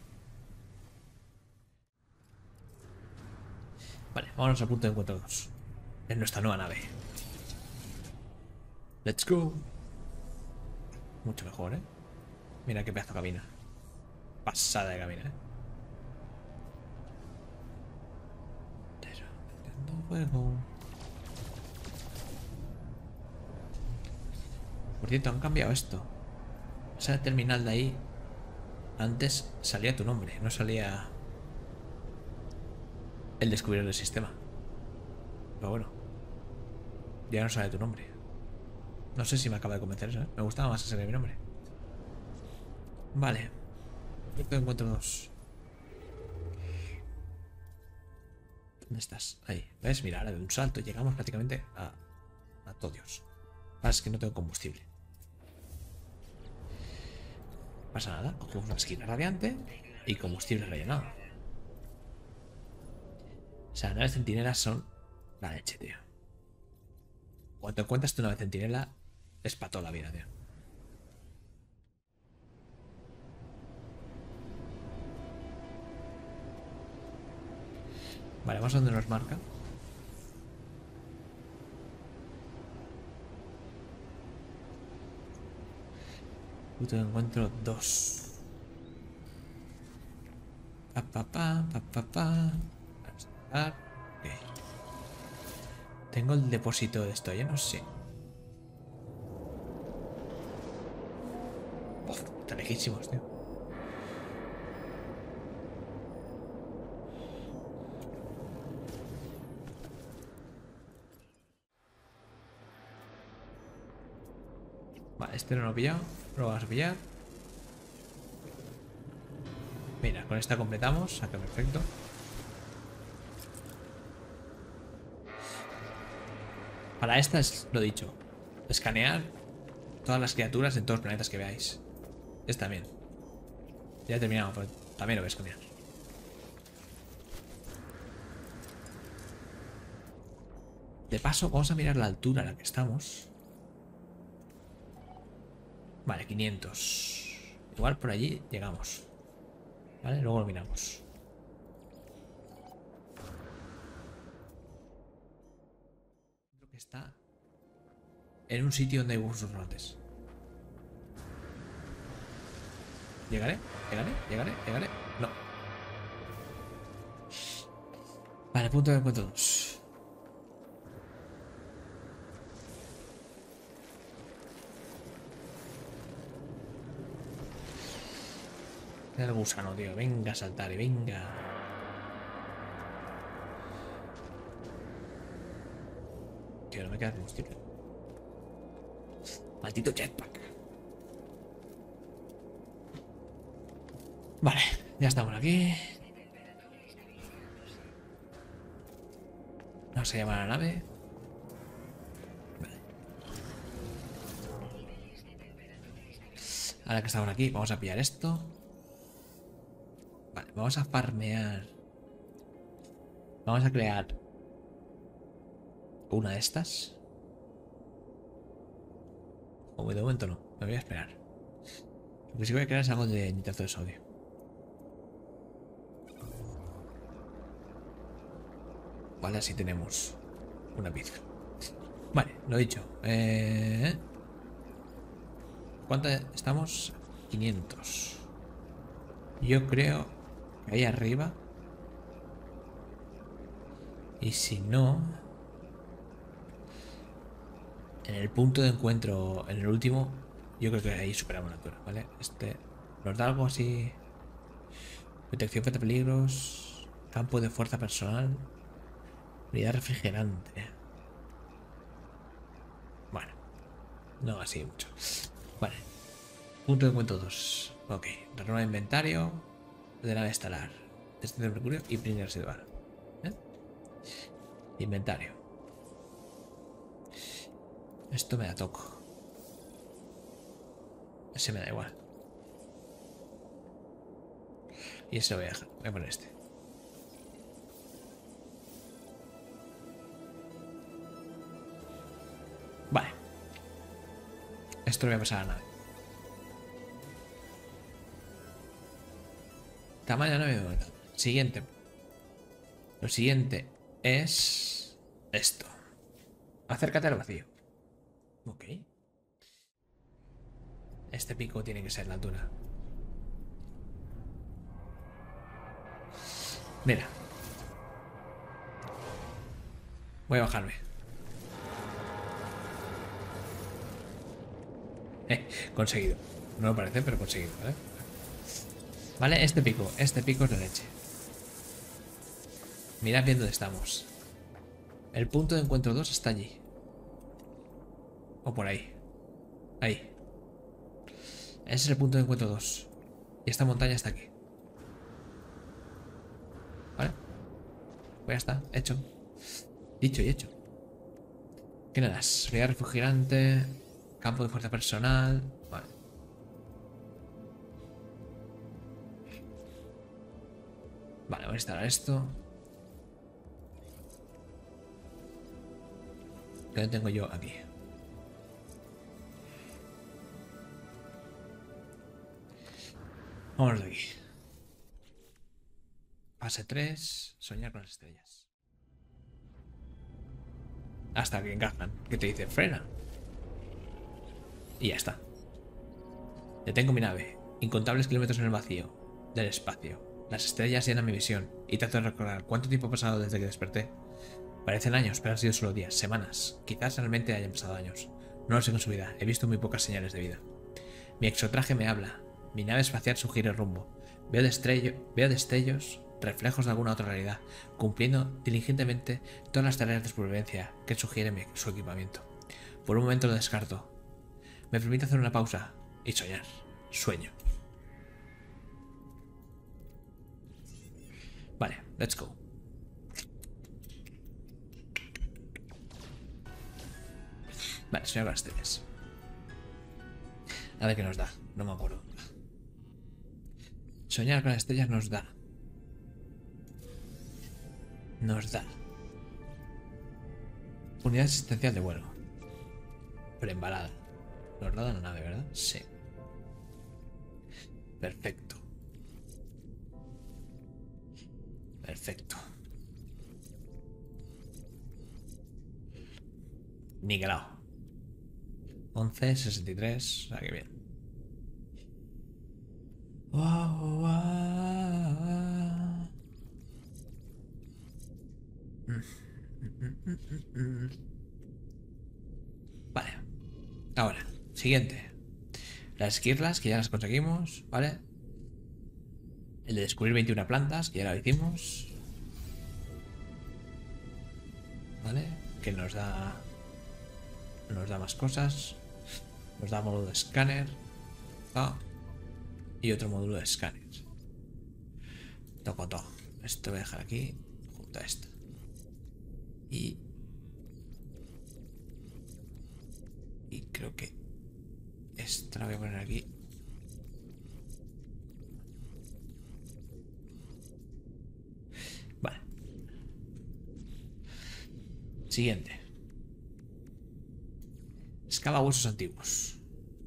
Speaker 1: Vale, vámonos al punto de encuentro 2. En nuestra nueva nave. Let's go. Mucho mejor, ¿eh? Mira qué pedazo de cabina. Pasada de cabina, ¿eh? fuego. Por cierto, han cambiado esto. Esa terminal de ahí. Antes salía tu nombre, no salía el descubridor del sistema. Pero bueno, ya no sale tu nombre. No sé si me acaba de convencer eso, ¿eh? Me gustaba más ese que mi nombre. Vale. Creo que encuentro dos. ¿Dónde estás? Ahí. ¿Ves? Mira, ahora de un salto llegamos prácticamente a Todios. Ahora es que no tengo combustible. No pasa nada. Cogemos una esquina radiante y combustible rellenado. O sea, naves centinelas son la leche, tío. Cuando encuentras tu nave centinela, es para toda la vida, tío. Vale, vamos a donde nos marca. Punto de encuentro 2. Pa, pa, pa, pa, pa, pa. Vamos a dar. Ok. Tengo el depósito de esto lleno, sí. Uf, están lejísimos, tío. Vale, este no lo he pillado. Lo vamos a pillar. Mira, con esta completamos. Saca perfecto. Para esta es lo dicho. Escanear todas las criaturas en todos los planetas que veáis. Es también. Ya he terminado, pero también lo voy a escanear. De paso, vamos a mirar la altura a la que estamos. Vale, 500. Igual por allí llegamos. Vale, luego lo miramos. Creo que está en un sitio donde hay huevos rodantes. ¿Llegaré? ¿Llegaré? ¿Llegaré? ¿Llegaré? No. Vale, punto de encuentro 2. El gusano, tío. Venga a saltar y venga. Tío, no me queda combustible. Maldito jetpack. Vale, ya estamos aquí. Vamos a llamar a la nave. Vale. Ahora que estamos aquí, vamos a pillar esto. Vale, vamos a farmear. Vamos a crear una de estas. O de momento no, me voy a esperar. Lo que sí voy a crear es algo de nitrato de sodio. Vale, así tenemos una pizca. Vale, lo dicho. ¿Cuánto estamos? 500. Yo creo que ahí arriba. Y si no, en el punto de encuentro, en el último, yo creo que ahí superamos la altura, ¿vale? Este nos da algo así. Protección frente a peligros. Campo de fuerza personal. Unidad refrigerante. Bueno, no así mucho. Vale. Punto de encuentro 2. Ok. Renueva inventario de nave estelar. Test de mercurio y primer residual. Inventario. Esto me da toco. Ese me da igual. Y ese lo voy a dejar. Voy a poner este. Vale. Esto lo voy a pasar a la nave. Tamaño de nave. Siguiente. Lo siguiente es esto. Acércate al vacío. Ok. Este pico tiene que ser la altura. Mira. Voy a bajarme. Conseguido. No lo parece, pero conseguido, ¿vale? Vale, este pico es de leche. Mirad bien dónde estamos. El punto de encuentro 2 está allí. O por ahí. Ahí. Ese es el punto de encuentro 2. Y esta montaña está aquí. ¿Vale? Pues ya está, hecho. Dicho y hecho. ¿Qué le das? Unidad refrigerante. Campo de fuerza personal. Vale. Vale, voy a instalar esto. ¿Qué lo tengo yo aquí? Vamos de aquí. Fase 3. Soñar con las estrellas. Hasta que encajan. ¿Qué te dice? Frena. Y ya está. Detengo mi nave. Incontables kilómetros en el vacío del espacio. Las estrellas llenan mi visión. Y trato de recordar cuánto tiempo ha pasado desde que desperté. Parecen años, pero han sido solo días, semanas. Quizás realmente hayan pasado años. No lo sé con su vida. He visto muy pocas señales de vida. Mi exotraje me habla. Mi nave espacial sugiere rumbo. Veo destellos, reflejos de alguna otra realidad, cumpliendo diligentemente todas las tareas de supervivencia que sugiere su equipamiento. Por un momento lo descarto. Me permite hacer una pausa y soñar. Sueño. Vale, let's go. Vale, soñar con las estrellas. A ver qué nos da. No me acuerdo. Soñar con las estrellas nos da. Unidad existencial de vuelo. Preembalada. Nos da una nave, ¿verdad? Sí. Perfecto. Perfecto. Niquelado. 11.63. O sea, que bien. Vale. Ahora, siguiente. Las esquirlas, que ya las conseguimos, ¿vale? El de descubrir 21 plantas, que ya lo hicimos. ¿Vale? Que nos da más cosas. Nos da módulo de escáner. Y otro módulo de escáner. Toco todo. Esto voy a dejar aquí junto a esto. Y creo que esta la voy a poner aquí. Vale. Siguiente. Excava huesos antiguos.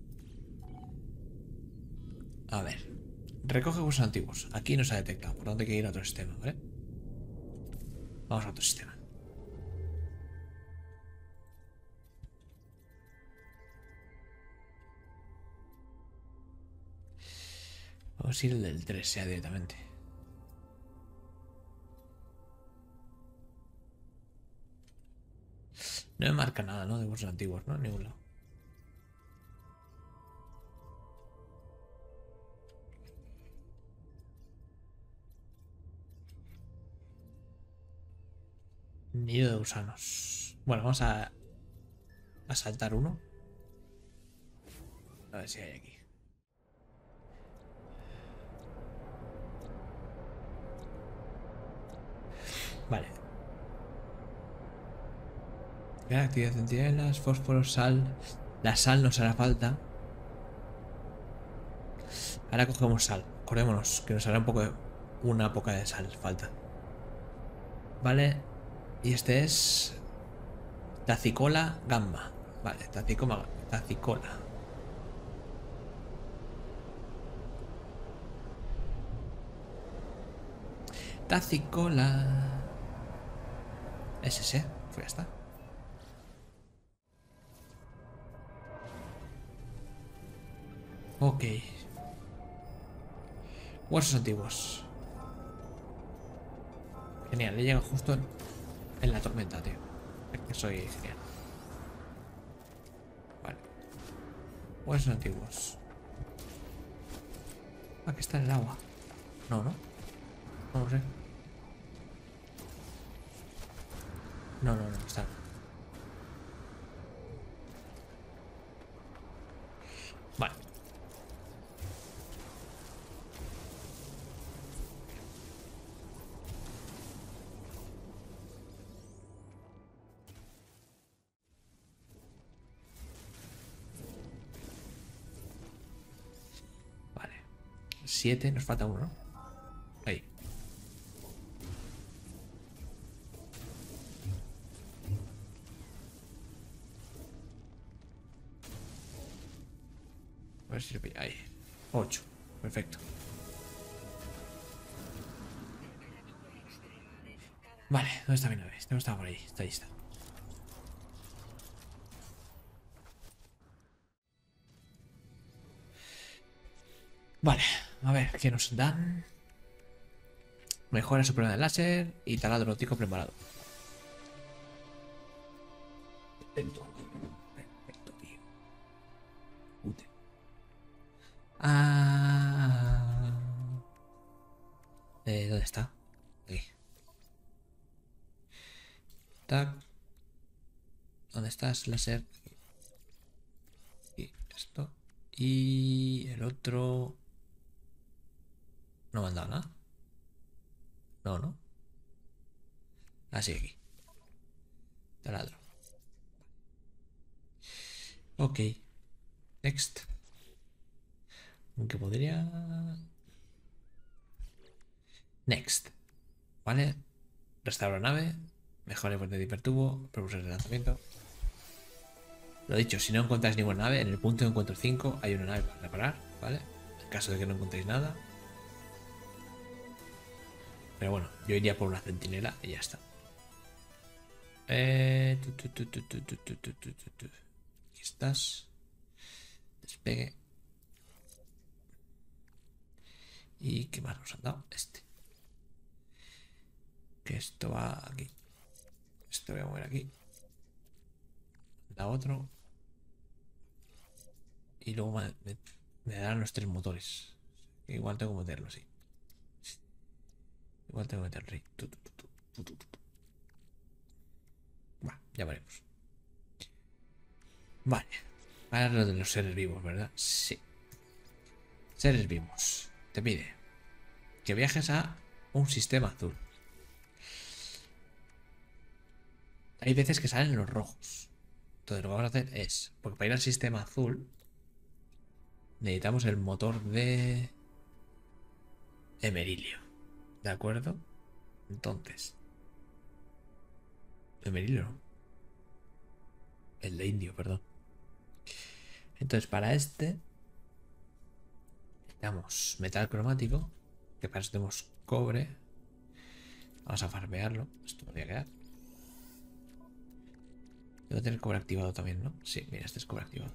Speaker 1: A ver. Recoge huesos antiguos. Aquí no se ha detectado. Por donde hay que ir a otro sistema, ¿vale? Vamos a otro sistema. Vamos a ir el del 3 ya directamente. No me marca nada, ¿no? De huesos antiguos, ¿no? En ningún lado. Nido de gusanos. Bueno, vamos a saltar uno. A ver si hay aquí. Vale. Gran actividad de centinelas, fósforo, sal. La sal nos hará falta. Ahora cogemos sal. Acordémonos que nos hará una poca de sal falta. Vale. Y este es Tacicola gamba. Vale, Tacicola. Tacicola. Es ese. Pues ya está. Ok. Huesos antiguos. Genial, le llega justo en la tormenta, tío. Es que soy genial. Vale. Huesos antiguos. Aquí está en el agua. No, no. No lo sé. No, no, no está. Vale. Vale. 7, nos falta uno, ¿no? Ahí. A ver si lo pilla. Ahí. 8. Perfecto. Vale, ¿dónde está mi nave? No estaba por ahí. Está ahí, está. Vale, a ver, ¿qué nos dan? Mejora suprema del láser y taladro óptico preparado. Perfecto. Perfecto, tío. Ute. Ah. ¿Dónde está? Aquí. Tac. ¿Dónde estás, láser? Y esto. Y el otro. No me han dado nada. No, no. Así aquí. Taladro. Ok. Next. Aunque podría. Next. Vale. Restaura nave. Mejora puente de hipertubo. Propulsor de lanzamiento. Lo dicho, si no encontráis ninguna nave, en el punto de encuentro 5 hay una nave para reparar, ¿vale? En caso de que no encontréis nada. Pero bueno, yo iría por una centinela y ya está. Aquí estás. Despegue. ¿Y qué más nos han dado? Este. Que esto va aquí. Esto voy a mover aquí. Da otro. Y luego me darán los 3 motores. Igual tengo que meterlo así. Igual tengo que meterlo ahí. Bueno, ya veremos. Vale. Ahora lo de los seres vivos, ¿verdad? Sí. Seres vivos. Te pide que viajes a un sistema azul. Hay veces que salen los rojos. Entonces lo que vamos a hacer es, porque para ir al sistema azul necesitamos el motor de Emerilio. ¿De acuerdo? Entonces, Emerilio no. El de Indio, perdón. Entonces para este necesitamos metal cromático, que para eso tenemos cobre. Vamos a farmearlo. Esto podría quedar. Debo tener cobre activado también, ¿no? Sí, mira, este es cobre activado.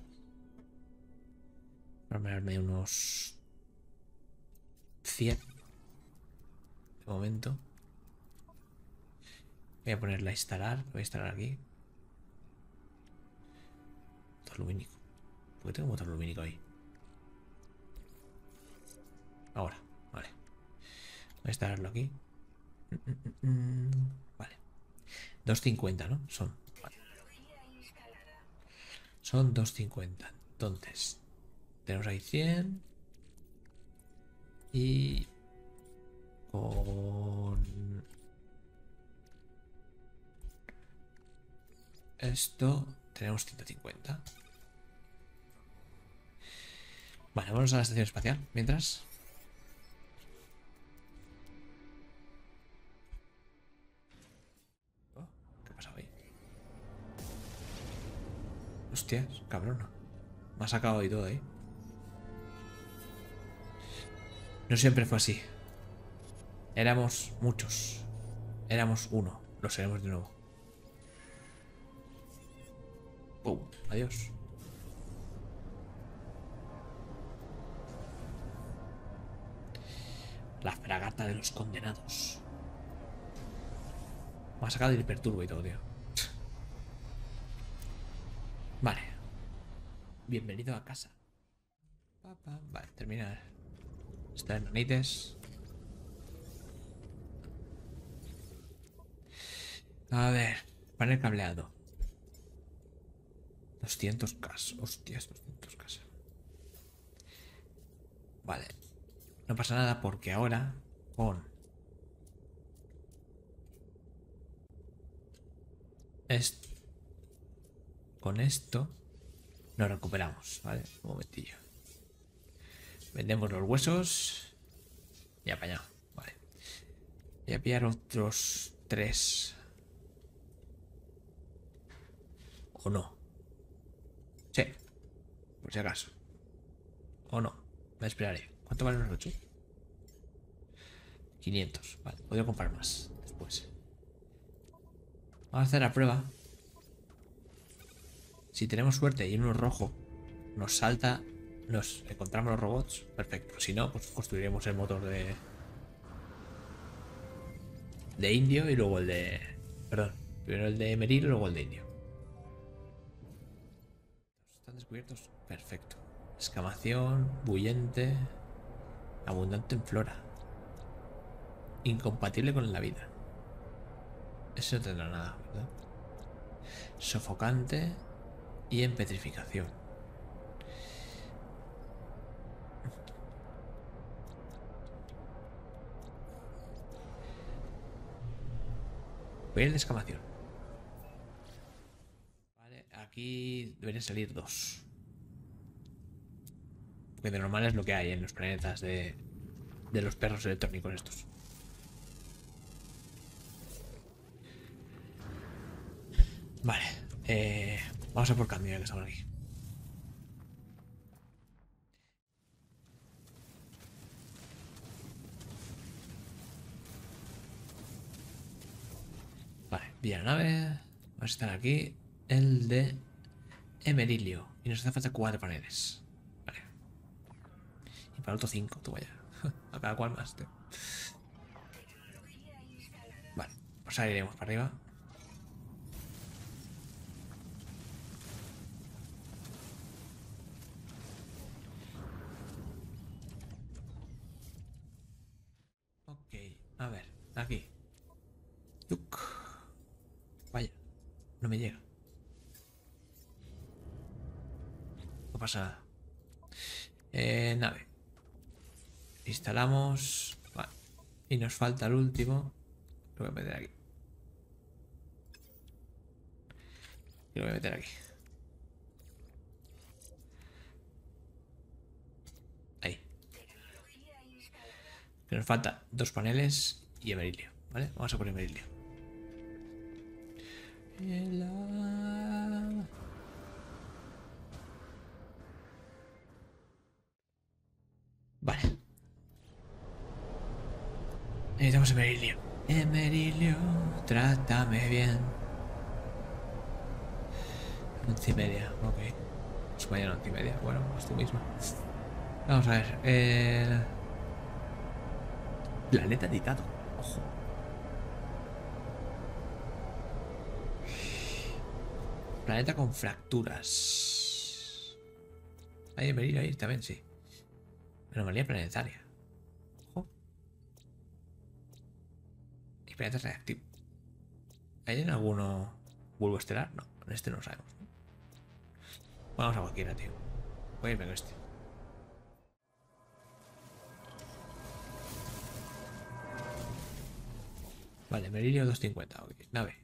Speaker 1: Farmearme unos 100 de momento. Voy a ponerla a instalar. Lo voy a instalar aquí. Motor lumínico. ¿Por qué tengo motor lumínico ahí? Ahora, vale. Voy a instalarlo aquí. Vale. 250, ¿no? Son. Vale. Son 250. Entonces, tenemos ahí 100. Y con esto tenemos 150. Vale, vamos a la estación espacial. Mientras. Oh, ¿qué pasa ahí? Hostias, cabrón. Me ha sacado ahí todo ahí. No siempre fue así. Éramos muchos. Éramos uno. Lo seremos de nuevo. ¡Pum! Adiós. La fragata de los condenados. Me ha sacado el hiperturbo y todo, tío. Bienvenido a casa. Vale, terminar. Está en nanites. A ver, panel cableado. 200K. Hostias, 200K. Vale. No pasa nada porque ahora con esto, con esto nos recuperamos, ¿vale? Un momentillo. Vendemos los huesos y apañado. Vale. Voy a pillar otros 3. ¿O no? Sí, por si acaso. ¿O no? Me esperaré. ¿Cuánto valen los 8? 500. Vale, podría comprar más después. Vamos a hacer la prueba. Si tenemos suerte y uno rojo nos salta, nos encontramos los robots, perfecto. Si no, pues construiremos el motor de indio y luego el de... Perdón, primero el de Meril y luego el de indio. ¿Están descubiertos? Perfecto. Excavación, bullente, abundante en flora. Incompatible con la vida. Eso no tendrá nada, ¿verdad? Sofocante y en petrificación. Voy a ir de excavación. Vale, aquí deberían salir 2. Porque de normal es lo que hay en los planetas de los perros electrónicos estos. Vale, vamos a por cambio ya que estamos aquí. Vale, vía la nave. Vamos a estar aquí. El de Emerilio. Y nos hace falta 4 paneles. Vale. Y para el otro 5, tú vaya. A cada cual más, tío. Vale, pues ahora iremos para arriba. Ok, a ver, aquí. Tuk. Vaya, no me llega. No pasa nada. Nave. Instalamos. Vale. Y nos falta el último. Lo voy a meter aquí. Y lo voy a meter aquí. Ahí. Que nos falta 2 paneles y Emerilio. ¿Vale? Vamos a poner Emerilio. Vale. Necesitamos Emerilio. Emerilio, trátame bien. 11:30, ok. Pues mañana 11:30. Bueno, pues tú misma. Vamos a ver. Planeta editado. Ojo. Planeta con fracturas. Hay Emerilio ahí también, sí. Anomalía planetaria. Ojo. Y planeta reactivo. ¿Hay en alguno bulbo estelar? No, en este no lo sabemos. Vamos a cualquiera, tío. Voy a irme con este. Vale, Merilio 250. Ok, nave.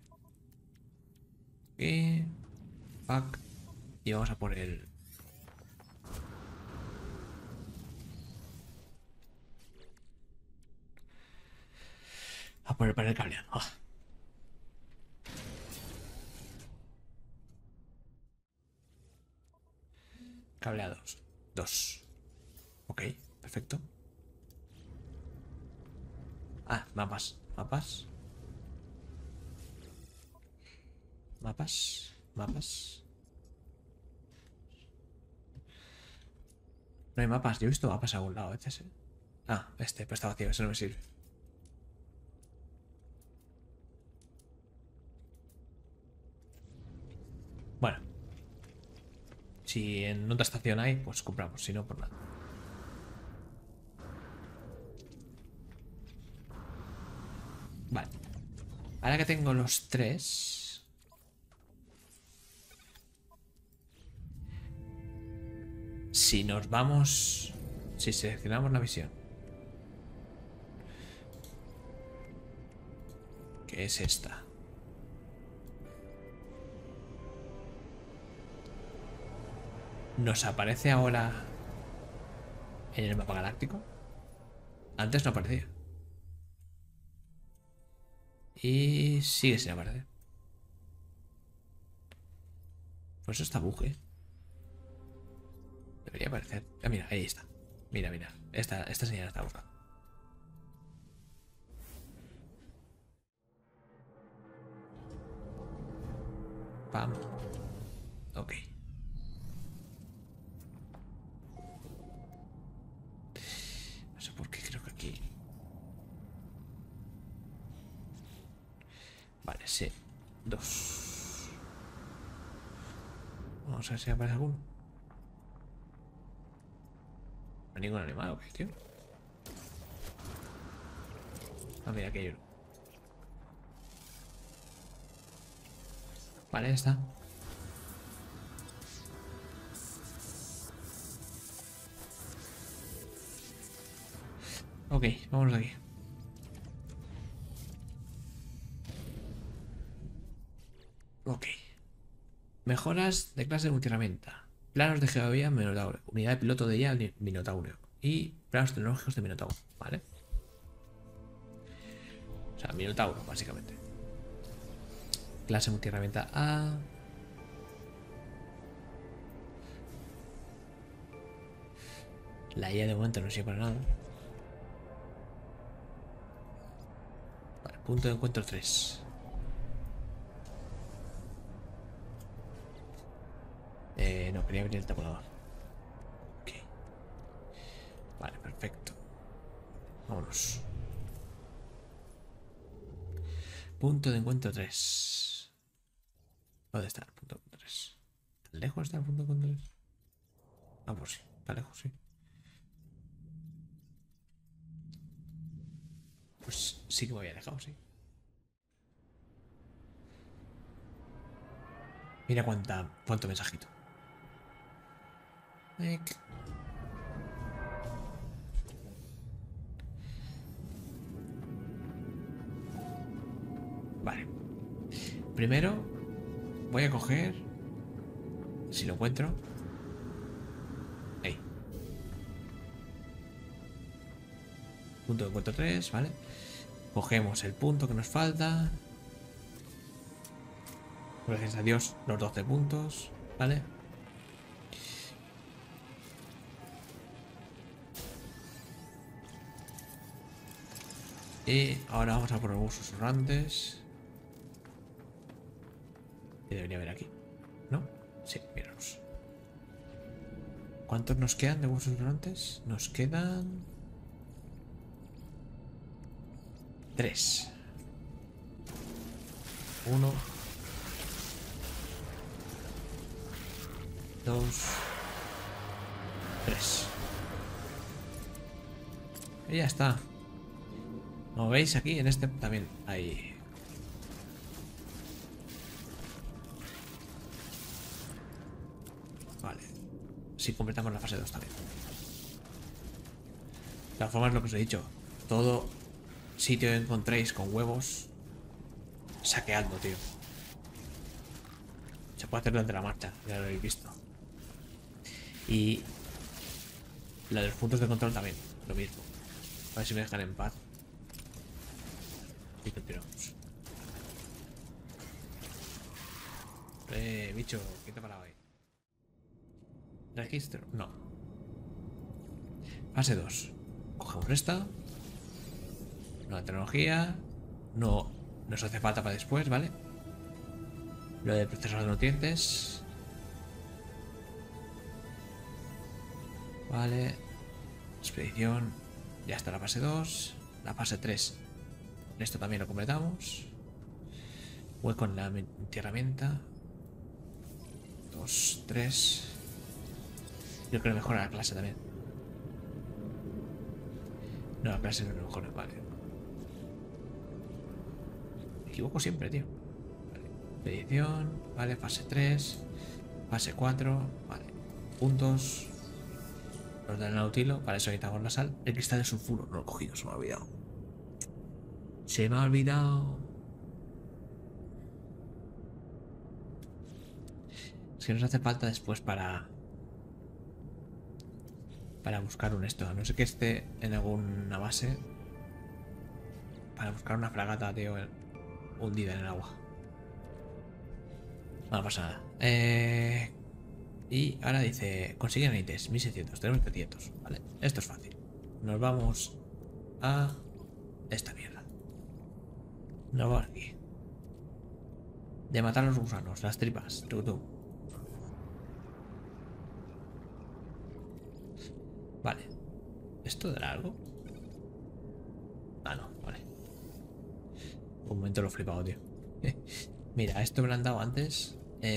Speaker 1: Y... Pack. Y vamos a por el... A por el panel cableado. Ah. Cableados. 2. Ok, perfecto. Ah, mapas. Mapas. Mapas. Mapas. No hay mapas. Yo he visto mapas a algún lado a veces, ¿eh? Ah, este, pero está vacío. Eso no me sirve. Bueno. Si en otra estación hay, pues compramos. Si no, pues nada. Vale. Ahora que tengo los tres... Si nos vamos... Si seleccionamos la misión, que es esta. Nos aparece ahora en el mapa galáctico. Antes no aparecía. Y sigue sin aparecer. Pues eso está bug, ¿eh? Debería aparecer. Ah, mira, ahí está. Mira, mira. Esta señal está buscando. Pam. Ok. No sé por qué, creo que aquí. Vale, sí. Dos. Vamos a ver si aparece alguno. No hay ningún animal, ¿o qué, tío? Ah, mira, aquí hay uno. Vale, ya está. Ok, vámonos de aquí. Ok. Mejoras de clase multiherramienta. Planos de geografía Minotauro. Unidad de piloto de IA Minotauro. Y planos tecnológicos de Minotauro. ¿Vale? O sea, Minotauro, básicamente. Clase multiherramienta A. La IA de momento no sirve para nada. Vale, punto de encuentro 3. No, quería abrir el tabulador. Ok. Vale, perfecto. Vámonos. Punto de encuentro 3. ¿Dónde está el punto de encuentro 3? ¿Tan lejos está el punto de encuentro 3? Ah, pues sí, está lejos, sí. Pues sí que me había dejado, sí. Mira cuánto mensajito. Vale. Primero voy a coger, si lo encuentro. Ahí. Punto de encuentro 3, ¿vale? Cogemos el punto que nos falta. Gracias a Dios, los 12 puntos, ¿vale? Y ahora vamos a por los huesos susurrantes. Que debería haber aquí, ¿no? Sí, míranos. ¿Cuántos nos quedan de huesos susurrantes? Nos quedan 3. 1, 2, 3. Y ya está. Como veis aquí en este también hay... Vale. Si completamos la fase 2 también. De todas formas, lo que os he dicho. Todo sitio que encontréis con huevos, saqueadlo, tío. Se puede hacer durante la marcha, ya lo habéis visto. Y la de los puntos de control también, lo mismo. A ver si me dejan en paz. Y continuamos. Bicho, ¿qué te ha parado ahí? Registro, no. Fase 2. Cogemos esta. Nueva tecnología. No nos hace falta para después, ¿vale? Lo del procesador de nutrientes. Vale. Expedición. Ya está la fase 2. La fase 3. Esto también lo completamos. Hueco en la herramienta. 2, 3. Yo creo que mejora la clase también. No, la clase no lo mejora, vale. Me equivoco siempre, tío. Vale. Edición, vale, fase 3, fase 4, vale. Puntos. Nos dan el nautilo, para eso necesitamos la sal. El cristal de sulfuro, no lo he cogido, se me ha olvidado. Se me ha olvidado. Es que nos hace falta después para buscar un esto. A no sé que esté en alguna base. Para buscar una fragata, tío, hundida en el agua. No pasa nada. Y ahora dice, consigue aneites, 1600, tenemos 700. Vale, esto es fácil. Nos vamos a esta mierda. Nos vamos aquí. De matar a los gusanos, las tripas. Tú. Vale. ¿Esto dará algo? Ah, no, vale. Un momento lo he flipado, tío. Mira, esto me lo han dado antes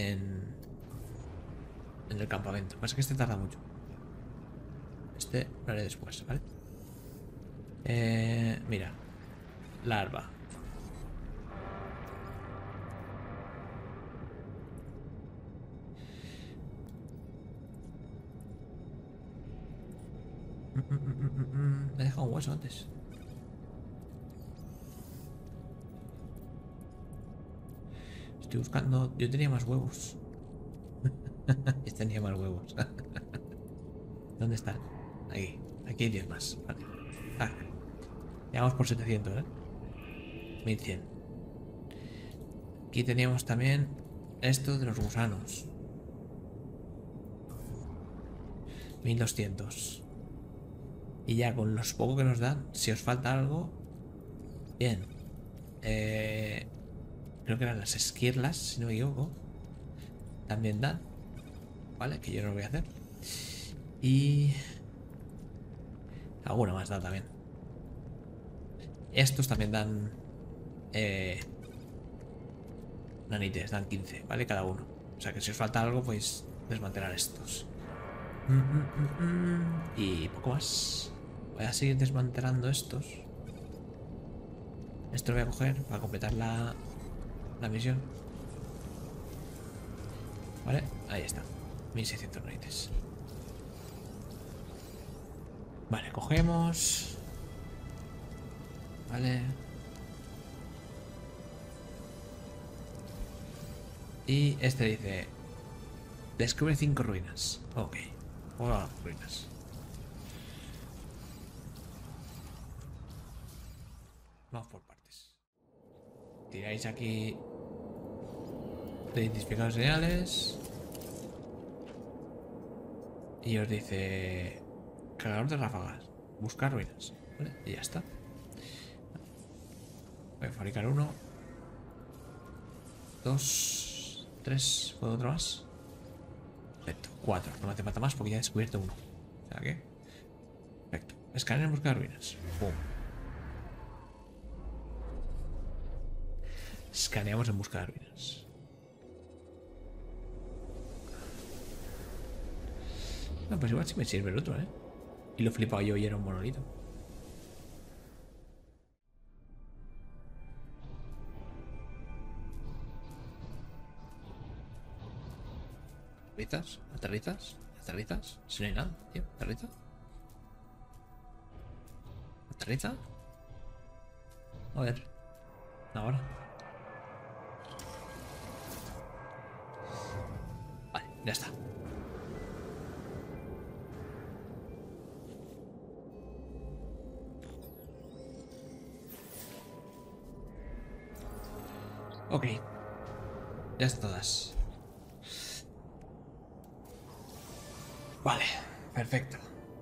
Speaker 1: en el campamento. Pasa que este tarda mucho. Este lo haré después, ¿vale? Mira. Larva. Me he dejado un hueso antes. Estoy buscando. Yo tenía más huevos. Yo tenía más huevos. ¿Dónde están? Aquí. Aquí hay 10 más. Vale. Ah, ya vamos por 700, ¿eh? 1100. Aquí teníamos también esto de los gusanos. 1200. Y ya con los pocos que nos dan, si os falta algo. Bien. Creo que eran las esquirlas, si no me equivoco. También dan. Vale, que yo no lo voy a hacer. Y alguna más da también. Estos también dan nanites, dan 15, ¿vale? Cada uno. O sea que si os falta algo, pues desmantelar estos. Y poco más. Voy a seguir desmantelando estos. Esto lo voy a coger para completar la misión. Vale, ahí está. 1600 nanites. Vale, cogemos. Vale. Y este dice: descubre 5 ruinas. Ok. Hola, ruinas. Vamos por partes. Tiráis aquí de identificados señales. Y os dice: cargador de ráfagas. Buscar ruinas. Vale, y ya está. Voy a fabricar 1, 2, 3. ¿Puedo otro más? Perfecto. 4. No me hace falta más porque ya he descubierto 1. O sea que. Perfecto. Escaneo en busca de ruinas. Pum. Escaneamos en busca de ruinas. No, pues igual sí me sirve el otro, ¿eh? Y lo he flipado yo y era un monolito. ¿Aterrizas? ¿Aterrizas? ¿Aterrizas? Si no hay nada, tío. ¿Aterriza? ¿Aterriza? A ver. Ahora. Vale, ya está. Ok. Ya están todas. Vale, perfecto.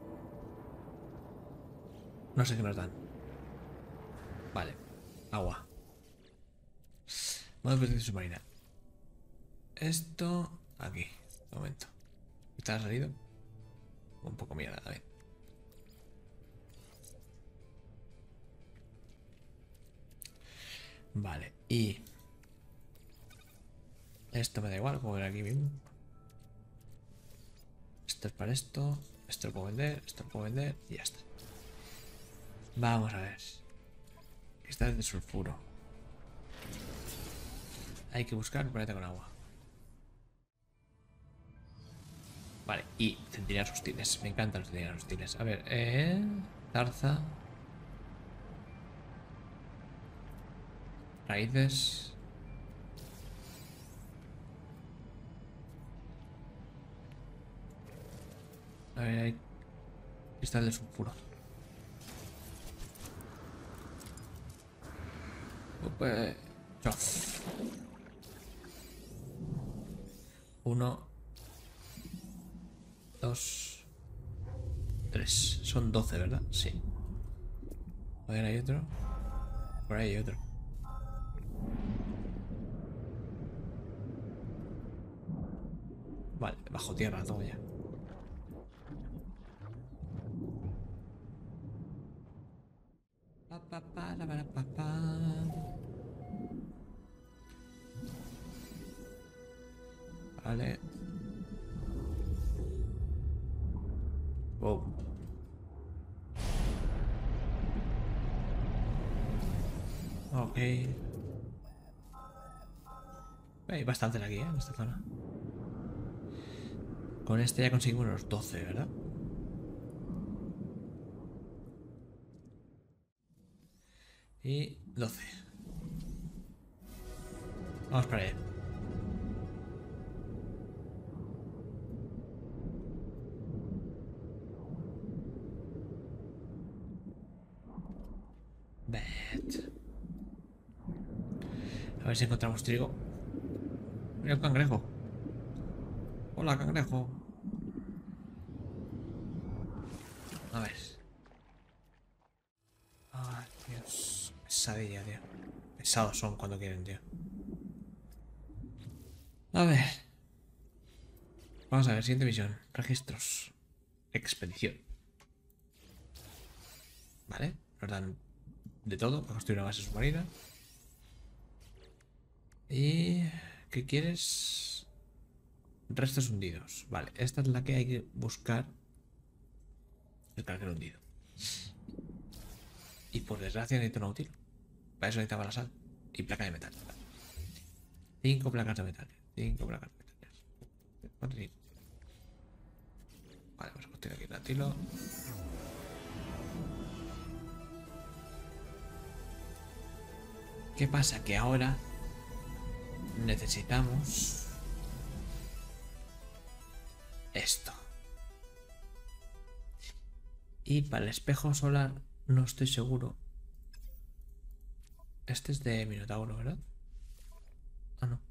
Speaker 1: No sé qué nos dan. Vale. Agua. Modo de protección submarina. Esto aquí. Un momento. ¿Está salido? Un poco mierda también. Vale, y esto me da igual, como ver aquí mismo. Esto es para esto lo puedo vender, esto lo puedo vender y ya está. Vamos a ver. Cristales de sulfuro. Hay que buscar un planeta con agua. Vale, y centinelas hostiles. Me encantan los centinelas hostiles. A ver, zarza. Raíces. A ver, hay cristal de sulfuro. Pues, chof. 1, 2, 3. Son 12, ¿verdad? Sí. A ver, hay otro. Por ahí hay otro. Vale, bajo tierra todo ya. Pa, pa, pa, la, pa, pa, pa. Vale. Wow. Ok. Hay bastante aquí, en esta zona. Con este ya conseguimos los 12, ¿verdad? Y 12. Vamos para allá. Bet. A ver si encontramos trigo. Mira el cangrejo. Hola, cangrejo. A ver. Ay, Dios. Pesadilla, tío. Pesados son cuando quieren, tío. A ver. Vamos a ver, siguiente misión. Registros. Expedición. Vale. Nos dan de todo para construir una base submarina. ¿Y qué quieres? Restos hundidos. Vale, esta es la que hay que buscar. El carguero hundido. Y por desgracia necesito un útil. Para eso necesitaba la sal. Y placa de metal. 5 placas de metal. 5 placas de metal. Vale, vamos a construir aquí el latilo. ¿Qué pasa? Que ahora necesitamos esto. Y para el espejo solar no estoy seguro. Este es de Minotauro, ¿verdad? Ah, no.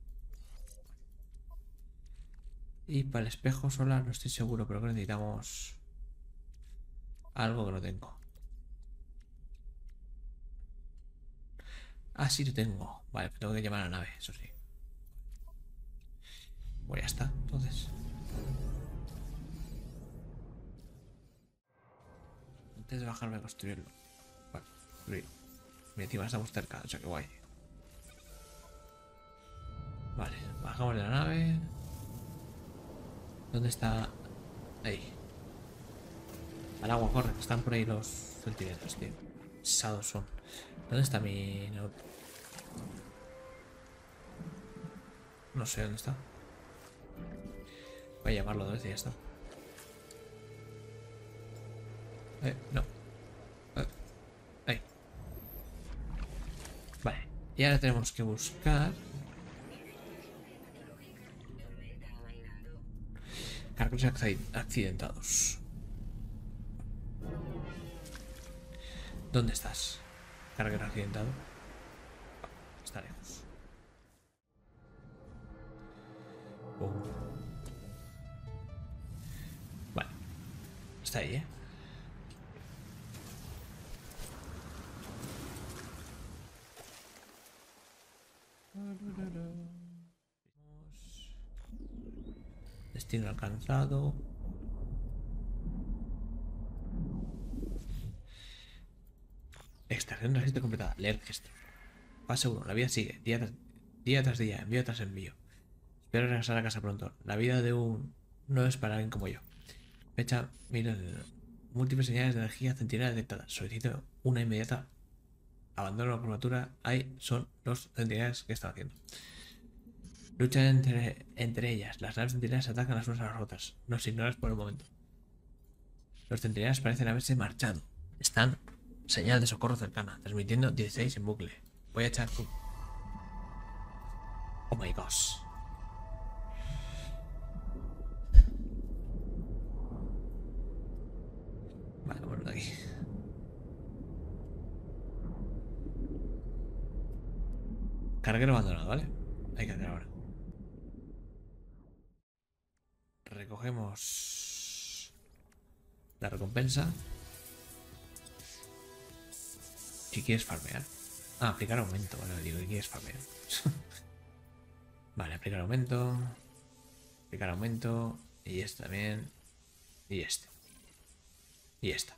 Speaker 1: Y para el espejo solar no estoy seguro, pero que necesitamos algo que no tengo. Ah, sí lo tengo. Vale, tengo que llamar a la nave, eso sí. Pues ya está, entonces. Antes de bajarme a construirlo. Vale, construir. Y encima estamos cerca, o sea que guay. Vale, bajamos de la nave. ¿Dónde está? Ahí. Al agua, corre, que están por ahí los centinelas, tío. Pesados son. ¿Dónde está mi...? No sé dónde está. Voy a llamarlo dos veces y ya está. No. Ahí. Vale. Y ahora tenemos que buscar cargos accidentados. ¿Dónde estás? Carguero accidentado. Está lejos. Vale. Está ahí, ¿eh? Destino alcanzado. Extracción de registro completada. Leer registro. Fase 1. La vida sigue. Día tras día. Envío tras envío. Espero regresar a casa pronto. La vida de un... no es para alguien como yo. Fecha, mira, múltiples señales de energía centinela detectadas. Solicito una inmediata abandono la curvatura. Ahí son los centinelas que están haciendo. Luchan entre ellas. Las naves centinelas atacan las unas a las otras. Nos ignoras por el momento. Los centinelas parecen haberse marchado. Están señal de socorro cercana. Transmitiendo 16 en bucle. Voy a echar... Oh my gosh. Vale, vámonos de aquí. Carguero abandonado, ¿vale? Hay que hacer ahora. Recogemos la recompensa. Si quieres farmear. Ah, aplicar aumento. Vale, digo, ¿qué quieres farmear? Vale, aplicar aumento. Aplicar aumento. Y este también. Y este. Y esta.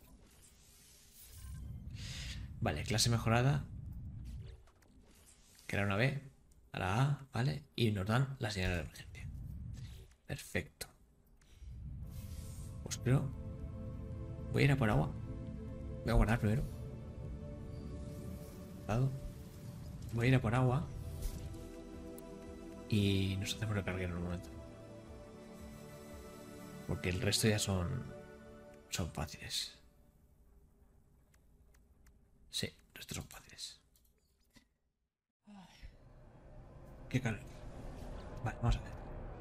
Speaker 1: Vale, clase mejorada. Que era una B. A la A, ¿vale? Y nos dan la señal de emergencia. Perfecto. Pues creo... Voy a ir a por agua. Voy a guardar primero. Voy a ir a por agua. Y nos hacemos el carguero en un momento. Porque el resto ya son fáciles. Sí, el resto son fáciles. Qué calor. Vale, vamos a ver.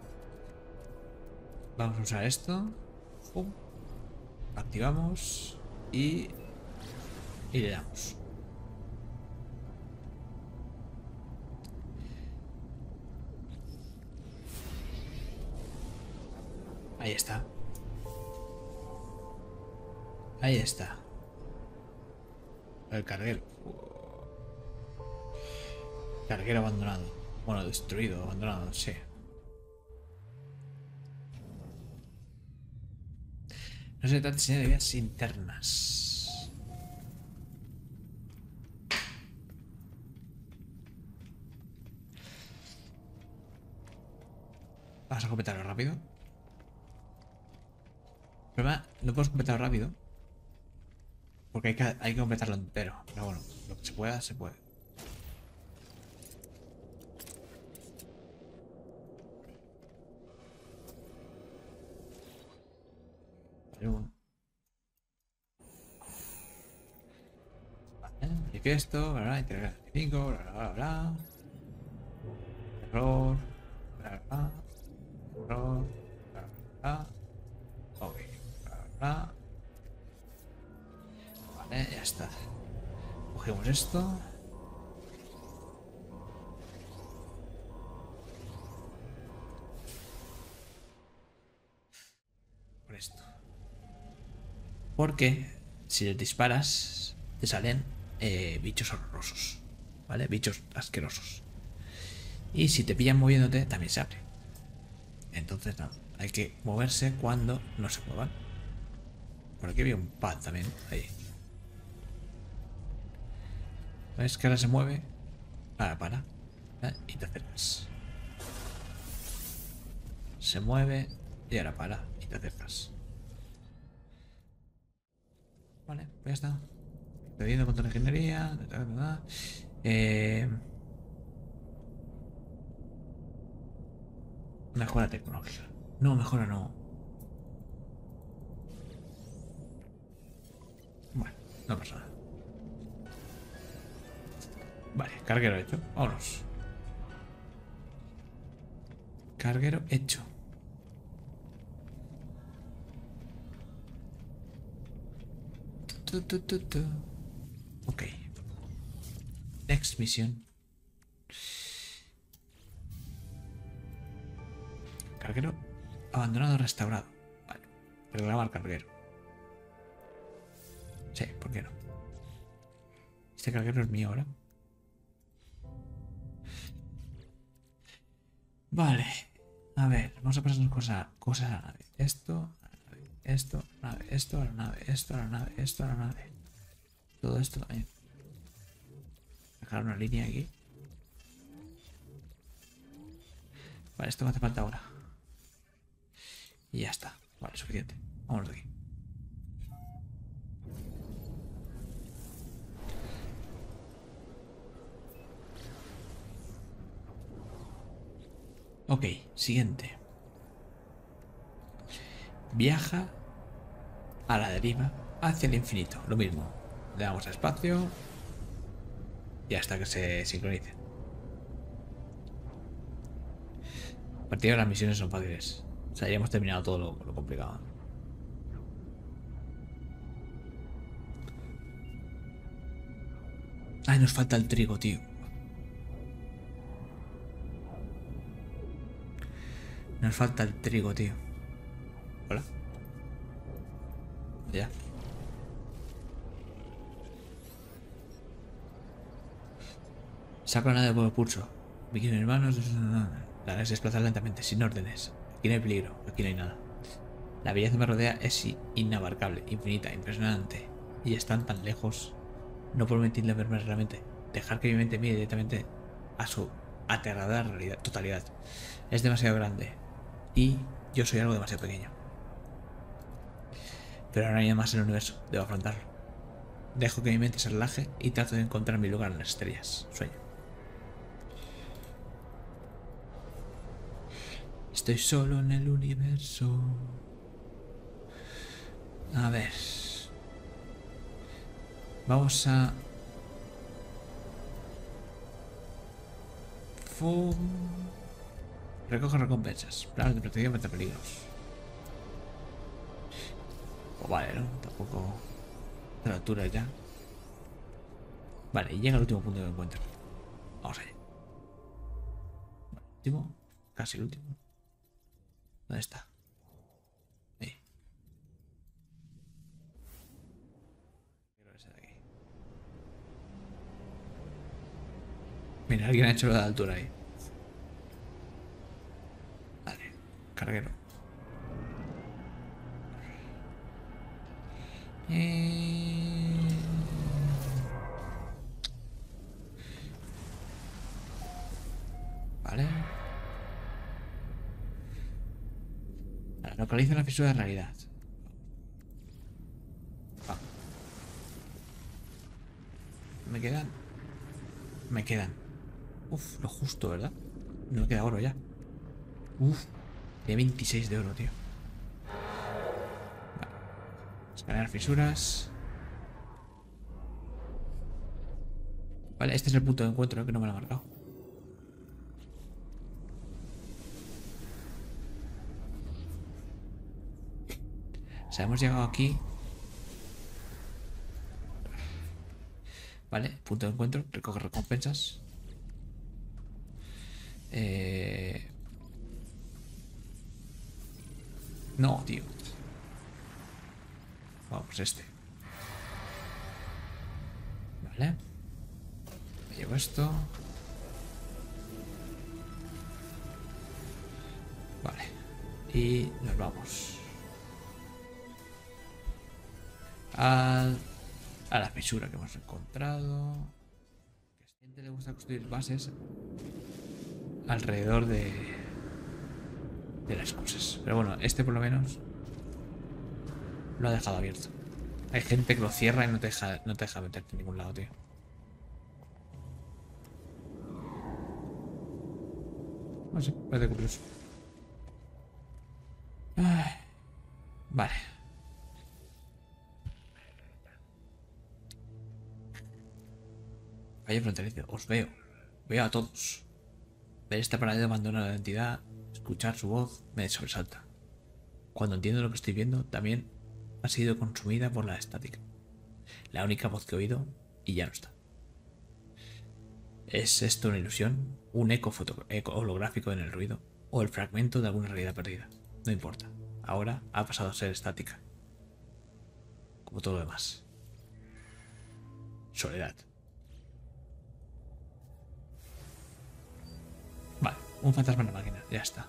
Speaker 1: Vamos a usar esto. Pum. Activamos. Y le damos. Ahí está. Ahí está. El carguero. Carguero abandonado. Bueno, destruido, abandonado, sí. No se trata de señal de vías internas. Vamos a completarlo rápido. El problema, no puedo completarlo rápido. Porque hay que completarlo entero. Pero bueno, lo que se pueda, se puede. Vale, manifiesto, bla, bla, integral 5, bla, bla, bla, bla. Error, bla, bla, error, bla, bla, bla. Ok, bla, bla. Vale, ya está. Cogemos esto. Por esto. Porque si les disparas, te salen bichos horrorosos. ¿Vale? Bichos asquerosos. Y si te pillan moviéndote, también se abre. Entonces, no. Hay que moverse cuando no se muevan. Por aquí había un pad también. Ahí. ¿Ves que ahora se mueve? Para. Y te acercas. Se mueve y ahora para y te acercas. Vale, pues ya está. Pediendo contra la ingeniería. Mejora tecnológica. No, mejora no. Bueno, no pasa nada. Vale, carguero hecho. Vámonos. Carguero hecho. Ok. Next mission. Carguero abandonado, restaurado. Vale. Reclama al carguero. Sí, ¿por qué no? Este carguero es mío ahora. Vale. A ver, vamos a pasarnos cosas a la nave. Esto, a la nave. Esto, a la nave. Esto, a la nave. Esto, a la nave. Esto, a la nave. Todo esto también. Dejar una línea aquí. Vale, esto me hace falta ahora. Y ya está. Vale, suficiente. Vamos de aquí. Ok, siguiente. Viaja a la deriva hacia el infinito. Lo mismo. Le damos a espacio y hasta que se sincronice. A partir de las misiones son fáciles. O sea, ya hemos terminado todo lo complicado. Ay, nos falta el trigo, tío. Nos falta el trigo, tío. Hola. Ya. Saco la nave por el pulso. Vi que mis hermanos. La nave se desplaza lentamente, sin órdenes. Aquí no hay peligro, aquí no hay nada. La belleza me rodea es inabarcable, infinita, impresionante. Y están tan lejos. No puedo permitirle verme realmente. Dejar que mi mente mire directamente a su aterradora realidad, totalidad. Es demasiado grande. Y yo soy algo demasiado pequeño. Pero ahora no hay nada más en el universo. Debo afrontarlo. Dejo que mi mente se relaje y trato de encontrar mi lugar en las estrellas. Sueño. Estoy solo en el universo. A ver. Vamos a... Fum. Recoge recompensas. Planes de protección contra peligros. Pues vale, ¿no? Tampoco... A la altura ya. Vale, y llega el último punto de encuentro. Vamos allá. Vale, último. Casi el último. ¿Dónde está? Ahí. Creo que es de aquí. Mira, alguien ha hecho lo de la altura ahí. Vale, carguero. Vale. Vale, localiza la fisura de realidad. Ah. Me quedan. Me quedan. Uf, lo justo, ¿verdad? No me queda oro ya. Uf, tiene 26 de oro, tío. Vale. Escanear fisuras. Vale, este es el punto de encuentro, que no me lo ha marcado. O sea, hemos llegado aquí. Vale, punto de encuentro, recoge recompensas. No, tío. Vamos, este. Vale. Me llevo esto. Vale. Y nos vamos. A la fisura que hemos encontrado. A la gente le gusta construir bases alrededor de las cosas. Pero bueno, este por lo menos lo ha dejado abierto. Hay gente que lo cierra y no te deja meterte en ningún lado, tío. No sé, parece curioso. Ay, vale. Valle fronterizo, os veo. Veo a todos. Ver esta paradero abandona la identidad, escuchar su voz, me sobresalta. Cuando entiendo lo que estoy viendo, también ha sido consumida por la estática. La única voz que he oído y ya no está. ¿Es esto una ilusión? ¿Un eco holográfico en el ruido? ¿O el fragmento de alguna realidad perdida? No importa. Ahora ha pasado a ser estática. Como todo lo demás. Soledad. Vale, un fantasma en la máquina. Ya está.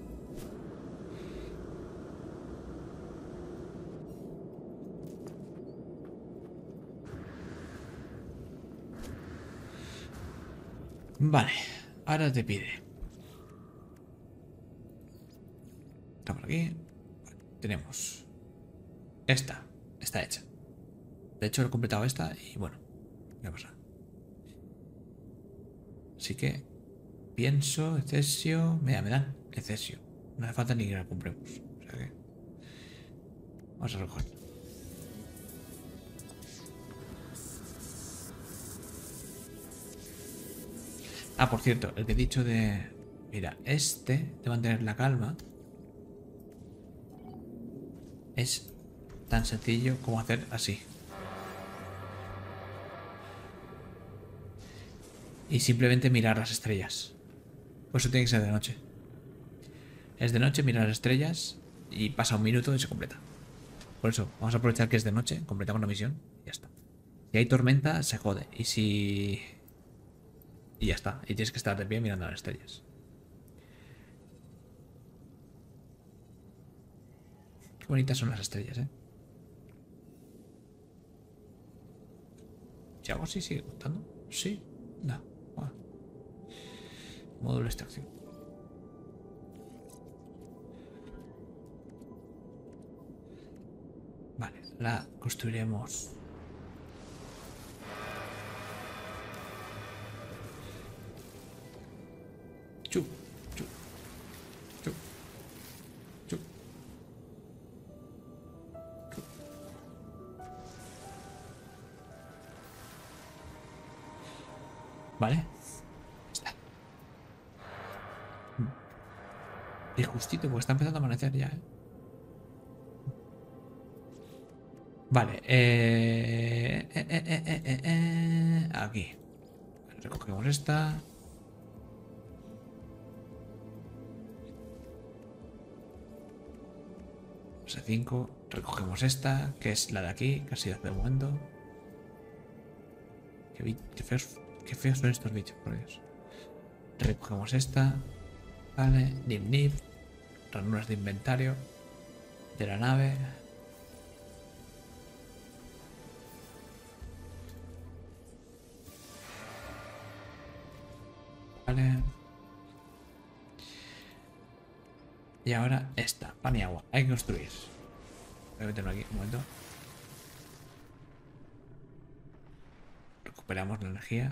Speaker 1: Vale, ahora te pide. Está por aquí. Vale, tenemos Esta. Está hecha. De hecho, he completado esta y bueno. ¿Qué pasa? Así que pienso, Excesio. Mira, me dan Excesio. No hace falta ni que la compremos. O sea que. Vamos a recoger. Ah, por cierto, el que he dicho de. Mira, este de mantener la calma es tan sencillo como hacer así. Y simplemente mirar las estrellas. Por eso tiene que ser de noche. Es de noche, mirar las estrellas y pasa un minuto y se completa. Por eso, vamos a aprovechar que es de noche, completamos la misión y ya está. Si hay tormenta, se jode. Y si... Y ya está. Y tienes que estar de pie mirando las estrellas. Qué bonitas son las estrellas, ¿eh? Si hago así, sigue contando. Sí. No. Bueno. Módulo de extracción. Vale, la construiremos. Chu, chu, chu, chu, chu. Vale. Está. Y justito, porque está empezando a amanecer ya, ¿eh? Vale. Aquí. Recogemos esta. Pase 5. Recogemos esta, que es la de aquí, casi hace un momento. Qué feos son estos bichos, por Dios. Recogemos esta. Vale. Nip nip. Ranuras de inventario. De la nave. Vale. Y ahora esta, pan y agua. Hay que construir. Voy a meterlo aquí un momento. Recuperamos la energía.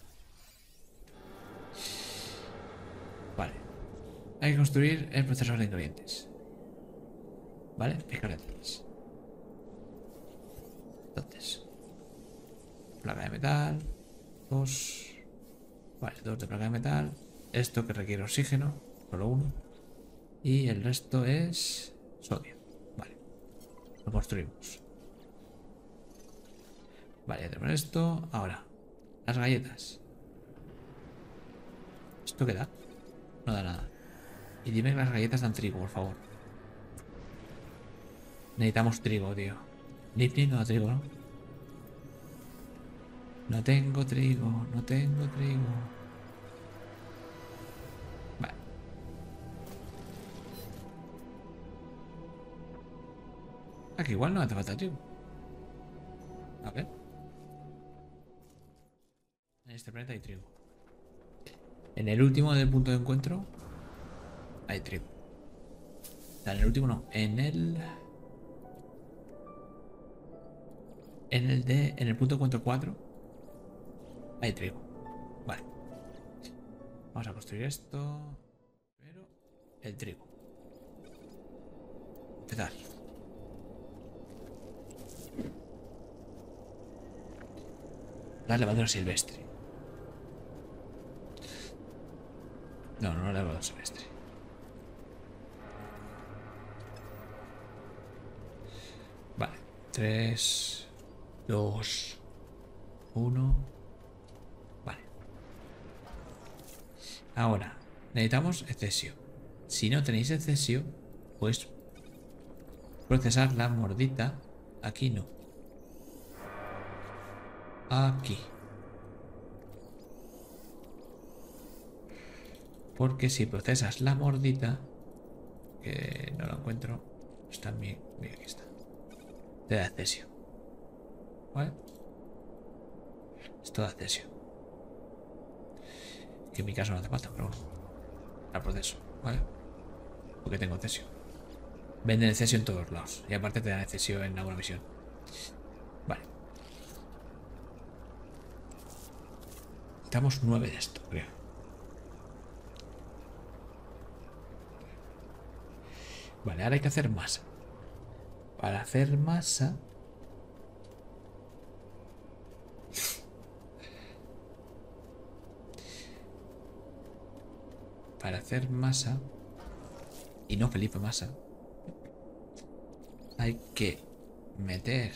Speaker 1: Vale. Hay que construir el procesador de ingredientes. Vale, fijar detalles. Entonces, placa de metal. 2. Vale, 2 de placa de metal. Esto que requiere oxígeno, solo uno. Y el resto es sodio. Vale, lo construimos. Vale, ya tenemos esto. Ahora, las galletas. ¿Esto qué da? No da nada. Y dime que las galletas dan trigo, por favor. Necesitamos trigo, tío. Nipni no da trigo, ¿no? No tengo trigo, no tengo trigo. Vale. Aquí igual no hace falta trigo. A ver. En este planeta hay trigo. En el último del punto de encuentro hay trigo. O sea, en el último no. En el punto de encuentro 4 hay trigo. Vale. Vamos a construir esto. Pero el trigo. Empezar. La levadura silvestre. No, no la levadura silvestre. Vale. 3, 2, 1. Vale. Ahora, necesitamos excesio. Si no tenéis excesio, pues procesar la mordita. Aquí no. Aquí. Porque si procesas la mordita, que no lo encuentro, está en mi... Mira, aquí está. Te da accesio. ¿Vale? Esto da accesio. Que en mi caso no hace falta, pero bueno. La proceso, ¿vale? Porque tengo accesio. Venden Cesio en todos lados. Y aparte te dan Cesio en alguna misión. Vale. Necesitamos 9 de esto, creo. Vale, ahora hay que hacer masa. Para hacer masa... Para hacer masa... Y no Felipe Masa. Hay que meter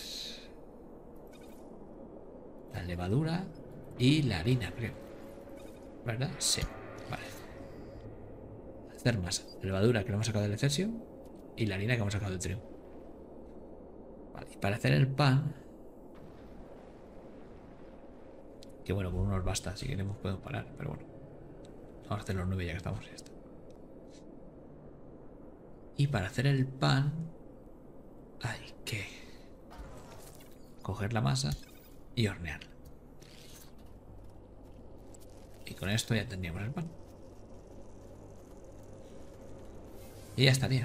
Speaker 1: la levadura y la harina, creo. ¿Verdad? Sí. Vale. Hacer masa. La levadura que lo hemos sacado del Cesio y la harina que hemos sacado del trigo. Vale. Y para hacer el pan... Que bueno, con unos basta. Si queremos podemos parar. Pero bueno. Vamos a hacer los 9 ya que estamos. Ya está. Y para hacer el pan... Hay que... coger la masa y hornearla. Y con esto ya tendríamos el pan. Y ya estaría.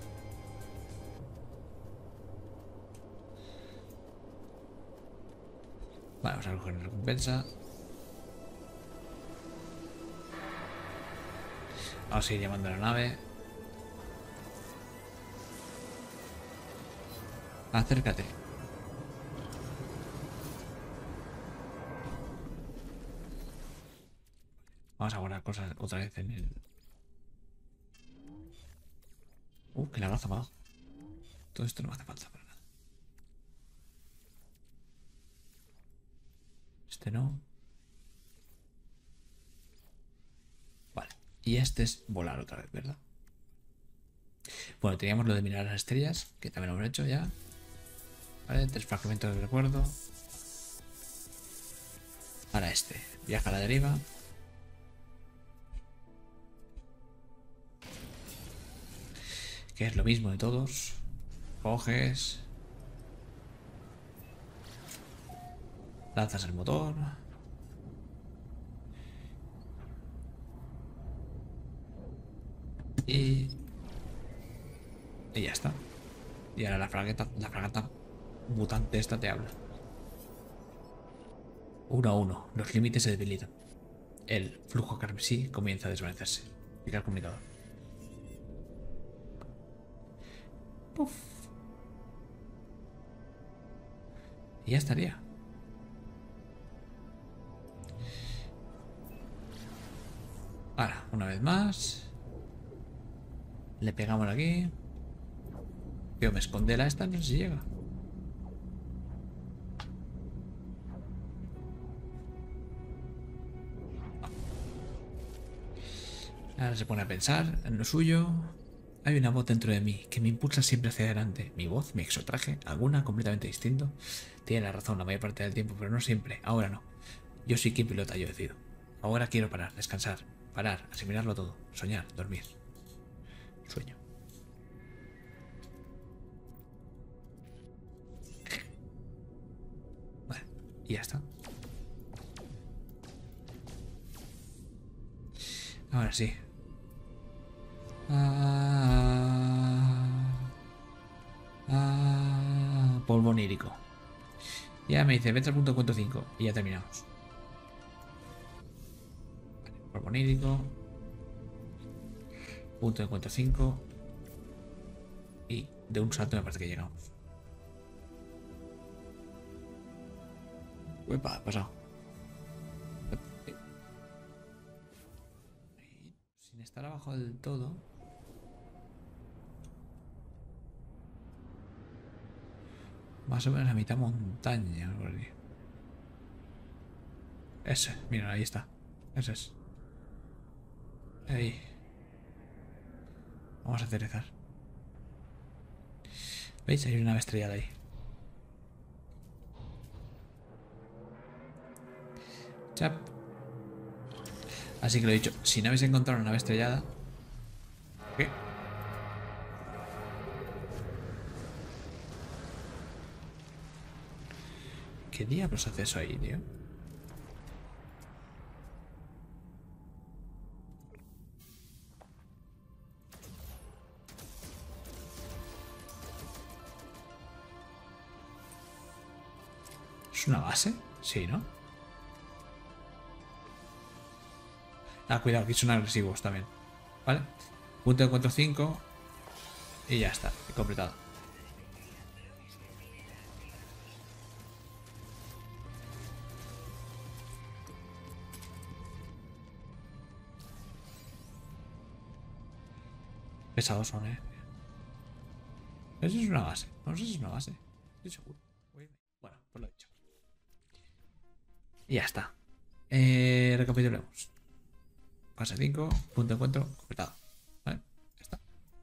Speaker 1: Vale, vamos a coger la recompensa. Vamos a ir llamando a la nave. Acércate. Vamos a guardar cosas otra vez en el... que la braza para abajo. Todo esto no me hace falta para nada. Este no. Vale. Y este es volar otra vez, ¿verdad? Bueno, teníamos lo de mirar las estrellas, que también lo hemos hecho ya. Vale, 3 fragmentos de recuerdo. Ahora este. Viaja a la deriva. Que es lo mismo de todos. Coges. Lanzas el motor. Y ya está. Y ahora la fragata mutante esta te habla. 1 a 1. Los límites se debilitan. El flujo carmesí comienza a desvanecerse. Explica el comunicador. Puf. Y ya estaría. Ahora, una vez más. Le pegamos aquí. Yo me esconde la esta, no sé si llega. Ahora se pone a pensar en lo suyo. Hay una voz dentro de mí que me impulsa siempre hacia adelante. Mi voz, mi exotraje, alguna completamente distinto. Tiene la razón la mayor parte del tiempo, pero no siempre. Ahora no. Yo soy quien pilota, yo decido. Ahora quiero parar, descansar, parar, asimilarlo todo, soñar, dormir. Sueño. Vale, y ya está. Ahora sí. Polvo onírico. Ya me dice, vete al punto cuento 5 y ya terminamos. Vale, polvo onírico. Punto de encuentro 5. Y de un salto me parece que llegamos. Uepa, ha pasado. Sin estar abajo del todo. Más o menos a mitad montaña. Ese, mira, ahí está. Ese es. Ahí. Vamos a aterrizar. ¿Veis? Hay una nave estrellada ahí. Chap. Así que lo he dicho. Si no habéis encontrado una nave estrellada... ¿Qué? ¿Qué diablos hace eso ahí, tío? ¿Es una base? Sí, ¿no? Ah, cuidado, aquí son agresivos también. ¿Vale? Punto de encuentro 5. Y ya está, he completado. Pesados son, Eso es una base. No sé si es una base. Estoy seguro. Bueno, pues lo he dicho. Y ya está. Recapitulemos. Fase 5, punto de encuentro, completado. ¿Vale? Ya está.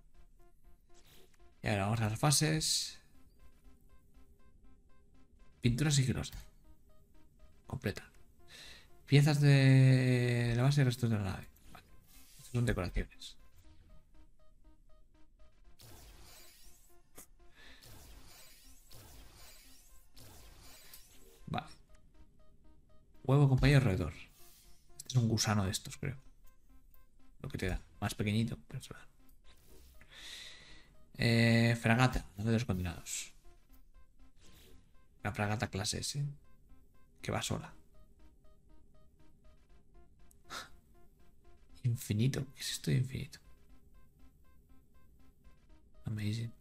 Speaker 1: Y ahora vamos a las fases. Pintura sigilosa. Completa. Piezas de la base y restos de la nave. Vale. Estas son decoraciones. Vale. Huevo compañero roedor. Este es un gusano de estos, creo. Lo que te da. Más pequeñito, pero se lo da. Fragata, nave de los condenados. La fragata clase S. Que va sola. Infinito. ¿Qué es esto de infinito? Amazing.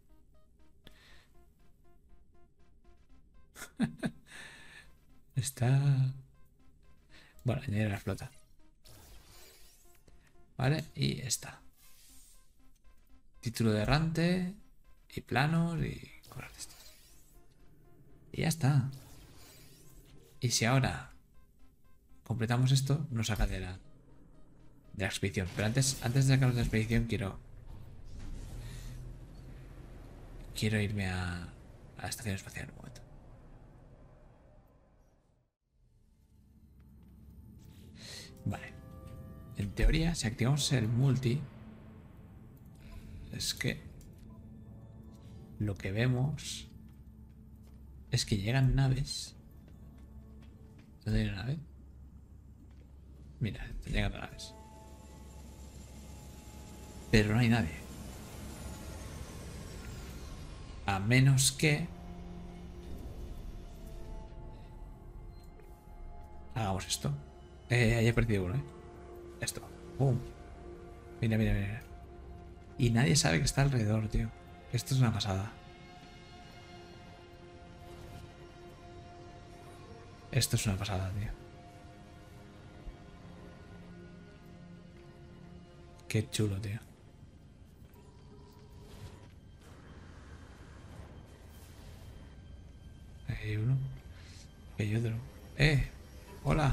Speaker 1: Está... Bueno, añadir a la flota. Vale, y esta. Título de errante. Y planos y cosas de estas. Y ya está. Y si ahora completamos esto, nos saca de la expedición. Pero antes de sacarnos de la expedición, quiero irme a la estación espacial un momento. Vale. En teoría, si activamos el multi, es que lo que vemos es que llegan naves. ¿Dónde hay una nave? Mira, están llegando naves. Pero no hay nadie. A menos que hagamos esto. Ahí he perdido uno, Esto. ¡Pum! Mira, mira, mira. Y nadie sabe que está alrededor, tío. Esto es una pasada. Esto es una pasada, tío. Qué chulo, tío. Ahí hay uno. Ahí hay otro. Hola.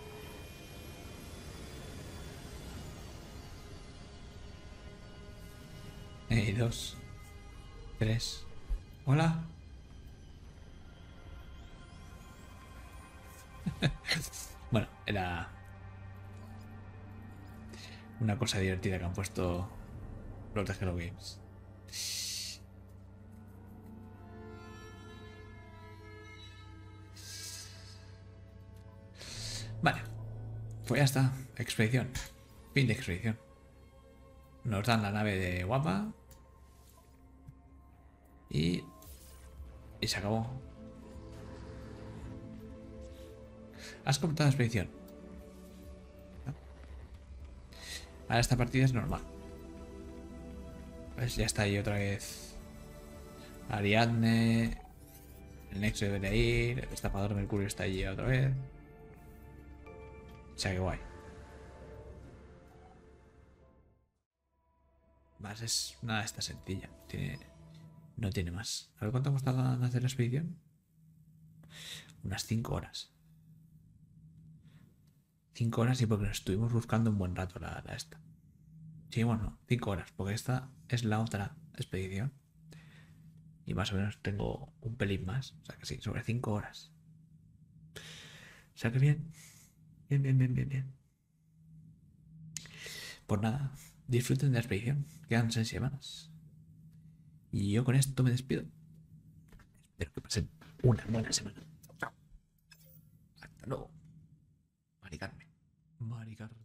Speaker 1: Dos. Tres. Hola. Bueno, era una cosa divertida que han puesto los de Hello Games. Vale. Pues ya está. Expedición. Fin de expedición. Nos dan la nave de Guapa. Y se acabó. Has completado la expedición. Ahora esta partida es normal. Pues ya está ahí otra vez Ariadne. El Nexo debe de ir. El destapador de Mercurio está allí otra vez. O sea que guay. Más es nada, está sencilla. No tiene más. A ver cuánto hemos tardado en hacer la expedición. Unas 5 horas. 5 horas y porque nos estuvimos buscando un buen rato la esta. Sí, bueno, 5 horas, porque esta es la otra expedición. Y más o menos tengo un pelín más. O sea que sí, sobre 5 horas. O sea que bien. Bien, bien, bien, bien, bien. Pues nada, disfruten de la expedición. Quedan 6 semanas. Y yo con esto me despido. Espero que pasen una buena semana. Chao. Hasta luego. Mari Carmen. Mari Carmen.